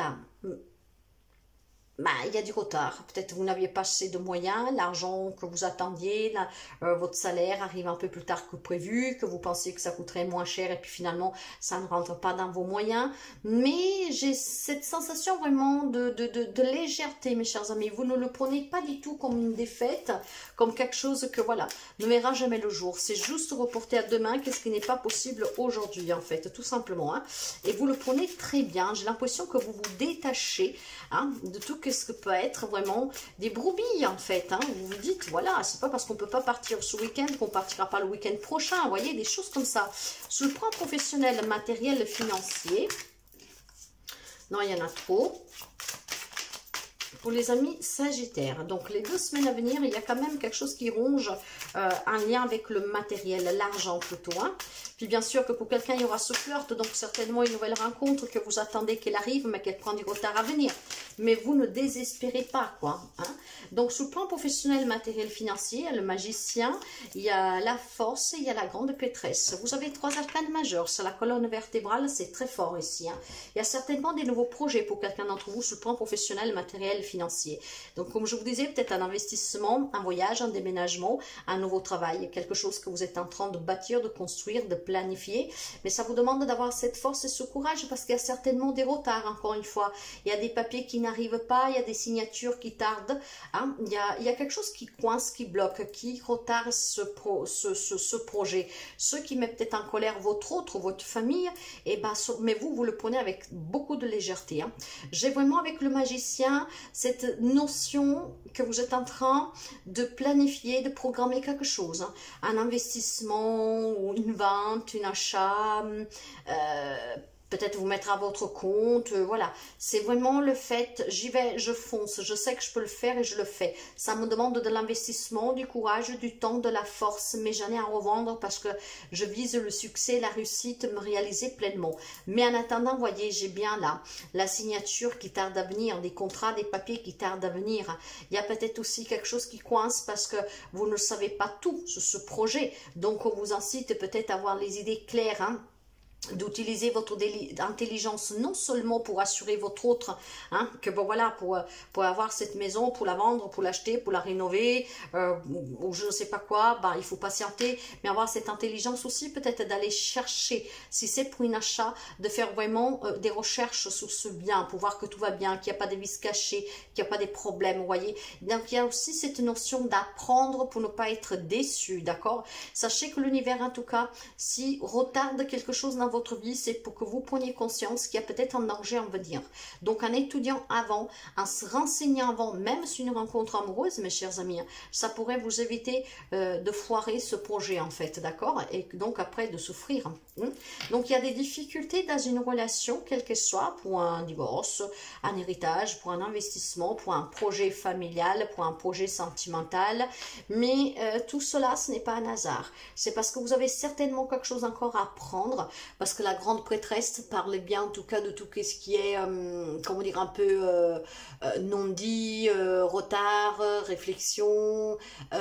il y a du retard. Peut-être vous n'aviez pas assez de moyens, l'argent que vous attendiez, votre salaire arrive un peu plus tard que prévu, que vous pensiez que ça coûterait moins cher et puis finalement ça ne rentre pas dans vos moyens. Mais j'ai cette sensation vraiment de légèreté, mes chers amis. Vous ne le prenez pas du tout comme une défaite, comme quelque chose que voilà, ne verra jamais le jour. C'est juste reporté à demain, qu'est-ce qui n'est pas possible aujourd'hui en fait, tout simplement. Hein. Et vous le prenez très bien. J'ai l'impression que vous vous détachez, hein, de tout ce que peut être vraiment des broubilles en fait, hein. Vous vous dites voilà, c'est pas parce qu'on peut pas partir ce week-end qu'on partira pas le week-end prochain, vous voyez, des choses comme ça. Sur le plan professionnel, matériel, financier, non, il y en a trop. Pour les amis sagittaires, donc les 2 semaines à venir, il y a quand même quelque chose qui ronge en lien avec le matériel, l'argent plutôt, hein. Puis bien sûr que pour quelqu'un, il y aura ce flirt, donc certainement une nouvelle rencontre que vous attendez qu'elle arrive, mais qu'elle prend du retard à venir. Mais vous ne désespérez pas, quoi. Hein. Donc, sous le plan professionnel, matériel, financier, le magicien, il y a la force et il y a la grande pétresse. Vous avez 3 arcanes majeures. Sur la colonne vertébrale, c'est très fort ici. Hein. Il y a certainement des nouveaux projets pour quelqu'un d'entre vous sous le plan professionnel, matériel, financier. Donc, comme je vous disais, peut-être un investissement, un voyage, un déménagement, un nouveau travail, quelque chose que vous êtes en train de bâtir, de construire, de planifier. Mais ça vous demande d'avoir cette force et ce courage parce qu'il y a certainement des retards, encore une fois. Il y a des papiers qui n'arrivent pas, il y a des signatures qui tardent. Hein. Il y a quelque chose qui coince, qui bloque, qui retarde ce projet. Ce qui met peut-être en colère votre famille, et mais vous le prenez avec beaucoup de légèreté. Hein. J'ai vraiment avec le magicien cette notion que vous êtes en train de planifier, de programmer quelque chose. Hein. Un investissement, ou une vente, un achat, peut-être vous mettre à votre compte, voilà. C'est vraiment le fait, j'y vais, je fonce, je sais que je peux le faire et je le fais. Ça me demande de l'investissement, du courage, du temps, de la force, mais j'en ai à revendre parce que je vise le succès, la réussite, me réaliser pleinement. Mais en attendant, voyez, j'ai bien là la signature qui tarde à venir, des contrats, des papiers qui tardent à venir. Il y a peut-être aussi quelque chose qui coince parce que vous ne savez pas tout sur ce projet. Donc, on vous incite peut-être à avoir les idées claires, hein, d'utiliser votre intelligence non seulement pour assurer votre autre, hein, que bon voilà, pour avoir cette maison, pour la vendre, pour l'acheter, pour la rénover, ou je ne sais pas quoi, il faut patienter, mais avoir cette intelligence aussi peut-être d'aller chercher, si c'est pour un achat, de faire vraiment des recherches sur ce bien, pour voir que tout va bien, qu'il n'y a pas de vices cachés, qu'il n'y a pas des problèmes, vous voyez. Donc il y a aussi cette notion d'apprendre pour ne pas être déçu, d'accord. Sachez que l'univers en tout cas, si retarde quelque chose dans votre vie, c'est pour que vous preniez conscience qu'il y a peut-être un danger à venir. Donc en étudiant avant, en se renseignant avant, même sur une rencontre amoureuse, mes chers amis, ça pourrait vous éviter de foirer ce projet en fait, d'accord? Et donc après de souffrir. Donc il y a des difficultés dans une relation, quelle qu'elle soit, pour un divorce, un héritage, pour un investissement, pour un projet familial, pour un projet sentimental, mais tout cela, ce n'est pas un hasard. C'est parce que vous avez certainement quelque chose encore à apprendre, parce que la grande prêtresse parle bien en tout cas de tout ce qui est, comment dire, un peu non dit, retard, réflexion,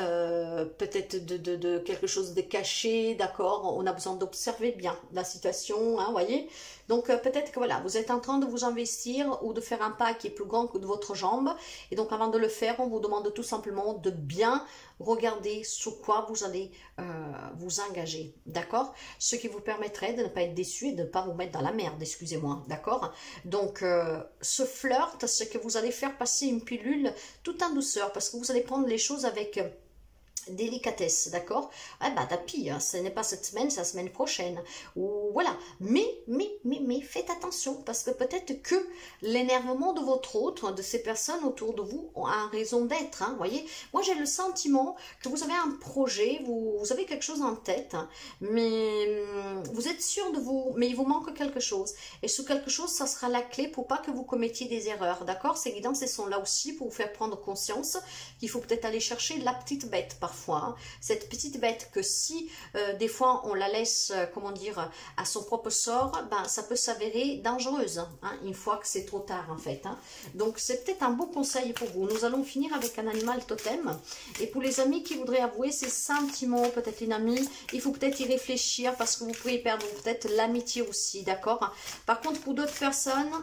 peut-être de quelque chose de caché, d'accord? On a besoin d'observer bien la situation, hein, voyez? Donc peut-être que voilà, vous êtes en train de vous investir ou de faire un pas qui est plus grand que de votre jambe. Et donc avant de le faire, on vous demande tout simplement de bien regarder sur quoi vous allez vous engager, d'accord? Ce qui vous permettrait de ne pas être déçu et de ne pas vous mettre dans la merde, excusez-moi, d'accord? Donc ce flirt, c'est que vous allez faire passer une pilule tout en douceur parce que vous allez prendre les choses avec délicatesse, d'accord? Ah bah tapis, hein, ce n'est pas cette semaine, c'est la semaine prochaine. Ou voilà. Mais faites attention parce que peut-être que l'énervement de votre autre, de ces personnes autour de vous, ont un raison d'être. Hein, voyez, moi j'ai le sentiment que vous avez un projet, vous avez quelque chose en tête, hein, mais vous êtes sûr de vous, mais il vous manque quelque chose. Et ce quelque chose, ça sera la clé pour pas que vous commettiez des erreurs, d'accord? Ces guidances, elles sont là aussi pour vous faire prendre conscience qu'il faut peut-être aller chercher la petite bête parfois. Hein. Cette petite bête que si des fois on la laisse, comment dire, à son propre sort, ben, ça peut s'avérer dangereuse, hein, une fois que c'est trop tard en fait. Hein. Donc c'est peut-être un bon conseil pour vous. Nous allons finir avec un animal totem. Et pour les amis qui voudraient avouer ces sentiments, peut-être une amie, il faut peut-être y réfléchir parce que vous pouvez perdre peut-être l'amitié aussi, d'accord? Par contre, pour d'autres personnes,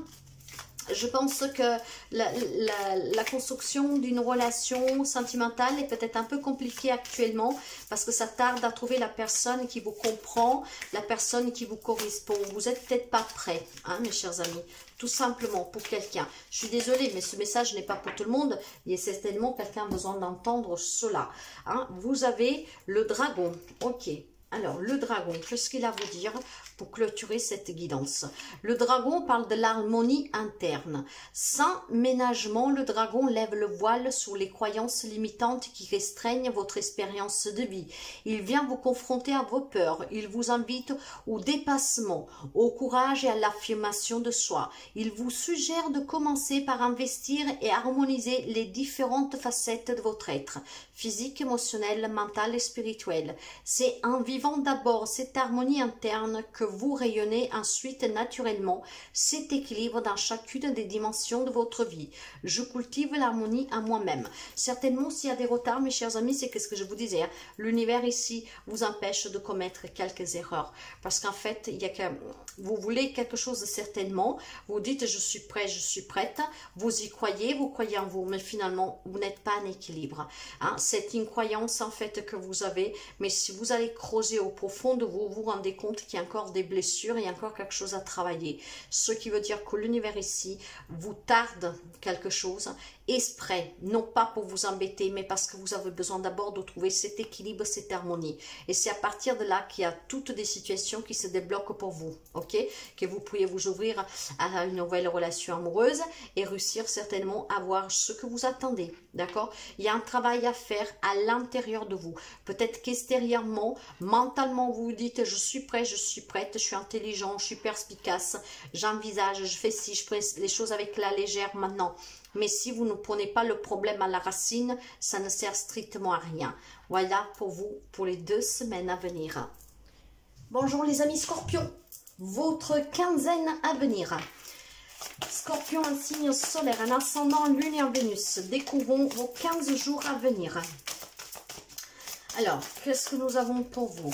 je pense que la construction d'une relation sentimentale est peut-être un peu compliquée actuellement parce que ça tarde à trouver la personne qui vous comprend, la personne qui vous correspond. Vous n'êtes peut-être pas prêts, hein, mes chers amis, tout simplement pour quelqu'un. Je suis désolée, mais ce message n'est pas pour tout le monde. Il y a certainement quelqu'un qui a besoin d'entendre cela. Hein. Vous avez le dragon, ok. Alors, le dragon, qu'est-ce qu'il a à vous dire pour clôturer cette guidance? Le dragon parle de l'harmonie interne. Sans ménagement, le dragon lève le voile sur les croyances limitantes qui restreignent votre expérience de vie. Il vient vous confronter à vos peurs. Il vous invite au dépassement, au courage et à l'affirmation de soi. Il vous suggère de commencer par investir et harmoniser les différentes facettes de votre être, physique, émotionnel, mental et spirituel. C'est en vivant d'abord cette harmonie interne que vous rayonnez ensuite naturellement cet équilibre dans chacune des dimensions de votre vie. Je cultive l'harmonie en moi-même. Certainement, s'il y a des retards, mes chers amis, c'est ce que je vous disais. Hein, l'univers ici vous empêche de commettre quelques erreurs. Parce qu'en fait, il y a que, vous voulez quelque chose certainement. Vous dites, je suis prêt, je suis prête. Vous y croyez, vous croyez en vous. Mais finalement, vous n'êtes pas en équilibre. Hein, c'est une croyance en fait que vous avez. Mais si vous allez creuser au profond de vous, vous rendez compte qu'il y a encore des blessures, il y a encore quelque chose à travailler. Ce qui veut dire que l'univers ici vous tarde quelque chose exprès, non pas pour vous embêter, mais parce que vous avez besoin d'abord de trouver cet équilibre, cette harmonie. Et c'est à partir de là qu'il y a toutes des situations qui se débloquent pour vous, ok? Que vous pourriez vous ouvrir à une nouvelle relation amoureuse et réussir certainement à avoir ce que vous attendez, d'accord? Il y a un travail à faire à l'intérieur de vous. Peut-être qu'extérieurement, mentalement, vous vous dites, je suis prêt, je suis prête, je suis intelligent, je suis perspicace, j'envisage, je fais ci, je prends les choses avec la légère maintenant. Mais si vous ne prenez pas le problème à la racine, ça ne sert strictement à rien. Voilà pour vous, pour les 2 semaines à venir. Bonjour les amis Scorpions, votre quinzaine à venir. Scorpion, un signe solaire, un ascendant, lune et en Vénus. Découvrons vos 15 jours à venir. Alors, qu'est-ce que nous avons pour vous?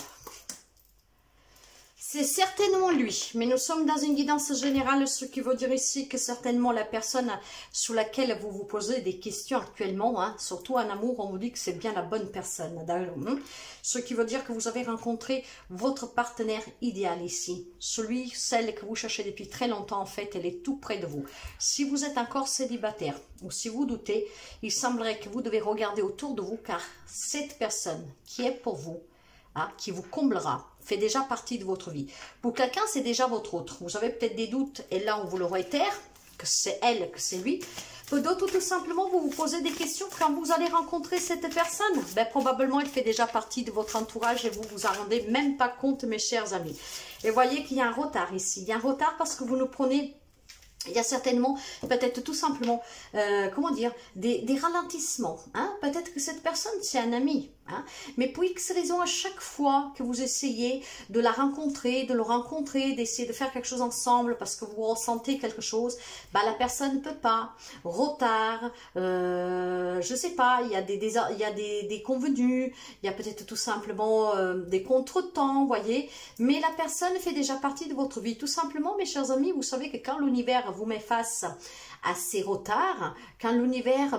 C'est certainement lui, mais nous sommes dans une guidance générale, ce qui veut dire ici que certainement la personne sur laquelle vous vous posez des questions actuellement, hein, surtout en amour, on vous dit que c'est bien la bonne personne. Ce qui veut dire que vous avez rencontré votre partenaire idéal ici. Celui, celle que vous cherchez depuis très longtemps en fait, elle est tout près de vous. Si vous êtes encore célibataire ou si vous doutez, il semblerait que vous devez regarder autour de vous car cette personne qui est pour vous hein, qui vous comblera, fait déjà partie de votre vie. Pour quelqu'un, c'est déjà votre autre. Vous avez peut-être des doutes, et là, on vous le réitère, que c'est elle, que c'est lui. Pour d'autres, tout simplement, vous vous posez des questions quand vous allez rencontrer cette personne. Ben, probablement, elle fait déjà partie de votre entourage et vous vous en rendez même pas compte, mes chers amis. Et voyez qu'il y a un retard ici. Il y a un retard parce que vous nous prenez... Il y a certainement, peut-être tout simplement, comment dire, des ralentissements. Hein? Peut-être que cette personne, c'est un ami. Hein? Mais pour X raison, à chaque fois que vous essayez de la rencontrer, de le rencontrer, d'essayer de faire quelque chose ensemble parce que vous ressentez quelque chose, bah, la personne ne peut pas. Retard, je sais pas, il y a des convenus, il y a peut-être tout simplement des contretemps, vous voyez. Mais la personne fait déjà partie de votre vie. Tout simplement, mes chers amis, vous savez que quand l'univers vous met face à ces retards, quand l'univers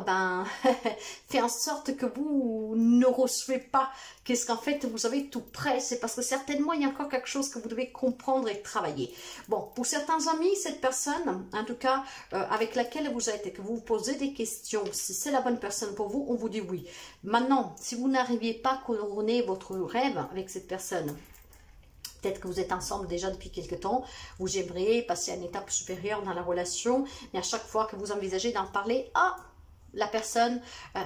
fait en sorte que vous ne recevez pas, qu'est-ce qu'en fait vous avez tout prêt, c'est parce que certainement il y a encore quelque chose que vous devez comprendre et travailler. Bon, pour certains amis, cette personne, en tout cas avec laquelle vous êtes et que vous vous posez des questions, si c'est la bonne personne pour vous, on vous dit oui. Maintenant, si vous n'arriviez pas à couronner votre rêve avec cette personne, peut-être que vous êtes ensemble déjà depuis quelque temps, vous aimeriez passer à une étape supérieure dans la relation, mais à chaque fois que vous envisagez d'en parler, la personne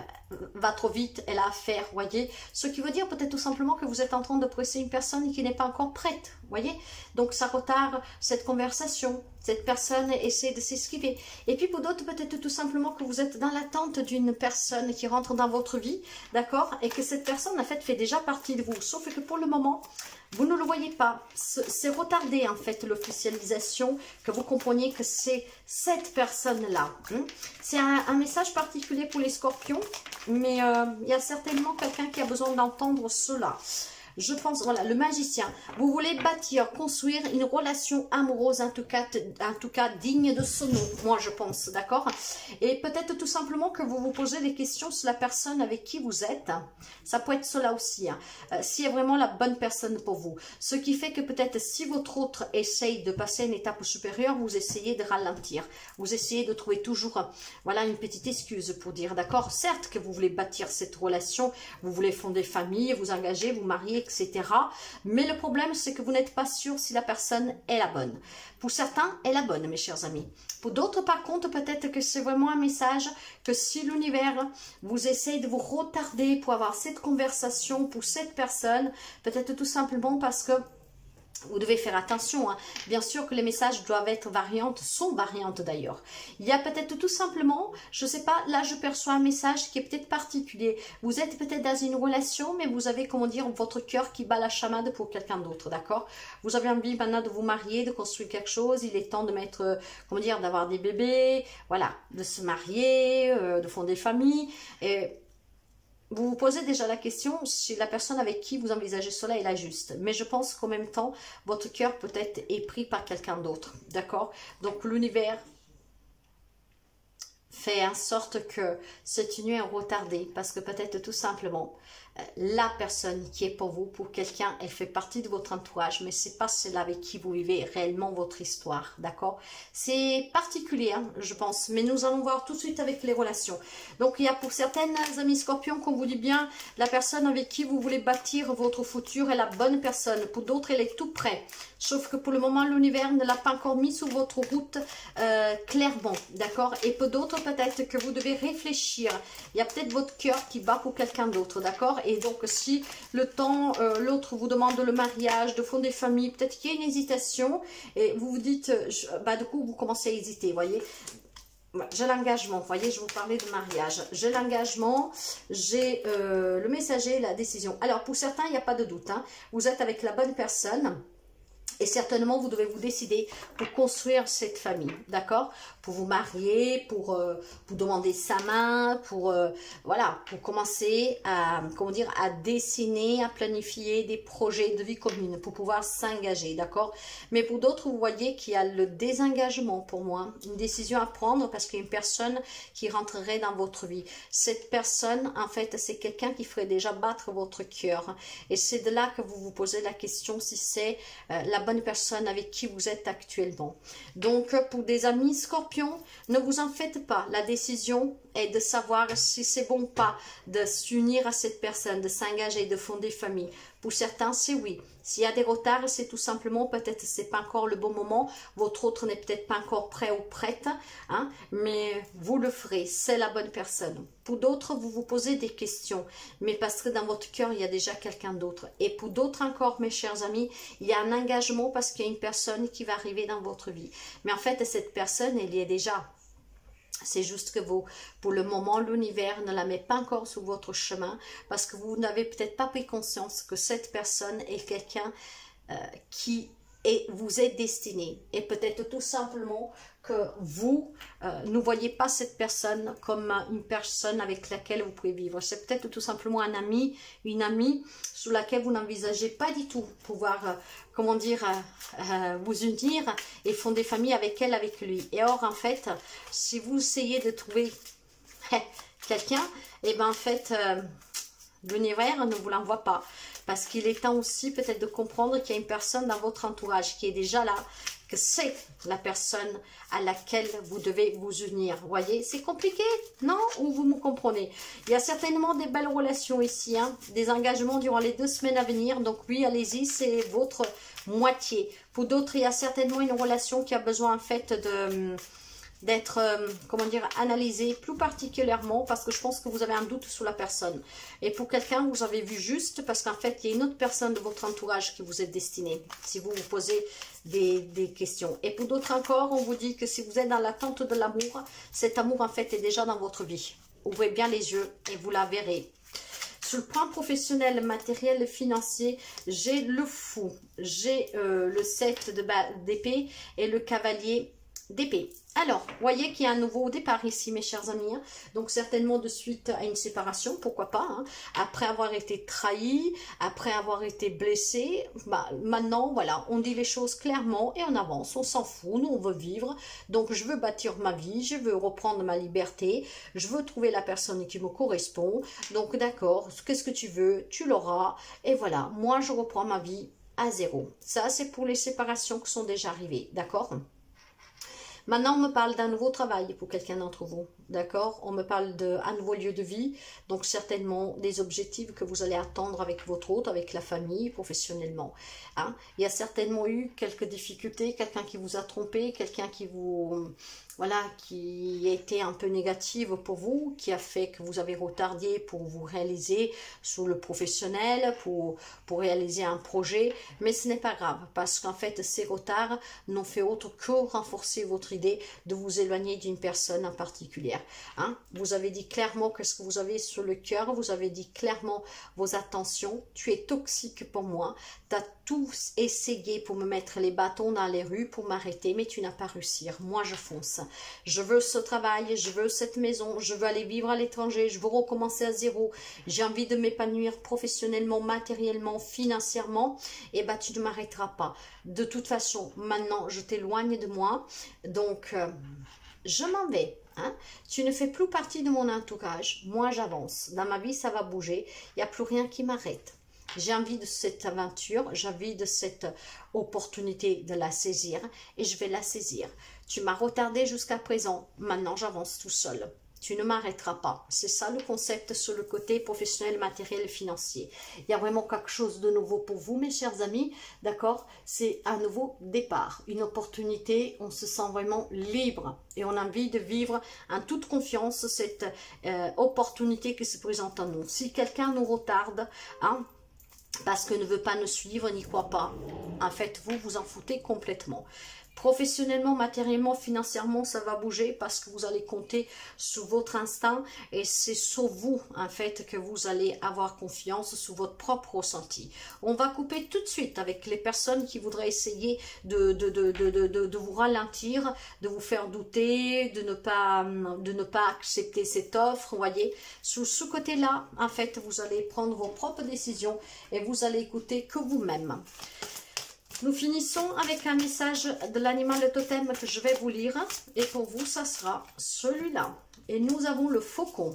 va trop vite, elle a affaire, voyez. Ce qui veut dire peut-être tout simplement que vous êtes en train de presser une personne qui n'est pas encore prête, voyez. Donc ça retarde cette conversation, cette personne essaie de s'esquiver. Et puis pour d'autres, peut-être tout simplement que vous êtes dans l'attente d'une personne qui rentre dans votre vie, d'accord, et que cette personne en fait fait déjà partie de vous, sauf que pour le moment, vous ne le voyez pas. C'est retardé en fait l'officialisation, que vous compreniez que c'est cette personne-là. C'est un message particulier pour les scorpions, mais il y a certainement quelqu'un qui a besoin d'entendre cela. Je pense, voilà, le magicien. Vous voulez bâtir, construire une relation amoureuse, en tout cas digne de ce nom, moi je pense, d'accord? Et peut-être tout simplement que vous vous posez des questions sur la personne avec qui vous êtes. Ça peut être cela aussi, hein. Si est vraiment la bonne personne pour vous. Ce qui fait que peut-être si votre autre essaye de passer à une étape supérieure, vous essayez de ralentir. Vous essayez de trouver toujours, voilà, une petite excuse pour dire, d'accord? Certes que vous voulez bâtir cette relation, vous voulez fonder famille, vous engager, vous marier, etc. Mais le problème, c'est que vous n'êtes pas sûr si la personne est la bonne. Pour certains, elle est la bonne, mes chers amis. Pour d'autres, par contre, peut-être que c'est vraiment un message que si l'univers vous essaye de vous retarder pour avoir cette conversation pour cette personne, peut-être tout simplement parce que vous devez faire attention, hein. Bien sûr que les messages doivent être variantes, sont variantes d'ailleurs. Il y a peut-être tout simplement, je ne sais pas, là je perçois un message qui est peut-être particulier. Vous êtes peut-être dans une relation, mais vous avez, comment dire, votre cœur qui bat la chamade pour quelqu'un d'autre, d'accord? Vous avez envie maintenant de vous marier, de construire quelque chose, il est temps de mettre, comment dire, d'avoir des bébés, voilà, de se marier, de fonder famille, et vous vous posez déjà la question si la personne avec qui vous envisagez cela est la juste. Mais je pense qu'en même temps, votre cœur peut-être est pris par quelqu'un d'autre. D'accord? Donc l'univers fait en sorte que cette union est retardée. Parce que peut-être tout simplement, la personne qui est pour vous, pour quelqu'un, elle fait partie de votre entourage. Mais c'est pas celle avec qui vous vivez réellement votre histoire. D'accord? C'est particulier, hein, je pense. Mais nous allons voir tout de suite avec les relations. Donc il y a pour certaines amis scorpions qu'on vous dit bien, la personne avec qui vous voulez bâtir votre futur est la bonne personne. Pour d'autres, elle est tout près. Sauf que pour le moment, l'univers ne l'a pas encore mis sur votre route clairement. D'accord? Et pour d'autres, peut-être que vous devez réfléchir. Il y a peut-être votre cœur qui bat pour quelqu'un d'autre. D'accord? Et donc, si le temps, l'autre vous demande le mariage, de fonder famille, peut-être qu'il y a une hésitation. Et vous vous dites, du coup, vous commencez à hésiter, vous voyez. J'ai l'engagement, vous voyez, je vous parlais de mariage. J'ai l'engagement, j'ai le messager, la décision. Alors, pour certains, il n'y a pas de doute, hein. Vous êtes avec la bonne personne. Et certainement, vous devez vous décider pour construire cette famille, d'accord? Pour vous marier, pour demander sa main, voilà, pour commencer à, comment dire, à dessiner, à planifier des projets de vie commune, pour pouvoir s'engager, d'accord? Mais pour d'autres, vous voyez qu'il y a le désengagement pour moi, une décision à prendre parce qu'il y a une personne qui rentrerait dans votre vie. Cette personne, en fait, c'est quelqu'un qui ferait déjà battre votre cœur. Et c'est de là que vous vous posez la question si c'est la bonne personne avec qui vous êtes actuellement. Donc, pour des amis scorpions, ne vous en faites pas. La décision est de savoir si c'est bon ou pas de s'unir à cette personne, de s'engager, de fonder famille. Pour certains, c'est oui. S'il y a des retards, c'est tout simplement, peut-être c'est pas encore le bon moment, votre autre n'est peut-être pas encore prêt ou prête, hein, mais vous le ferez, c'est la bonne personne. Pour d'autres, vous vous posez des questions, mais parce que dans votre cœur, il y a déjà quelqu'un d'autre. Et pour d'autres encore, mes chers amis, il y a un engagement parce qu'il y a une personne qui va arriver dans votre vie. Mais en fait, cette personne, elle y est déjà. C'est juste que vous, pour le moment, l'univers ne la met pas encore sur votre chemin parce que vous n'avez peut-être pas pris conscience que cette personne est quelqu'un qui vous est destiné. Et peut-être tout simplement que vous ne voyez pas cette personne comme une personne avec laquelle vous pouvez vivre. C'est peut-être tout simplement un ami, une amie sur laquelle vous n'envisagez pas du tout pouvoir, comment dire, vous unir et fonder famille avec elle, avec lui. Et or, en fait, si vous essayez de trouver quelqu'un, et bien en fait, l'univers ne vous l'envoie pas. Parce qu'il est temps aussi peut-être de comprendre qu'il y a une personne dans votre entourage qui est déjà là, que c'est la personne à laquelle vous devez vous unir. Vous voyez, c'est compliqué, non? Ou vous me comprenez? Il y a certainement des belles relations ici, hein, des engagements durant les 2 semaines à venir. Donc oui, allez-y, c'est votre moitié. Pour d'autres, il y a certainement une relation qui a besoin en fait d'être, comment dire, analysé plus particulièrement parce que je pense que vous avez un doute sur la personne. Et pour quelqu'un, vous avez vu juste parce qu'en fait, il y a une autre personne de votre entourage qui vous est destinée, si vous vous posez des questions. Et pour d'autres encore, on vous dit que si vous êtes dans l'attente de l'amour, cet amour, en fait, est déjà dans votre vie. Ouvrez bien les yeux et vous la verrez. Sur le plan professionnel, matériel, financier, j'ai le fou, j'ai le 7 d'épée et le cavalier d'épée. Alors, voyez qu'il y a un nouveau départ ici, mes chers amis. Hein. Donc, certainement de suite à une séparation, pourquoi pas. Hein. Après avoir été trahi, après avoir été blessé, bah, maintenant, voilà, on dit les choses clairement et on avance. On s'en fout, nous, on veut vivre. Donc, je veux bâtir ma vie, je veux reprendre ma liberté, je veux trouver la personne qui me correspond. Donc, d'accord, qu'est-ce que tu veux? Tu l'auras. Et voilà, moi, je reprends ma vie à zéro. Ça, c'est pour les séparations qui sont déjà arrivées, d'accord ? Maintenant, on me parle d'un nouveau travail pour quelqu'un d'entre vous, d'accord? On me parle d'un nouveau lieu de vie, donc certainement des objectifs que vous allez attendre avec votre autre, avec la famille, professionnellement. Hein? Il y a certainement eu quelques difficultés, quelqu'un qui vous a trompé, quelqu'un qui vous... Voilà, qui a été un peu négative pour vous, qui a fait que vous avez retardé pour vous réaliser sur le professionnel, pour réaliser un projet. Mais ce n'est pas grave, parce qu'en fait, ces retards n'ont fait autre que renforcer votre idée de vous éloigner d'une personne en particulier. Hein? Vous avez dit clairement qu'est-ce que vous avez sur le cœur, vous avez dit clairement vos intentions. Tu es toxique pour moi, tu as tout essayé pour me mettre les bâtons dans les rues, pour m'arrêter, mais tu n'as pas réussi. Moi, je fonce. Je veux ce travail, je veux cette maison, je veux aller vivre à l'étranger, je veux recommencer à zéro. J'ai envie de m'épanouir professionnellement, matériellement, financièrement. Et bah, tu ne m'arrêteras pas. De toute façon, maintenant, je t'éloigne de moi. Donc, je m'en vais. Hein? Tu ne fais plus partie de mon entourage. Moi, j'avance. Dans ma vie, ça va bouger. Il n'y a plus rien qui m'arrête. J'ai envie de cette aventure, j'ai envie de cette opportunité de la saisir et je vais la saisir. Tu m'as retardé jusqu'à présent, maintenant j'avance tout seul. Tu ne m'arrêteras pas. C'est ça le concept sur le côté professionnel, matériel et financier. Il y a vraiment quelque chose de nouveau pour vous, mes chers amis. D'accord? C'est un nouveau départ, une opportunité. On se sent vraiment libre et on a envie de vivre en toute confiance cette opportunité qui se présente à nous. Si quelqu'un nous retarde, hein, parce que ne veut pas nous suivre, n'y croit pas. En fait, vous vous en foutez complètement. Professionnellement, matériellement, financièrement, ça va bouger parce que vous allez compter sur votre instinct et c'est sur vous, en fait, que vous allez avoir confiance sur votre propre ressenti. On va couper tout de suite avec les personnes qui voudraient essayer de vous ralentir, de vous faire douter, de ne pas accepter cette offre, vous voyez. Sous ce côté-là, en fait, vous allez prendre vos propres décisions et vous allez écouter que vous-même. Nous finissons avec un message de l'animal totem que je vais vous lire. Et pour vous, ça sera celui-là. Et nous avons le faucon.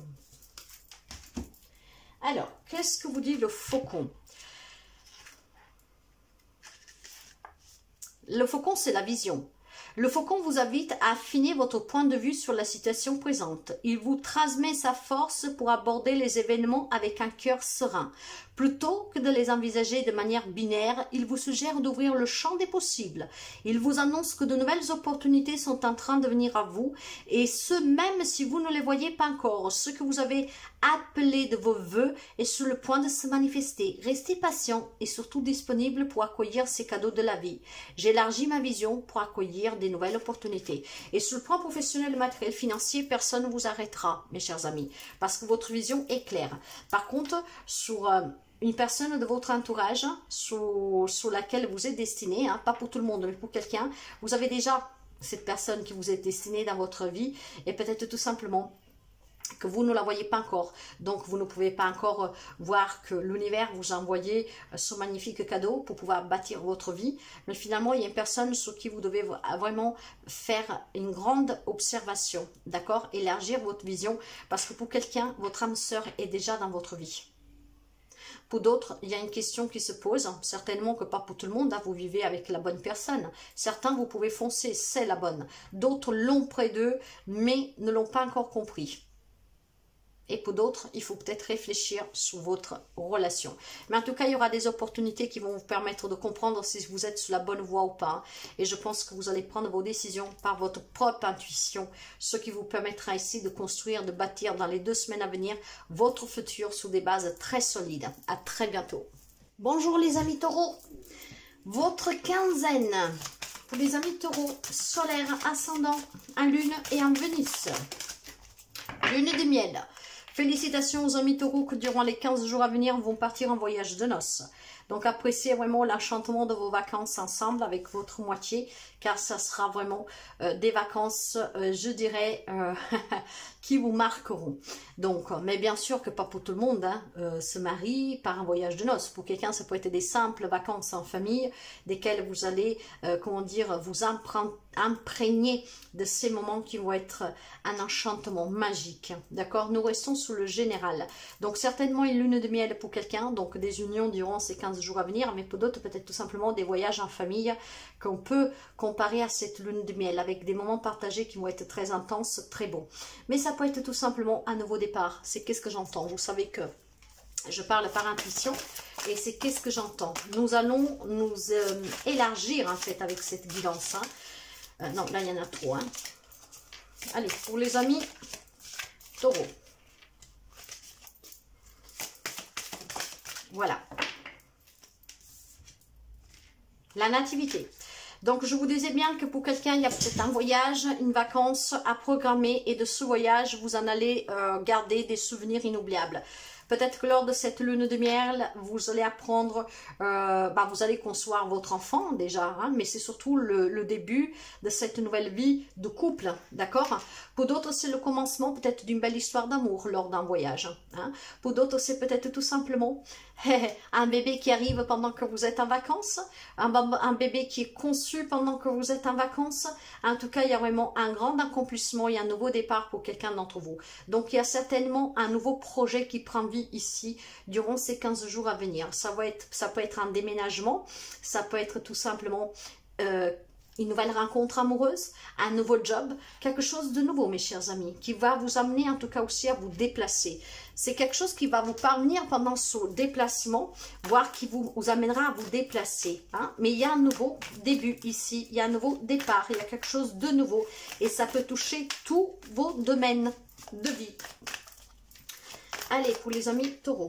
Alors, qu'est-ce que vous dit le faucon? Le faucon, c'est la vision. Le faucon vous invite à affiner votre point de vue sur la situation présente. Il vous transmet sa force pour aborder les événements avec un cœur serein. Plutôt que de les envisager de manière binaire, il vous suggère d'ouvrir le champ des possibles. Il vous annonce que de nouvelles opportunités sont en train de venir à vous, et ce même si vous ne les voyez pas encore. Ce que vous avez appelé de vos vœux est sur le point de se manifester. Restez patient et surtout disponible pour accueillir ces cadeaux de la vie. J'élargis ma vision pour accueillir des nouvelles opportunités. Et sur le plan professionnel, matériel, financier, personne ne vous arrêtera, mes chers amis, parce que votre vision est claire. Par contre, sur une personne de votre entourage sur laquelle vous êtes destiné, hein, pas pour tout le monde, mais pour quelqu'un, vous avez déjà cette personne qui vous est destinée dans votre vie, et peut-être tout simplement que vous ne la voyez pas encore, donc vous ne pouvez pas encore voir que l'univers vous a envoyé ce magnifique cadeau pour pouvoir bâtir votre vie, mais finalement il y a une personne sur qui vous devez vraiment faire une grande observation, d'accord, élargir votre vision, parce que pour quelqu'un, votre âme sœur est déjà dans votre vie. Pour d'autres, il y a une question qui se pose, certainement que pas pour tout le monde, hein, vous vivez avec la bonne personne. Certains, vous pouvez foncer, c'est la bonne. D'autres l'ont près d'eux, mais ne l'ont pas encore compris. Et pour d'autres, il faut peut-être réfléchir sur votre relation. Mais en tout cas, il y aura des opportunités qui vont vous permettre de comprendre si vous êtes sur la bonne voie ou pas. Et je pense que vous allez prendre vos décisions par votre propre intuition, ce qui vous permettra ici de construire, de bâtir dans les 2 semaines à venir votre futur sur des bases très solides. À très bientôt. Bonjour les amis taureaux. Votre quinzaine pour les amis taureaux, solaire, ascendant, en lune et en Vénus. Lune de miel. Félicitations aux amis taureaux que durant les 15 jours à venir vont partir en voyage de noces. Donc appréciez vraiment l'enchantement de vos vacances ensemble avec votre moitié, car ça sera vraiment des vacances, je dirais, qui vous marqueront. Donc, mais bien sûr que pas pour tout le monde, hein, se marie par un voyage de noces. Pour quelqu'un, ça peut être des simples vacances en famille, desquelles vous allez, comment dire, vous imprégner de ces moments qui vont être un enchantement magique. D'accord? Nous restons sous le général. Donc certainement une lune de miel pour quelqu'un, donc des unions durant ces 15 jours à venir, mais pour d'autres peut-être tout simplement des voyages en famille qu'on peut comparer à cette lune de miel, avec des moments partagés qui vont être très intenses, très beaux. Mais ça peut être tout simplement un nouveau départ. C'est qu'est-ce que j'entends? Vous savez que je parle par intuition et c'est qu'est-ce que j'entends. Nous allons nous élargir en fait avec cette guidance. Hein. Non, là il y en a trop. Hein. Allez, pour les amis taureaux. Voilà. La nativité. Donc, je vous disais bien que pour quelqu'un, il y a peut-être un voyage, une vacance à programmer. Et de ce voyage, vous en allez garder des souvenirs inoubliables. Peut-être que lors de cette lune de miel, vous allez apprendre, vous allez concevoir votre enfant déjà, hein, mais c'est surtout le début de cette nouvelle vie de couple, d'accord? Pour d'autres, c'est le commencement peut-être d'une belle histoire d'amour lors d'un voyage. Hein. Pour d'autres, c'est peut-être tout simplement un bébé qui arrive pendant que vous êtes en vacances, un bébé qui est conçu pendant que vous êtes en vacances. En tout cas, il y a vraiment un grand accomplissement et un nouveau départ pour quelqu'un d'entre vous. Donc, il y a certainement un nouveau projet qui prend vie ici durant ces 15 jours à venir. Ça peut être un déménagement, ça peut être tout simplement une nouvelle rencontre amoureuse, un nouveau job, quelque chose de nouveau, mes chers amis, qui va vous amener en tout cas aussi à vous déplacer. C'est quelque chose qui va vous parvenir pendant ce déplacement, voire qui vous amènera à vous déplacer. Hein? Mais il y a un nouveau début ici, il y a un nouveau départ, il y a quelque chose de nouveau. Et ça peut toucher tous vos domaines de vie. Allez, pour les amis taureaux.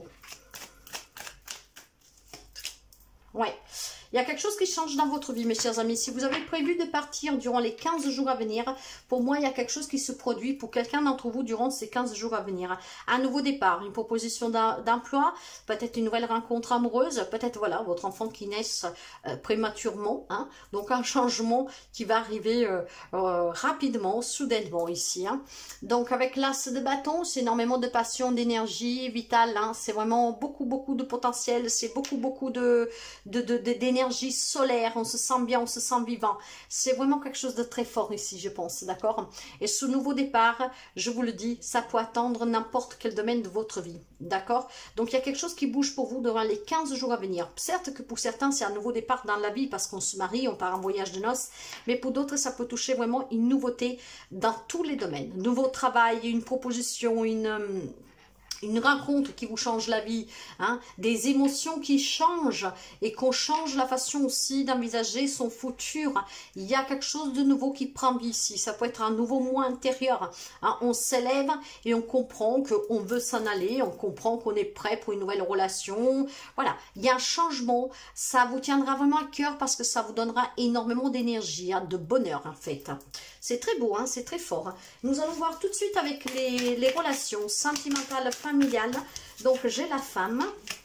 Ouais. Il y a quelque chose qui change dans votre vie, mes chers amis. Si vous avez prévu de partir durant les 15 jours à venir, pour moi, il y a quelque chose qui se produit pour quelqu'un d'entre vous durant ces 15 jours à venir. Un nouveau départ, une proposition d'emploi, peut-être une nouvelle rencontre amoureuse, peut-être, voilà, votre enfant qui naît prématurément. Hein, donc, un changement qui va arriver rapidement, soudainement ici. Hein. Donc, avec l'as de bâton, c'est énormément de passion, d'énergie vitale. Hein, c'est vraiment beaucoup de potentiel. C'est beaucoup d'énergie. énergie solaire, on se sent bien, on se sent vivant. C'est vraiment quelque chose de très fort ici, je pense, d'accord? Et ce nouveau départ, je vous le dis, ça peut attendre n'importe quel domaine de votre vie, d'accord? Donc, il y a quelque chose qui bouge pour vous durant les 15 jours à venir. Certes que pour certains, c'est un nouveau départ dans la vie parce qu'on se marie, on part en voyage de noces, mais pour d'autres, ça peut toucher vraiment une nouveauté dans tous les domaines. Nouveau travail, une proposition, une rencontre qui vous change la vie, hein, des émotions qui changent et qu'on change la façon aussi d'envisager son futur. Il y a quelque chose de nouveau qui prend vie ici. Ça peut être un nouveau moi intérieur. Hein. On s'élève et on comprend qu'on veut s'en aller, on comprend qu'on est prêt pour une nouvelle relation. Voilà, il y a un changement. Ça vous tiendra vraiment à cœur parce que ça vous donnera énormément d'énergie, hein, de bonheur en fait. C'est très beau, hein, c'est très fort. Nous allons voir tout de suite avec les relations sentimentales, familiales. Donc, j'ai la femme,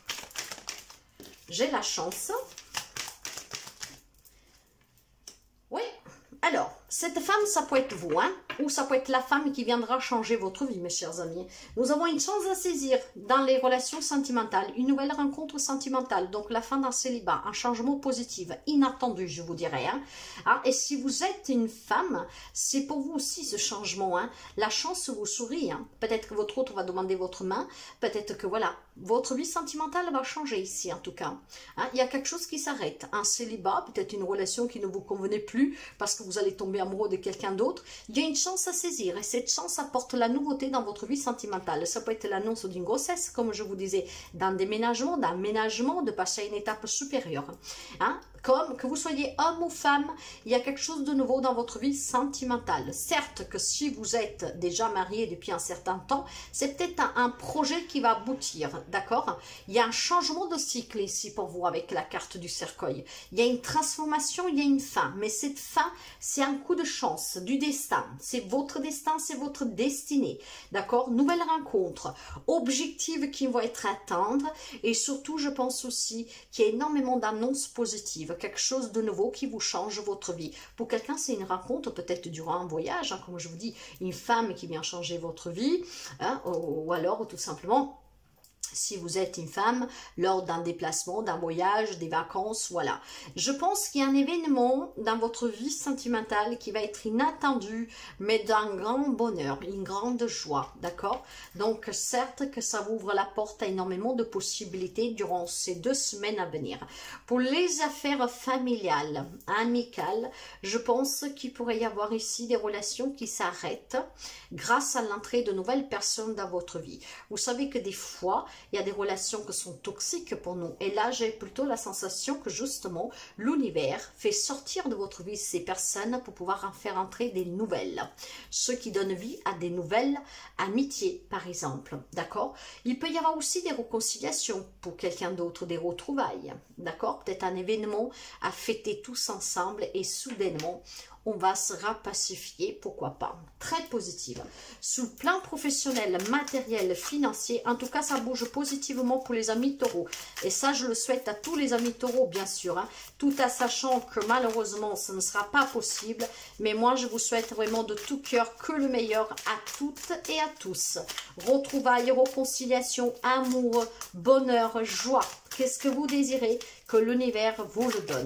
j'ai la chance. Oui, alors, cette femme, ça peut être vous, hein, ou ça peut être la femme qui viendra changer votre vie, mes chers amis. Nous avons une chance à saisir dans les relations sentimentales, une nouvelle rencontre sentimentale, donc la fin d'un célibat, un changement positif, inattendu, je vous dirais. Hein. Ah, et si vous êtes une femme, c'est pour vous aussi ce changement. Hein. La chance vous sourit. Hein. Peut-être que votre autre va demander votre main, peut-être que voilà, votre vie sentimentale va changer ici en tout cas. Hein. Il y a quelque chose qui s'arrête, un célibat, peut-être une relation qui ne vous convenait plus parce que vous allez tomber amoureux de quelqu'un d'autre. Il y a une chance à saisir et cette chance apporte la nouveauté dans votre vie sentimentale. Ça peut être l'annonce d'une grossesse, comme je vous disais, d'un déménagement, d'un ménagement, de passer à une étape supérieure. Hein? Comme que vous soyez homme ou femme, il y a quelque chose de nouveau dans votre vie sentimentale. Certes que si vous êtes déjà marié depuis un certain temps, c'est peut-être un projet qui va aboutir, d'accord? Il y a un changement de cycle ici pour vous avec la carte du cercueil. Il y a une transformation, il y a une fin. Mais cette fin, c'est un coup de chance, du destin. C'est votre destin, c'est votre destinée, d'accord? Nouvelle rencontre, objectifs qui vont être atteints et surtout, je pense aussi qu'il y a énormément d'annonces positives. Quelque chose de nouveau qui vous change votre vie. Pour quelqu'un, c'est une rencontre, peut-être durant un voyage, hein, comme je vous dis, une femme qui vient changer votre vie, hein, ou alors tout simplement, si vous êtes une femme, lors d'un déplacement, d'un voyage, des vacances, voilà. Je pense qu'il y a un événement dans votre vie sentimentale qui va être inattendu, mais d'un grand bonheur, une grande joie, d'accord? Donc, certes que ça vous ouvre la porte à énormément de possibilités durant ces 2 semaines à venir. Pour les affaires familiales, amicales, je pense qu'il pourrait y avoir ici des relations qui s'arrêtent grâce à l'entrée de nouvelles personnes dans votre vie. Vous savez que des fois, il y a des relations qui sont toxiques pour nous. Et là, j'ai plutôt la sensation que justement, l'univers fait sortir de votre vie ces personnes pour pouvoir en faire entrer des nouvelles. Ce qui donne vie à des nouvelles amitiés, par exemple. D'accord? Il peut y avoir aussi des réconciliations pour quelqu'un d'autre, des retrouvailles. D'accord? Peut-être un événement à fêter tous ensemble et soudainement, on va se rapacifier, pourquoi pas. Très positive. Sous le plan professionnel, matériel, financier, en tout cas, ça bouge positivement pour les amis taureaux. Et ça, je le souhaite à tous les amis taureaux, bien sûr. Hein, tout en sachant que malheureusement, ce ne sera pas possible. Mais moi, je vous souhaite vraiment de tout cœur que le meilleur à toutes et à tous. Retrouvailles, réconciliation, amour, bonheur, joie. Qu'est-ce que vous désirez? Que l'univers vous le donne.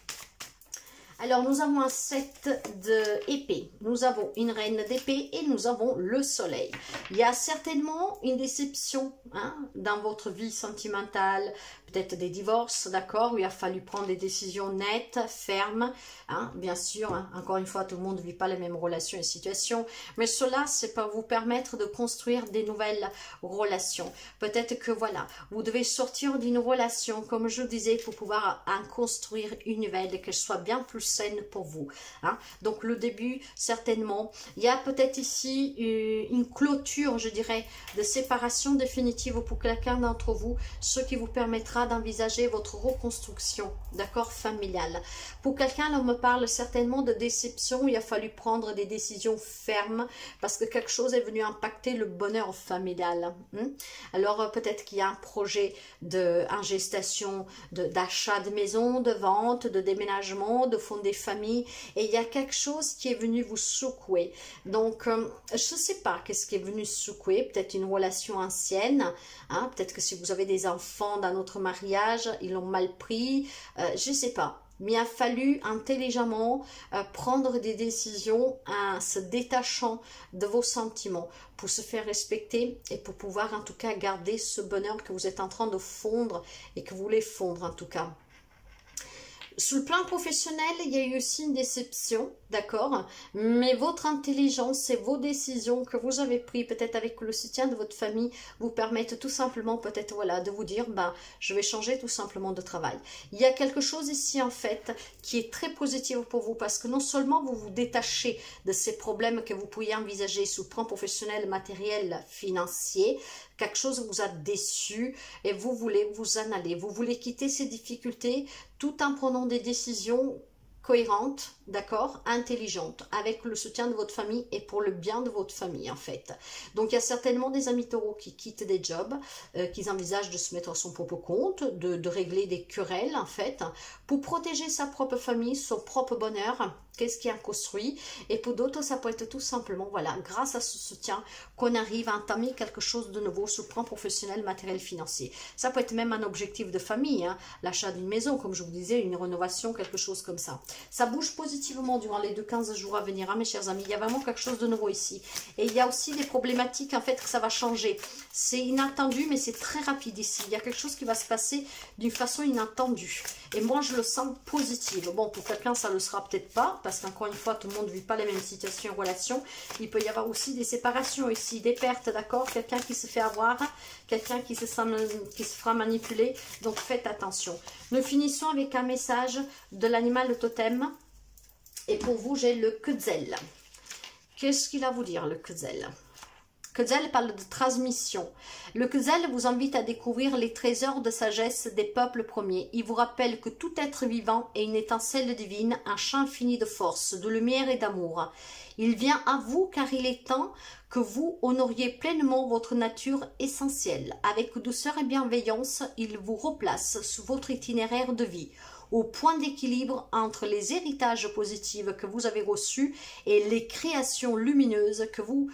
Alors, nous avons un 7 d'épée, nous avons une reine d'épée et nous avons le soleil. Il y a certainement une déception hein, dans votre vie sentimentale, peut-être des divorces, d'accord, où il a fallu prendre des décisions nettes, fermes, hein, bien sûr, hein, encore une fois, tout le monde ne vit pas les mêmes relations et situations, mais cela, c'est pour vous permettre de construire des nouvelles relations. Peut-être que, voilà, vous devez sortir d'une relation, comme je disais, pour pouvoir en construire une nouvelle, qu'elle soit bien plus saine pour vous. Hein. Donc, le début, certainement, il y a peut-être ici une clôture, je dirais, de séparation définitive pour quelqu'un d'entre vous, ce qui vous permettra d'envisager votre reconstruction, d'accord, familiale. Pour quelqu'un, là, on me parle certainement de déception, où il a fallu prendre des décisions fermes, parce que quelque chose est venu impacter le bonheur familial. Hein. Alors, peut-être qu'il y a un projet en gestation d'achat de maison, de vente, de déménagement, de fondation, fonder famille et il y a quelque chose qui est venu vous secouer. Donc, je ne sais pas qu'est-ce qui est venu secouer, peut-être une relation ancienne, hein, peut-être que si vous avez des enfants dans notre mariage, ils l'ont mal pris, je ne sais pas. Mais il a fallu intelligemment prendre des décisions en se détachant de vos sentiments pour se faire respecter et pour pouvoir en tout cas garder ce bonheur que vous êtes en train de fondre et que vous voulez fondre en tout cas. Sur le plan professionnel, il y a eu aussi une déception, d'accord? Mais votre intelligence et vos décisions que vous avez prises, peut-être avec le soutien de votre famille, vous permettent tout simplement, peut-être, voilà, de vous dire, ben, je vais changer tout simplement de travail. Il y a quelque chose ici, en fait, qui est très positif pour vous, parce que non seulement vous vous détachez de ces problèmes que vous pourriez envisager sur le plan professionnel, matériel, financier, quelque chose vous a déçu et vous voulez vous en aller. Vous voulez quitter ces difficultés tout en prenant des décisions cohérentes, d'accord, intelligentes, avec le soutien de votre famille et pour le bien de votre famille en fait. Donc il y a certainement des amis taureaux qui quittent des jobs, qui envisagent de se mettre à son propre compte, de régler des querelles en fait, pour protéger sa propre famille, son propre bonheur, qu'est-ce qui est construit. Et pour d'autres, ça peut être tout simplement, voilà, grâce à ce soutien qu'on arrive à entamer quelque chose de nouveau sur le plan professionnel, matériel, financier. Ça peut être même un objectif de famille, hein, l'achat d'une maison, comme je vous disais, une rénovation, quelque chose comme ça. Ça bouge positivement durant les 15 jours à venir, hein, mes chers amis. Il y a vraiment quelque chose de nouveau ici. Et il y a aussi des problématiques, en fait, que ça va changer. C'est inattendu, mais c'est très rapide ici. Il y a quelque chose qui va se passer d'une façon inattendue. Et moi, je le sens positif. Bon, pour quelqu'un, ça ne le sera peut-être pas, parce qu'encore une fois, tout le monde ne vit pas les mêmes situations et relations. Il peut y avoir aussi des séparations ici, des pertes, d'accord? Quelqu'un qui se fait avoir, quelqu'un qui se fera manipuler. Donc, faites attention. Nous finissons avec un message de l'animal totem. Et pour vous, j'ai le Quetzal. Qu'est-ce qu'il a à vous dire, le Quetzal? Quetzal parle de transmission. Le Quetzal vous invite à découvrir les trésors de sagesse des peuples premiers. Il vous rappelle que tout être vivant est une étincelle divine, un champ infini de force, de lumière et d'amour. Il vient à vous car il est temps que vous honoriez pleinement votre nature essentielle. Avec douceur et bienveillance, il vous replace sur votre itinéraire de vie, au point d'équilibre entre les héritages positifs que vous avez reçus et les créations lumineuses que vous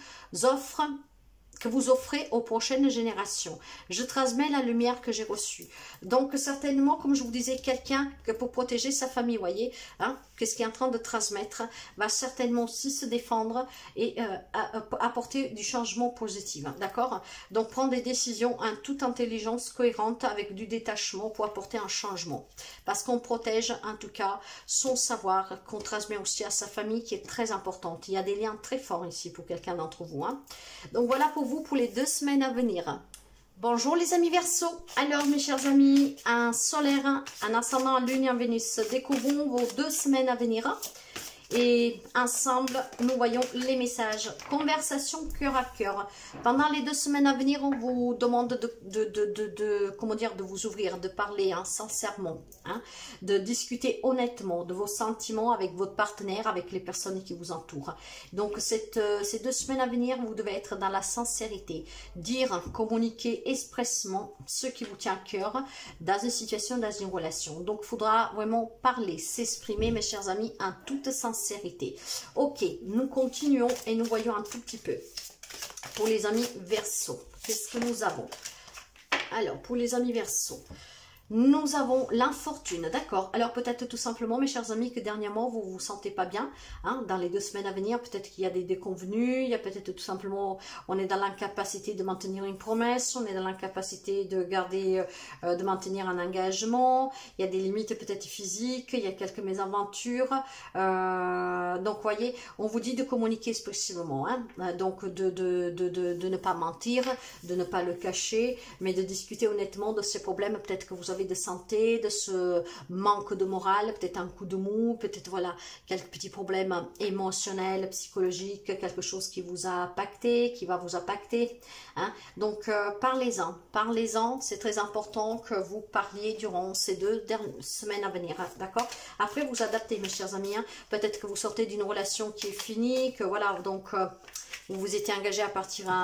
offrez aux prochaines générations. Je transmets la lumière que j'ai reçue. Donc certainement, comme je vous disais, quelqu'un que pour protéger sa famille, voyez, hein, qu'est-ce qu'il est en train de transmettre, va certainement aussi se défendre et apporter du changement positif, d'accord? Donc prendre des décisions en toute intelligence cohérente avec du détachement pour apporter un changement. Parce qu'on protège en tout cas son savoir qu'on transmet aussi à sa famille qui est très importante. Il y a des liens très forts ici pour quelqu'un d'entre vous, hein. Donc voilà pour vous pour les 2 semaines à venir. Bonjour les amis Verseau. Alors mes chers amis, un solaire, un ascendant, un lune et un Vénus. Découvrons vos 2 semaines à venir. Et ensemble, nous voyons les messages. Conversation cœur à cœur. Pendant les 2 semaines à venir, on vous demande comment dire, de vous ouvrir, de parler sincèrement, hein, de discuter honnêtement de vos sentiments avec votre partenaire, avec les personnes qui vous entourent. Donc, ces 2 semaines à venir, vous devez être dans la sincérité. Dire, communiquer expressément ce qui vous tient à cœur dans une situation, dans une relation. Donc, il faudra vraiment parler, s'exprimer, mes chers amis, en toute sincérité. Ok, nous continuons et nous voyons un tout petit peu pour les amis Verseau. Qu'est-ce que nous avons? Alors, pour les amis Verseau, nous avons l'infortune, d'accord. Alors peut-être tout simplement, mes chers amis, que dernièrement, vous vous sentez pas bien, hein, dans les 2 semaines à venir, peut-être qu'il y a des déconvenus, il y a peut-être tout simplement, on est dans l'incapacité de maintenir une promesse, on est dans l'incapacité de garder, de maintenir un engagement, il y a des limites peut-être physiques, il y a quelques mésaventures, donc voyez, on vous dit de communiquer expressivement, hein, donc de ne pas mentir, de ne pas le cacher, mais de discuter honnêtement de ces problèmes, peut-être que vous avez de santé, de ce manque de morale, peut-être un coup de mou, peut-être voilà, quelques petits problèmes émotionnels, psychologiques, quelque chose qui vous a impacté, qui va vous impacter, hein. Donc parlez-en, c'est très important que vous parliez durant ces 2 semaines à venir, hein, d'accord. Après vous adaptez, mes chers amis, hein. Peut-être que vous sortez d'une relation qui est finie, que voilà, donc vous vous étiez engagé à partir en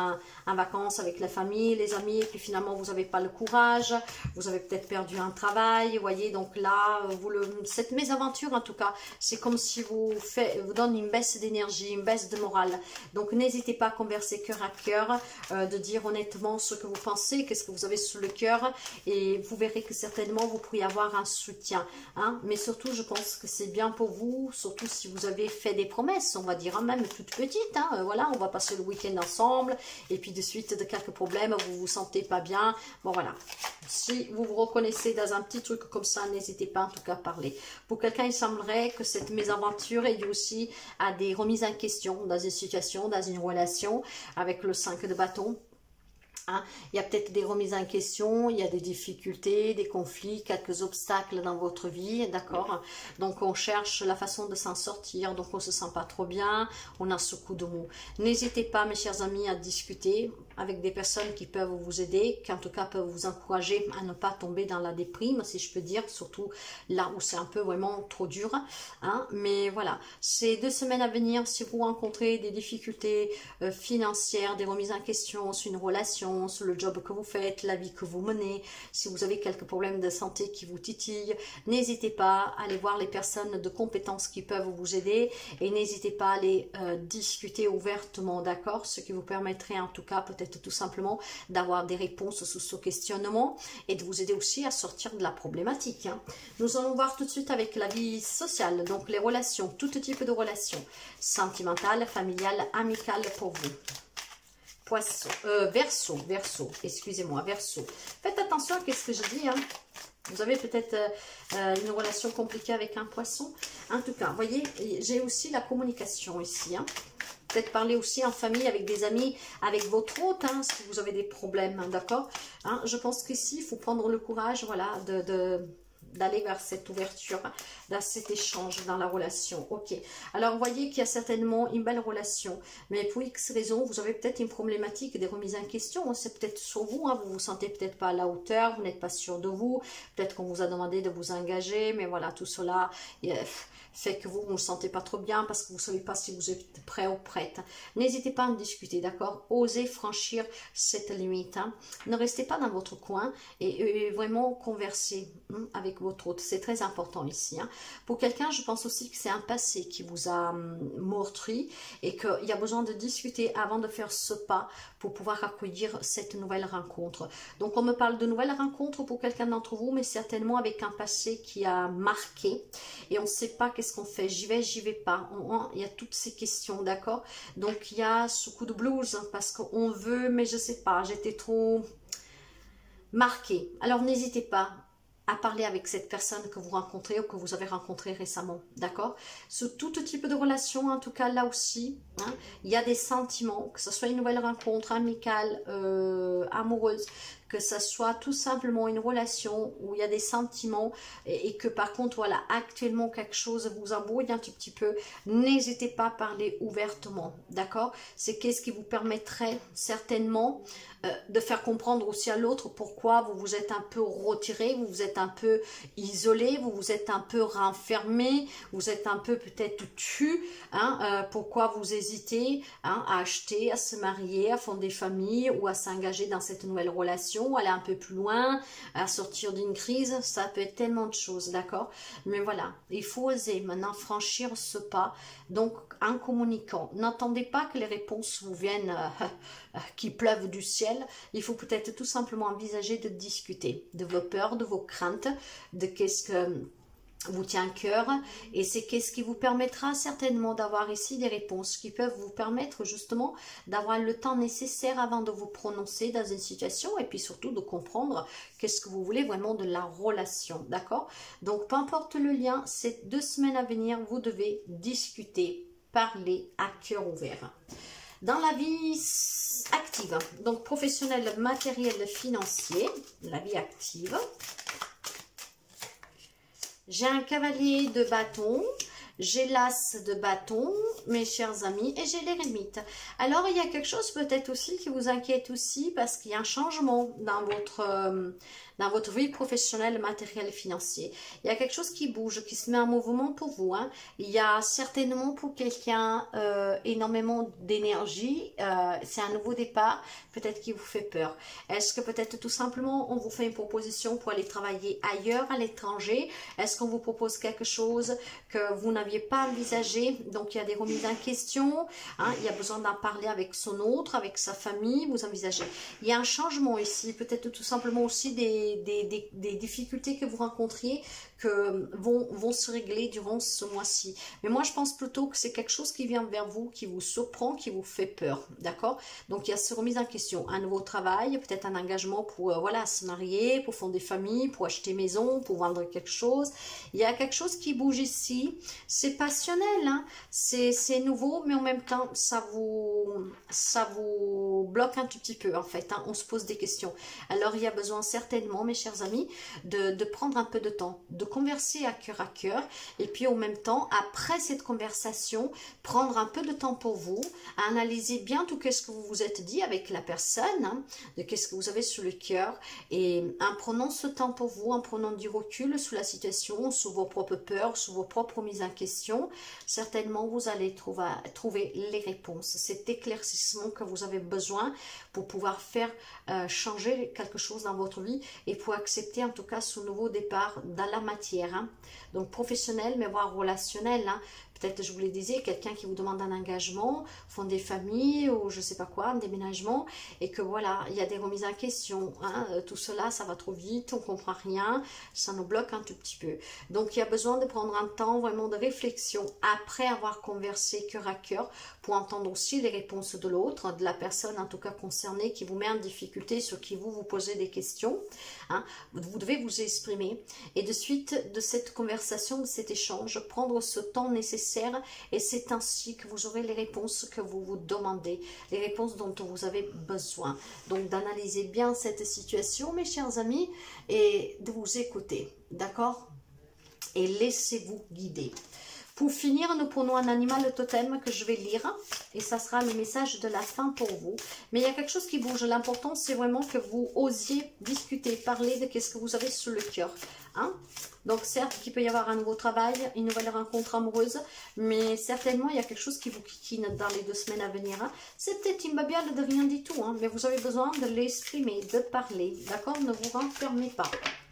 en vacances avec la famille, les amis, et puis finalement vous n'avez pas le courage, vous avez peut-être perdu un travail, vous voyez, donc là, cette mésaventure en tout cas, c'est comme si vous donne une baisse d'énergie, une baisse de morale. Donc n'hésitez pas à converser cœur à cœur, de dire honnêtement ce que vous pensez, qu'est-ce que vous avez sous le cœur, et vous verrez que certainement vous pourriez avoir un soutien. Hein. Mais surtout, je pense que c'est bien pour vous, surtout si vous avez fait des promesses, on va dire, hein, même toutes petites. Hein, voilà, on va passer le week-end ensemble, et puis de suite de quelques problèmes, vous vous sentez pas bien. Bon voilà, si vous vous reconnaissez dans un petit truc comme ça, n'hésitez pas en tout cas à parler. Pour quelqu'un, il semblerait que cette mésaventure est due aussi à des remises en question dans une situation, dans une relation, avec le 5 de bâton. Hein, il y a peut-être des remises en question, il y a des difficultés, des conflits, quelques obstacles dans votre vie, d'accord? Donc on cherche la façon de s'en sortir, donc on se sent pas trop bien, on a ce coup de mou. N'hésitez pas, mes chers amis, à discuter avec des personnes qui peuvent vous aider, qui en tout cas peuvent vous encourager à ne pas tomber dans la déprime, si je peux dire, surtout là où c'est un peu vraiment trop dur. Hein, mais voilà, ces 2 semaines à venir, si vous rencontrez des difficultés financières, des remises en question sur une relation, sur le job que vous faites, la vie que vous menez, si vous avez quelques problèmes de santé qui vous titillent, n'hésitez pas à aller voir les personnes de compétences qui peuvent vous aider, et n'hésitez pas à aller discuter ouvertement, d'accord, ce qui vous permettrait en tout cas peut-être tout simplement d'avoir des réponses sur ce questionnement et de vous aider aussi à sortir de la problématique. Hein. Nous allons voir tout de suite avec la vie sociale, donc les relations, tout type de relations, sentimentales, familiales, amicales pour vous. Poisson, Verseau, excusez-moi, Verseau. Faites attention à ce que je dis, hein. Vous avez peut-être une relation compliquée avec un poisson. En tout cas, vous voyez, j'ai aussi la communication ici, hein. Peut-être parler aussi en famille, avec des amis, avec votre hôte, hein, si vous avez des problèmes, hein, d'accord, hein. Je pense qu'ici, il faut prendre le courage, voilà, d'aller vers cette ouverture, dans cet échange dans la relation. Ok, alors vous voyez qu'il y a certainement une belle relation, mais pour X raisons, vous avez peut-être une problématique des remises en question, c'est peut-être sur vous, hein, vous vous sentez peut-être pas à la hauteur, vous n'êtes pas sûr de vous, peut-être qu'on vous a demandé de vous engager, mais voilà, tout cela fait que vous ne vous sentez pas trop bien parce que vous ne savez pas si vous êtes prêt ou prête. N'hésitez pas à en discuter, d'accord? Osez franchir cette limite. Hein. Ne restez pas dans votre coin et vraiment conversez avec votre hôte. C'est très important ici. Hein. Pour quelqu'un, je pense aussi que c'est un passé qui vous a meurtri et qu'il y a besoin de discuter avant de faire ce pas pour pouvoir accueillir cette nouvelle rencontre. Donc, on me parle de nouvelles rencontres pour quelqu'un d'entre vous, mais certainement avec un passé qui a marqué et on ne sait pas qu'est-ce qu'on fait, j'y vais pas, il y a toutes ces questions, d'accord? Donc il y a ce coup de blues, hein, parce qu'on veut, mais je sais pas, j'étais trop marquée. Alors n'hésitez pas à parler avec cette personne que vous rencontrez ou que vous avez rencontré récemment, d'accord? Sur tout type de relation, en tout cas là aussi, hein, il y a des sentiments, que ce soit une nouvelle rencontre amicale, amoureuse, que ce soit tout simplement une relation où il y a des sentiments et que par contre, voilà, actuellement quelque chose vous embrouille un tout petit peu, n'hésitez pas à parler ouvertement, d'accord? C'est qu'est-ce qui vous permettrait certainement de faire comprendre aussi à l'autre pourquoi vous vous êtes un peu retiré, vous vous êtes un peu isolé, vous vous êtes un peu renfermé, vous êtes un peu peut-être tu, hein, pourquoi vous hésitez hein, à acheter, à se marier, à fonder famille ou à s'engager dans cette nouvelle relation, aller un peu plus loin, à sortir d'une crise, ça peut être tellement de choses, d'accord? Mais voilà, il faut oser maintenant franchir ce pas, donc en communiquant. N'attendez pas que les réponses vous viennent qui pleuvent du ciel, il faut peut-être tout simplement envisager de discuter de vos peurs, de vos craintes, de qu'est-ce que vous tient à cœur, et c'est qu'est-ce qui vous permettra certainement d'avoir ici des réponses qui peuvent vous permettre justement d'avoir le temps nécessaire avant de vous prononcer dans une situation et puis surtout de comprendre qu'est-ce que vous voulez vraiment de la relation, d'accord? Donc peu importe le lien, ces 2 semaines à venir, vous devez discuter, parler à cœur ouvert. Dans la vie active, donc professionnelle, matérielle, financier, la vie active, j'ai un cavalier de bâton, j'ai l'as de bâton, mes chers amis, et j'ai l'ermite. Alors, il y a quelque chose peut-être aussi qui vous inquiète aussi, parce qu'il y a un changement dans votre vie professionnelle, matérielle et financière. Il y a quelque chose qui bouge, qui se met en mouvement pour vous. Hein. Il y a certainement pour quelqu'un énormément d'énergie. C'est un nouveau départ, peut-être qui vous fait peur. Est-ce que peut-être tout simplement on vous fait une proposition pour aller travailler ailleurs, à l'étranger? Est-ce qu'on vous propose quelque chose que vous n'aviez pas envisagé? Donc il y a des remises en question. Hein. Il y a besoin d'en parler avec son autre, avec sa famille. Vous envisagez. Il y a un changement ici, peut-être tout simplement aussi des difficultés que vous rencontriez que vont se régler durant ce mois-ci. Mais moi, je pense plutôt que c'est quelque chose qui vient vers vous, qui vous surprend, qui vous fait peur. D'accord? Donc, il y a ce remise en question. Un nouveau travail, peut-être un engagement pour voilà, se marier, pour fonder famille, pour acheter maison, pour vendre quelque chose. Il y a quelque chose qui bouge ici. C'est passionnel, hein? C'est nouveau, mais en même temps, ça vous bloque un tout petit peu, en fait. Hein? On se pose des questions. Alors, il y a besoin certainement, mes chers amis, de prendre un peu de temps, de converser à cœur, et puis en même temps, après cette conversation, prendre un peu de temps pour vous, analyser bien tout ce que vous vous êtes dit avec la personne, hein, de qu'est-ce que vous avez sur le cœur, et en prenant ce temps pour vous, en prenant du recul sur la situation, sur vos propres peurs, sur vos propres mises en question, certainement vous allez trouver les réponses, cet éclaircissement que vous avez besoin pour pouvoir faire changer quelque chose dans votre vie et pour accepter en tout cas ce nouveau départ dans la matière. Hein. Donc professionnel, mais voire relationnel. Hein. Peut-être, je vous le disais, quelqu'un qui vous demande un engagement, fonder famille ou je sais pas quoi, un déménagement, et que voilà, il y a des remises en question. Hein. Tout cela, ça va trop vite, on comprend rien, ça nous bloque un tout petit peu. Donc, il y a besoin de prendre un temps vraiment de réflexion après avoir conversé cœur à cœur pour entendre aussi les réponses de l'autre, de la personne en tout cas concernée qui vous met en difficulté, sur qui vous posez des questions. Hein. Vous devez vous exprimer et de suite de cette conversation, de cet échange, prendre ce temps nécessaire et c'est ainsi que vous aurez les réponses que vous vous demandez, les réponses dont vous avez besoin. Donc d'analyser bien cette situation, mes chers amis, et de vous écouter, d'accord? Et laissez-vous guider. Pour finir, nous prenons un animal totem que je vais lire et ça sera le message de la fin pour vous. Mais il y a quelque chose qui bouge. L'important, c'est vraiment que vous osiez discuter, parler de ce que vous avez sur le cœur. Hein? Donc certes, il peut y avoir un nouveau travail, une nouvelle rencontre amoureuse, mais certainement, il y a quelque chose qui vous kikine dans les 2 semaines à venir. Hein? C'est peut-être imbabiable de rien du tout, hein? Mais vous avez besoin de l'exprimer, de parler. D'accord? Ne vous renfermez pas.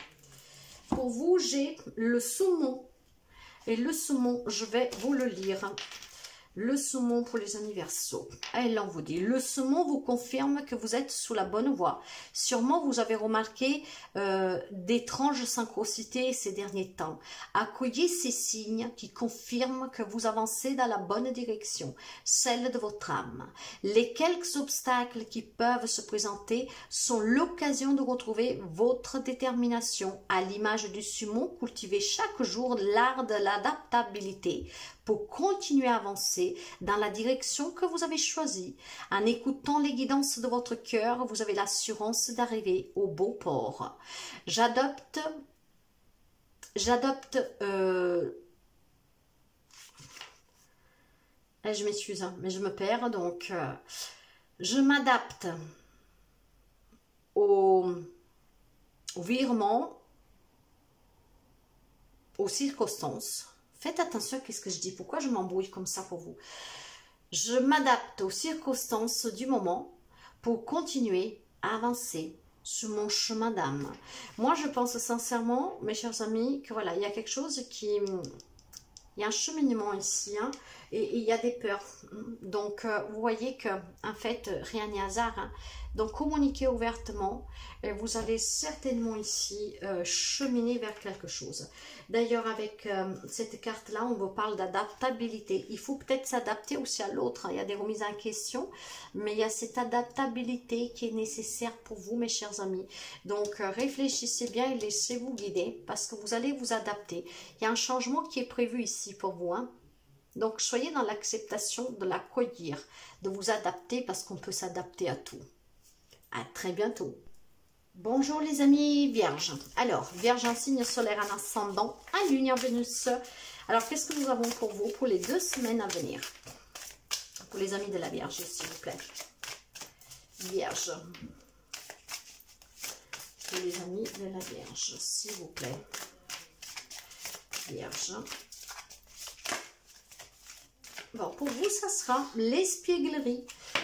Pour vous, j'ai le saumon. Et le saumon, je vais vous le lire. Le saumon pour les anniversaires. Et là, on vous dit, le saumon vous confirme que vous êtes sous la bonne voie. Sûrement, vous avez remarqué d'étranges synchronicités ces derniers temps. Accueillez ces signes qui confirment que vous avancez dans la bonne direction, celle de votre âme. Les quelques obstacles qui peuvent se présenter sont l'occasion de retrouver votre détermination. À l'image du saumon, cultivez chaque jour l'art de l'adaptabilité pour continuer à avancer dans la direction que vous avez choisie. En écoutant les guidances de votre cœur, vous avez l'assurance d'arriver au beau port. J'adopte, je m'excuse, hein, mais je me perds, donc je m'adapte au virement, aux circonstances. Faites attention à ce que je dis. Pourquoi je m'embrouille comme ça pour vous? Je m'adapte aux circonstances du moment pour continuer à avancer sur mon chemin d'âme. Moi, je pense sincèrement, mes chers amis, que voilà, il y a quelque chose qui... Il y a un cheminement ici, hein, et il y a des peurs. Donc, vous voyez que, en fait, rien n'est hasard. Hein. Donc, communiquez ouvertement et vous allez certainement ici cheminer vers quelque chose. D'ailleurs, avec cette carte-là, on vous parle d'adaptabilité. Il faut peut-être s'adapter aussi à l'autre. Hein. Il y a des remises en question, mais il y a cette adaptabilité qui est nécessaire pour vous, mes chers amis. Donc, réfléchissez bien et laissez-vous guider parce que vous allez vous adapter. Il y a un changement qui est prévu ici pour vous. Hein. Donc, soyez dans l'acceptation de l'accueillir, de vous adapter parce qu'on peut s'adapter à tout. À très bientôt. Bonjour les amis Vierge. Alors, Vierge en signe solaire, en ascendant, en lune, en Vénus. Alors, qu'est-ce que nous avons pour vous pour les 2 semaines à venir? Pour les amis de la Vierge, s'il vous plaît. Vierge. pour les amis de la Vierge, s'il vous plaît. Vierge. Bon, pour vous, ça sera l'espièglerie.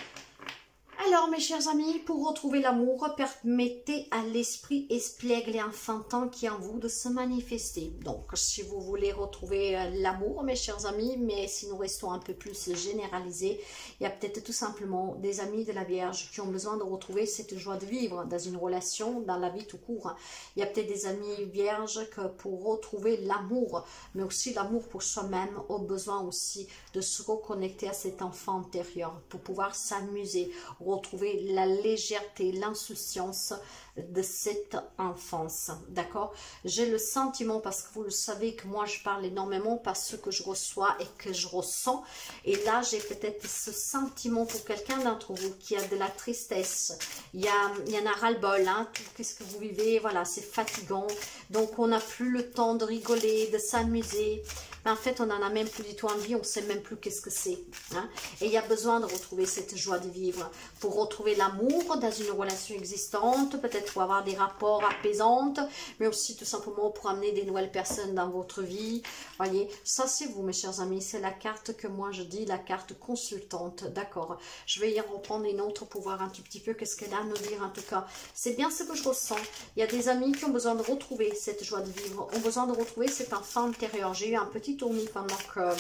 Alors, mes chers amis, pour retrouver l'amour, permettez à l'esprit espiègle et enfantin qui est en vous de se manifester. Donc, si vous voulez retrouver l'amour, mes chers amis, mais si nous restons un peu plus généralisés, il y a peut-être tout simplement des amis de la Vierge qui ont besoin de retrouver cette joie de vivre dans une relation, dans la vie tout court. Il y a peut-être des amis vierges que pour retrouver l'amour, mais aussi l'amour pour soi-même, ont besoin aussi de se reconnecter à cet enfant intérieur pour pouvoir s'amuser, retrouver la légèreté, l'insouciance de cette enfance, d'accord? J'ai le sentiment, parce que vous le savez que moi je parle énormément par ce que je reçois et que je ressens, et là j'ai peut-être ce sentiment pour quelqu'un d'entre vous qui a de la tristesse, il y en a ras-le-bol, hein, qu'est-ce que vous vivez, voilà, c'est fatigant, donc on n'a plus le temps de rigoler, de s'amuser. En fait, on n'en a même plus du tout envie, on ne sait même plus qu'est-ce que c'est. Hein? Et il y a besoin de retrouver cette joie de vivre, pour retrouver l'amour dans une relation existante, peut-être pour avoir des rapports apaisants, mais aussi tout simplement pour amener des nouvelles personnes dans votre vie. Voyez, ça c'est vous, mes chers amis, c'est la carte que moi je dis, la carte consultante, d'accord. Je vais y reprendre une autre pour voir un tout petit peu qu'est-ce qu'elle a à nous dire en tout cas. C'est bien ce que je ressens. Il y a des amis qui ont besoin de retrouver cette joie de vivre, ont besoin de retrouver cet enfant intérieur. J'ai eu un petit tournis pendant que...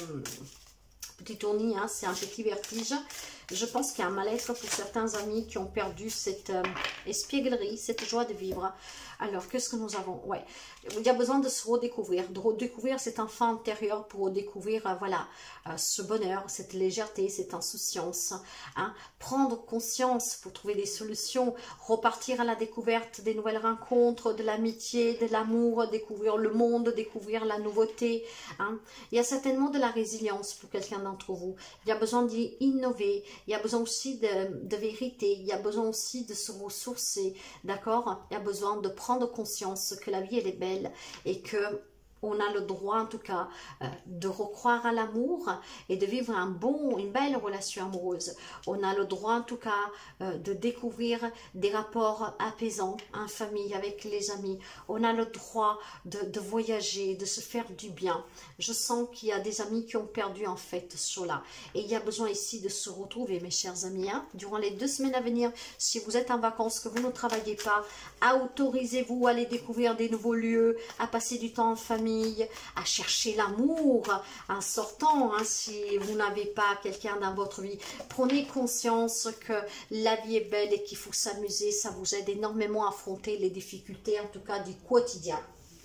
petit tournis, hein, c'est un petit vertige. Je pense qu'il y a un mal-être pour certains amis qui ont perdu cette espièglerie, cette joie de vivre. Alors, qu'est-ce que nous avons? Ouais, il y a besoin de se redécouvrir, cet enfant intérieur pour redécouvrir, voilà, ce bonheur, cette légèreté, cette insouciance. Hein. Prendre conscience pour trouver des solutions, repartir à la découverte des nouvelles rencontres, de l'amitié, de l'amour, découvrir le monde, découvrir la nouveauté. Hein. Il y a certainement de la résilience pour quelqu'un d'entre vous. Il y a besoin d'innover. Il y a besoin aussi de vérité, il y a besoin aussi de se ressourcer, d'accord? Il y a besoin de prendre conscience que la vie, elle est belle et que on a le droit en tout cas de recroire à l'amour et de vivre une belle relation amoureuse. On a le droit en tout cas de découvrir des rapports apaisants en famille, avec les amis. On a le droit de voyager, de se faire du bien. Je sens qu'il y a des amis qui ont perdu en fait cela. Et il y a besoin ici de se retrouver, mes chers amis. Hein, durant les 2 semaines à venir, si vous êtes en vacances, que vous ne travaillez pas, autorisez-vous à aller découvrir des nouveaux lieux, à passer du temps en famille, à chercher l'amour en sortant, hein, si vous n'avez pas quelqu'un dans votre vie. Prenez conscience que la vie est belle et qu'il faut s'amuser, ça vous aide énormément à affronter les difficultés, en tout cas du quotidien.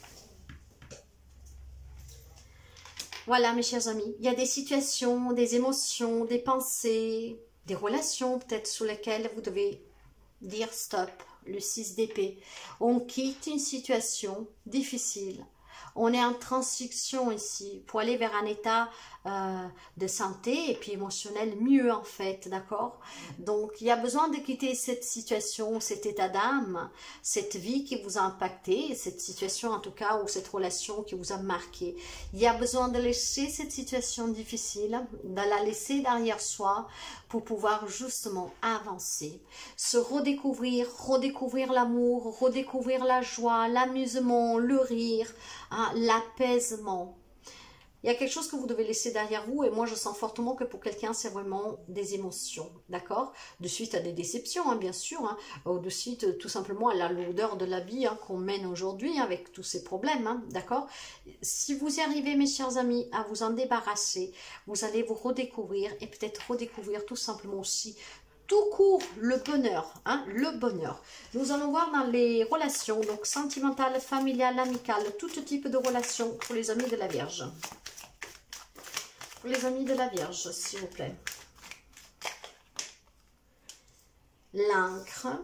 Voilà, mes chers amis, il y a des situations, des émotions, des pensées, des relations peut-être sur lesquelles vous devez dire stop, le 6 d'épée. On quitte une situation difficile. On est en transition ici pour aller vers un état de santé et puis émotionnel mieux en fait, d'accord? Donc il y a besoin de quitter cette situation, cet état d'âme, cette vie qui vous a impacté, cette situation en tout cas ou cette relation qui vous a marqué. Il y a besoin de laisser cette situation difficile, de la laisser derrière soi pour pouvoir justement avancer, se redécouvrir, redécouvrir l'amour, redécouvrir la joie, l'amusement, le rire, hein, l'apaisement. Il y a quelque chose que vous devez laisser derrière vous et moi je sens fortement que pour quelqu'un c'est vraiment des émotions, d'accord? De suite à des déceptions, hein, bien sûr, hein, de suite tout simplement à la lourdeur de la vie hein, qu'on mène aujourd'hui avec tous ces problèmes, hein, d'accord? Si vous y arrivez mes chers amis à vous en débarrasser, vous allez vous redécouvrir et peut-être redécouvrir tout simplement aussi tout court le bonheur, hein, le bonheur. Nous allons voir dans les relations, donc sentimentales, familiales, amicales, tout type de relations pour les amis de la Vierge. Pour les amis de la Vierge, s'il vous plaît. L'encre,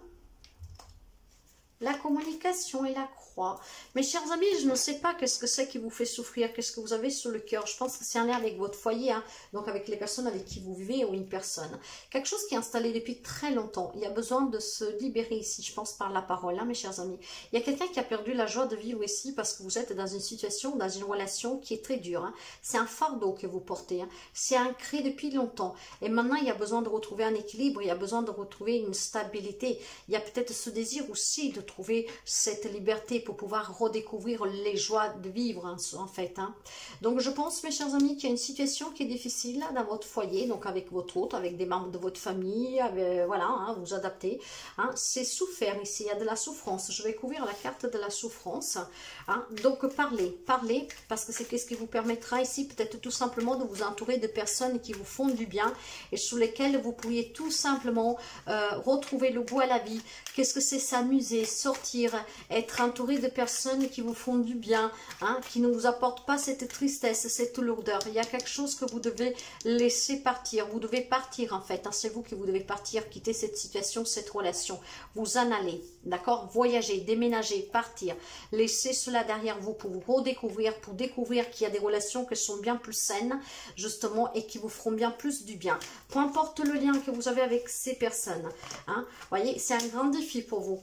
la communication et la croix. Mes chers amis, je ne sais pas qu'est-ce que c'est qui vous fait souffrir, qu'est-ce que vous avez sur le cœur. Je pense que c'est en lien avec votre foyer, hein, donc avec les personnes avec qui vous vivez ou une personne. Quelque chose qui est installé depuis très longtemps. Il y a besoin de se libérer ici, je pense, par la parole, hein, mes chers amis. Il y a quelqu'un qui a perdu la joie de vivre ici parce que vous êtes dans une situation, dans une relation qui est très dure. Hein. C'est un fardeau que vous portez. Hein. C'est ancré depuis longtemps. Et maintenant, il y a besoin de retrouver un équilibre, il y a besoin de retrouver une stabilité. Il y a peut-être ce désir aussi de retrouver cette liberté, pour pouvoir redécouvrir les joies de vivre en fait. Donc je pense, mes chers amis, qu'il y a une situation qui est difficile là, dans votre foyer, donc avec votre hôte, avec des membres de votre famille, voilà, vous adaptez. C'est souffert ici, il y a de la souffrance. Je vais couvrir la carte de la souffrance. Donc parlez, parce que c'est ce qui vous permettra ici peut-être tout simplement de vous entourer de personnes qui vous font du bien et sur lesquelles vous pourriez tout simplement retrouver le goût à la vie. Qu'est-ce que c'est s'amuser, sortir, être entouré de personnes qui vous font du bien, qui ne vous apportent pas cette tristesse, cette lourdeur. Il y a quelque chose que vous devez laisser partir. Vous devez partir en fait. C'est vous qui vous devez partir, quitter cette situation, cette relation. Vous en allez, d'accord? Voyager, déménager, partir. Laissez cela derrière vous pour vous redécouvrir, pour découvrir qu'il y a des relations qui sont bien plus saines, justement, et qui vous feront bien plus du bien. Peu importe le lien que vous avez avec ces personnes. Voyez, c'est un grand défi pour vous.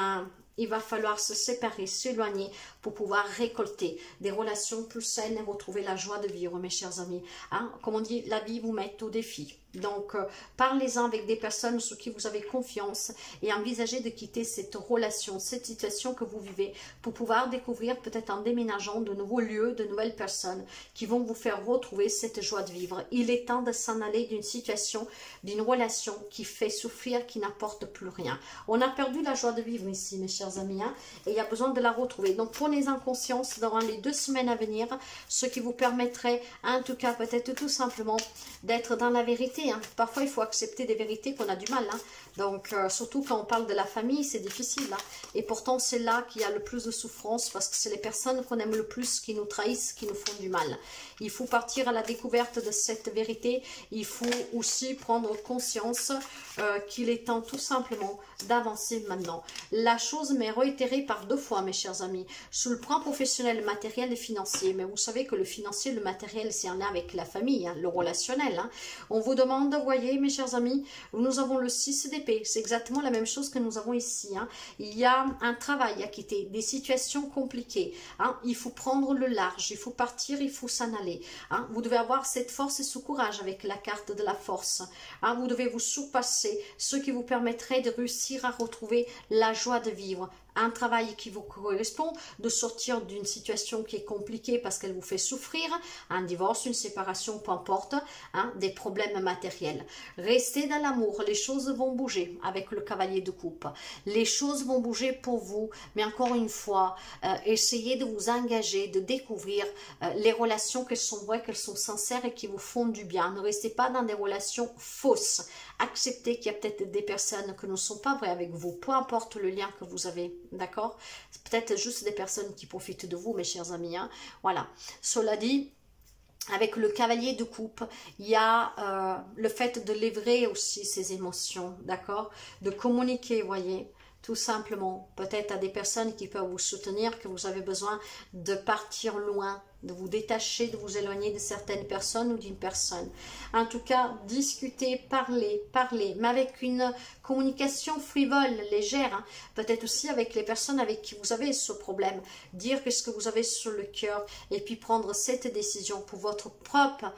Il va falloir se séparer, s'éloigner pour pouvoir récolter des relations plus saines et retrouver la joie de vivre, mes chers amis. Comme on dit, la vie vous met au défi. Donc, parlez-en avec des personnes sur qui vous avez confiance et envisagez de quitter cette relation, cette situation que vous vivez pour pouvoir découvrir peut-être en déménageant de nouveaux lieux, de nouvelles personnes qui vont vous faire retrouver cette joie de vivre. Il est temps de s'en aller d'une situation, d'une relation qui fait souffrir, qui n'apporte plus rien. On a perdu la joie de vivre ici, mes chers amis, et il y a besoin de la retrouver. Donc, prenez en conscience durant les 2 semaines à venir, ce qui vous permettrait, en tout cas, peut-être tout simplement, d'être dans la vérité. Parfois, il faut accepter des vérités qu'on a du mal. Donc, surtout quand on parle de la famille, c'est difficile. Et pourtant, c'est là qu'il y a le plus de souffrance parce que c'est les personnes qu'on aime le plus qui nous trahissent, qui nous font du mal. Il faut partir à la découverte de cette vérité. Il faut aussi prendre conscience qu'il est temps tout simplement d'avancer maintenant. La chose m'est réitérée par 2 fois, mes chers amis, sur le plan professionnel, matériel et financier. Mais vous savez que le financier, le matériel, c'est en lien avec la famille, le relationnel. On vous demande, voyez, mes chers amis, nous avons le 6 d'épée. C'est exactement la même chose que nous avons ici. Il y a un travail à quitter, des situations compliquées. Il faut prendre le large, il faut partir, il faut s'en aller. Vous devez avoir cette force et ce courage avec la carte de la force. Vous devez vous surpasser, ce qui vous permettrait de réussir à retrouver la joie de vivre. Un travail qui vous correspond, de sortir d'une situation qui est compliquée parce qu'elle vous fait souffrir, un divorce, une séparation, peu importe, des problèmes matériels. Restez dans l'amour, les choses vont bouger avec le cavalier de coupe. Les choses vont bouger pour vous, mais encore une fois, essayez de vous engager, de découvrir les relations qu'elles sont vraies, qu'elles sont sincères et qui vous font du bien. Ne restez pas dans des relations fausses. Acceptez qu'il y a peut-être des personnes qui ne sont pas vraies avec vous, peu importe le lien que vous avez. D'accord? C'est peut-être juste des personnes qui profitent de vous, mes chers amis. Voilà. Cela dit, avec le cavalier de coupe, il y a le fait de livrer aussi ses émotions, d'accord? De communiquer, voyez, tout simplement. Peut-être à des personnes qui peuvent vous soutenir, que vous avez besoin de partir loin, de vous détacher, de vous éloigner de certaines personnes ou d'une personne. En tout cas, discutez, parlez, mais avec une communication frivole, légère. Peut-être aussi avec les personnes avec qui vous avez ce problème. Dire ce que vous avez sur le cœur et puis prendre cette décision pour votre propre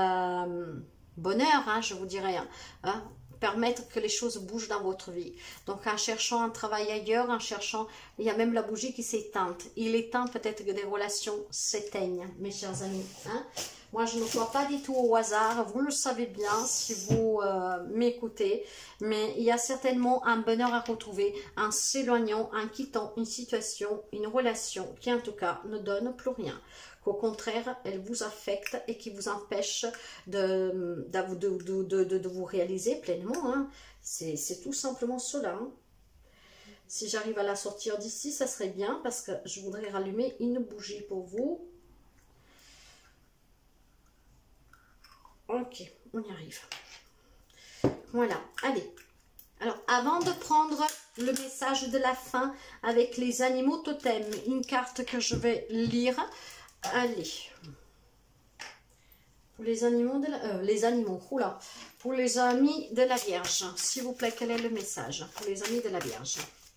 bonheur, je vous dirais. Permettre que les choses bougent dans votre vie. Donc en cherchant un travail ailleurs, en cherchant, il y a même la bougie qui s'éteint. Il est temps peut-être que des relations s'éteignent, mes chers amis. Moi, je ne crois pas du tout au hasard, vous le savez bien si vous m'écoutez, mais il y a certainement un bonheur à retrouver en s'éloignant, en quittant une situation, une relation qui en tout cas ne donne plus rien. Qu'au contraire, elle vous affecte et qui vous empêche de vous réaliser pleinement. C'est tout simplement cela. Si j'arrive à la sortir d'ici, ça serait bien parce que je voudrais rallumer une bougie pour vous. Ok, on y arrive. Voilà, allez. Alors, avant de prendre le message de la fin avec les animaux totems, une carte que je vais lire. Allez. Pour les animaux de la... Pour les amis de la Vierge, s'il vous plaît, quel est le message pour les amis de la Vierge?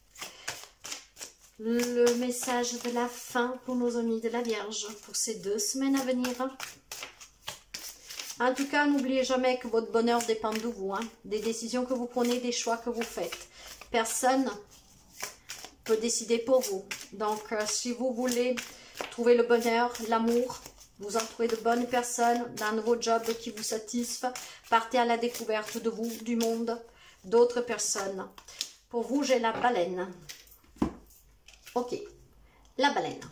Le message de la fin pour nos amis de la Vierge, pour ces 2 semaines à venir. En tout cas, n'oubliez jamais que votre bonheur dépend de vous, des décisions que vous prenez, des choix que vous faites. Personne peut décider pour vous. Donc, si vous voulez trouver le bonheur, l'amour, vous entourez de bonnes personnes, d'un nouveau job qui vous satisfait, partez à la découverte de vous, du monde, d'autres personnes. Pour vous, j'ai la baleine. Ok, la baleine.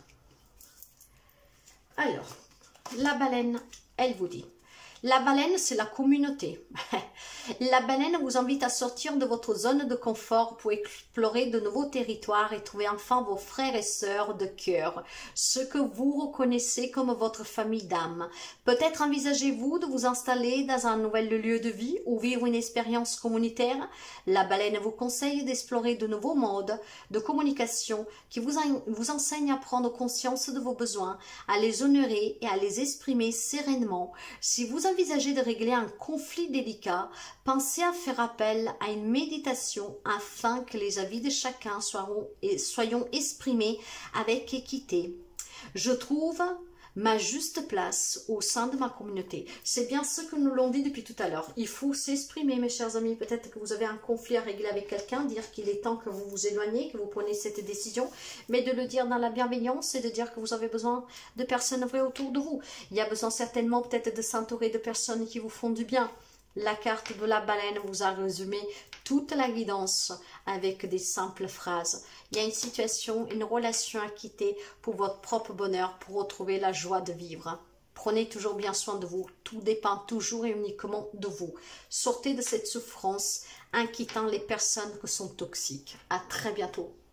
Alors, la baleine, elle vous dit. La baleine, c'est la communauté. La baleine vous invite à sortir de votre zone de confort pour explorer de nouveaux territoires et trouver enfin vos frères et sœurs de cœur, ceux que vous reconnaissez comme votre famille d'âme. Peut-être envisagez-vous de vous installer dans un nouvel lieu de vie ou vivre une expérience communautaire. La baleine vous conseille d'explorer de nouveaux modes de communication qui vous enseignent à prendre conscience de vos besoins, à les honorer et à les exprimer sereinement. Si vous envisagez de régler un conflit délicat, pensez à faire appel à une méditation afin que les avis de chacun soient exprimés avec équité. Je trouve ma juste place au sein de ma communauté. C'est bien ce que nous l'ont dit depuis tout à l'heure. Il faut s'exprimer, mes chers amis. Peut-être que vous avez un conflit à régler avec quelqu'un, dire qu'il est temps que vous vous éloignez, que vous preniez cette décision, mais de le dire dans la bienveillance et de dire que vous avez besoin de personnes vraies autour de vous. Il y a besoin certainement peut-être de s'entourer de personnes qui vous font du bien. La carte de la baleine vous a résumé toute la guidance avec des simples phrases. Il y a une situation, une relation à quitter pour votre propre bonheur, pour retrouver la joie de vivre. Prenez toujours bien soin de vous. Tout dépend toujours et uniquement de vous. Sortez de cette souffrance en quittant les personnes qui sont toxiques. À très bientôt.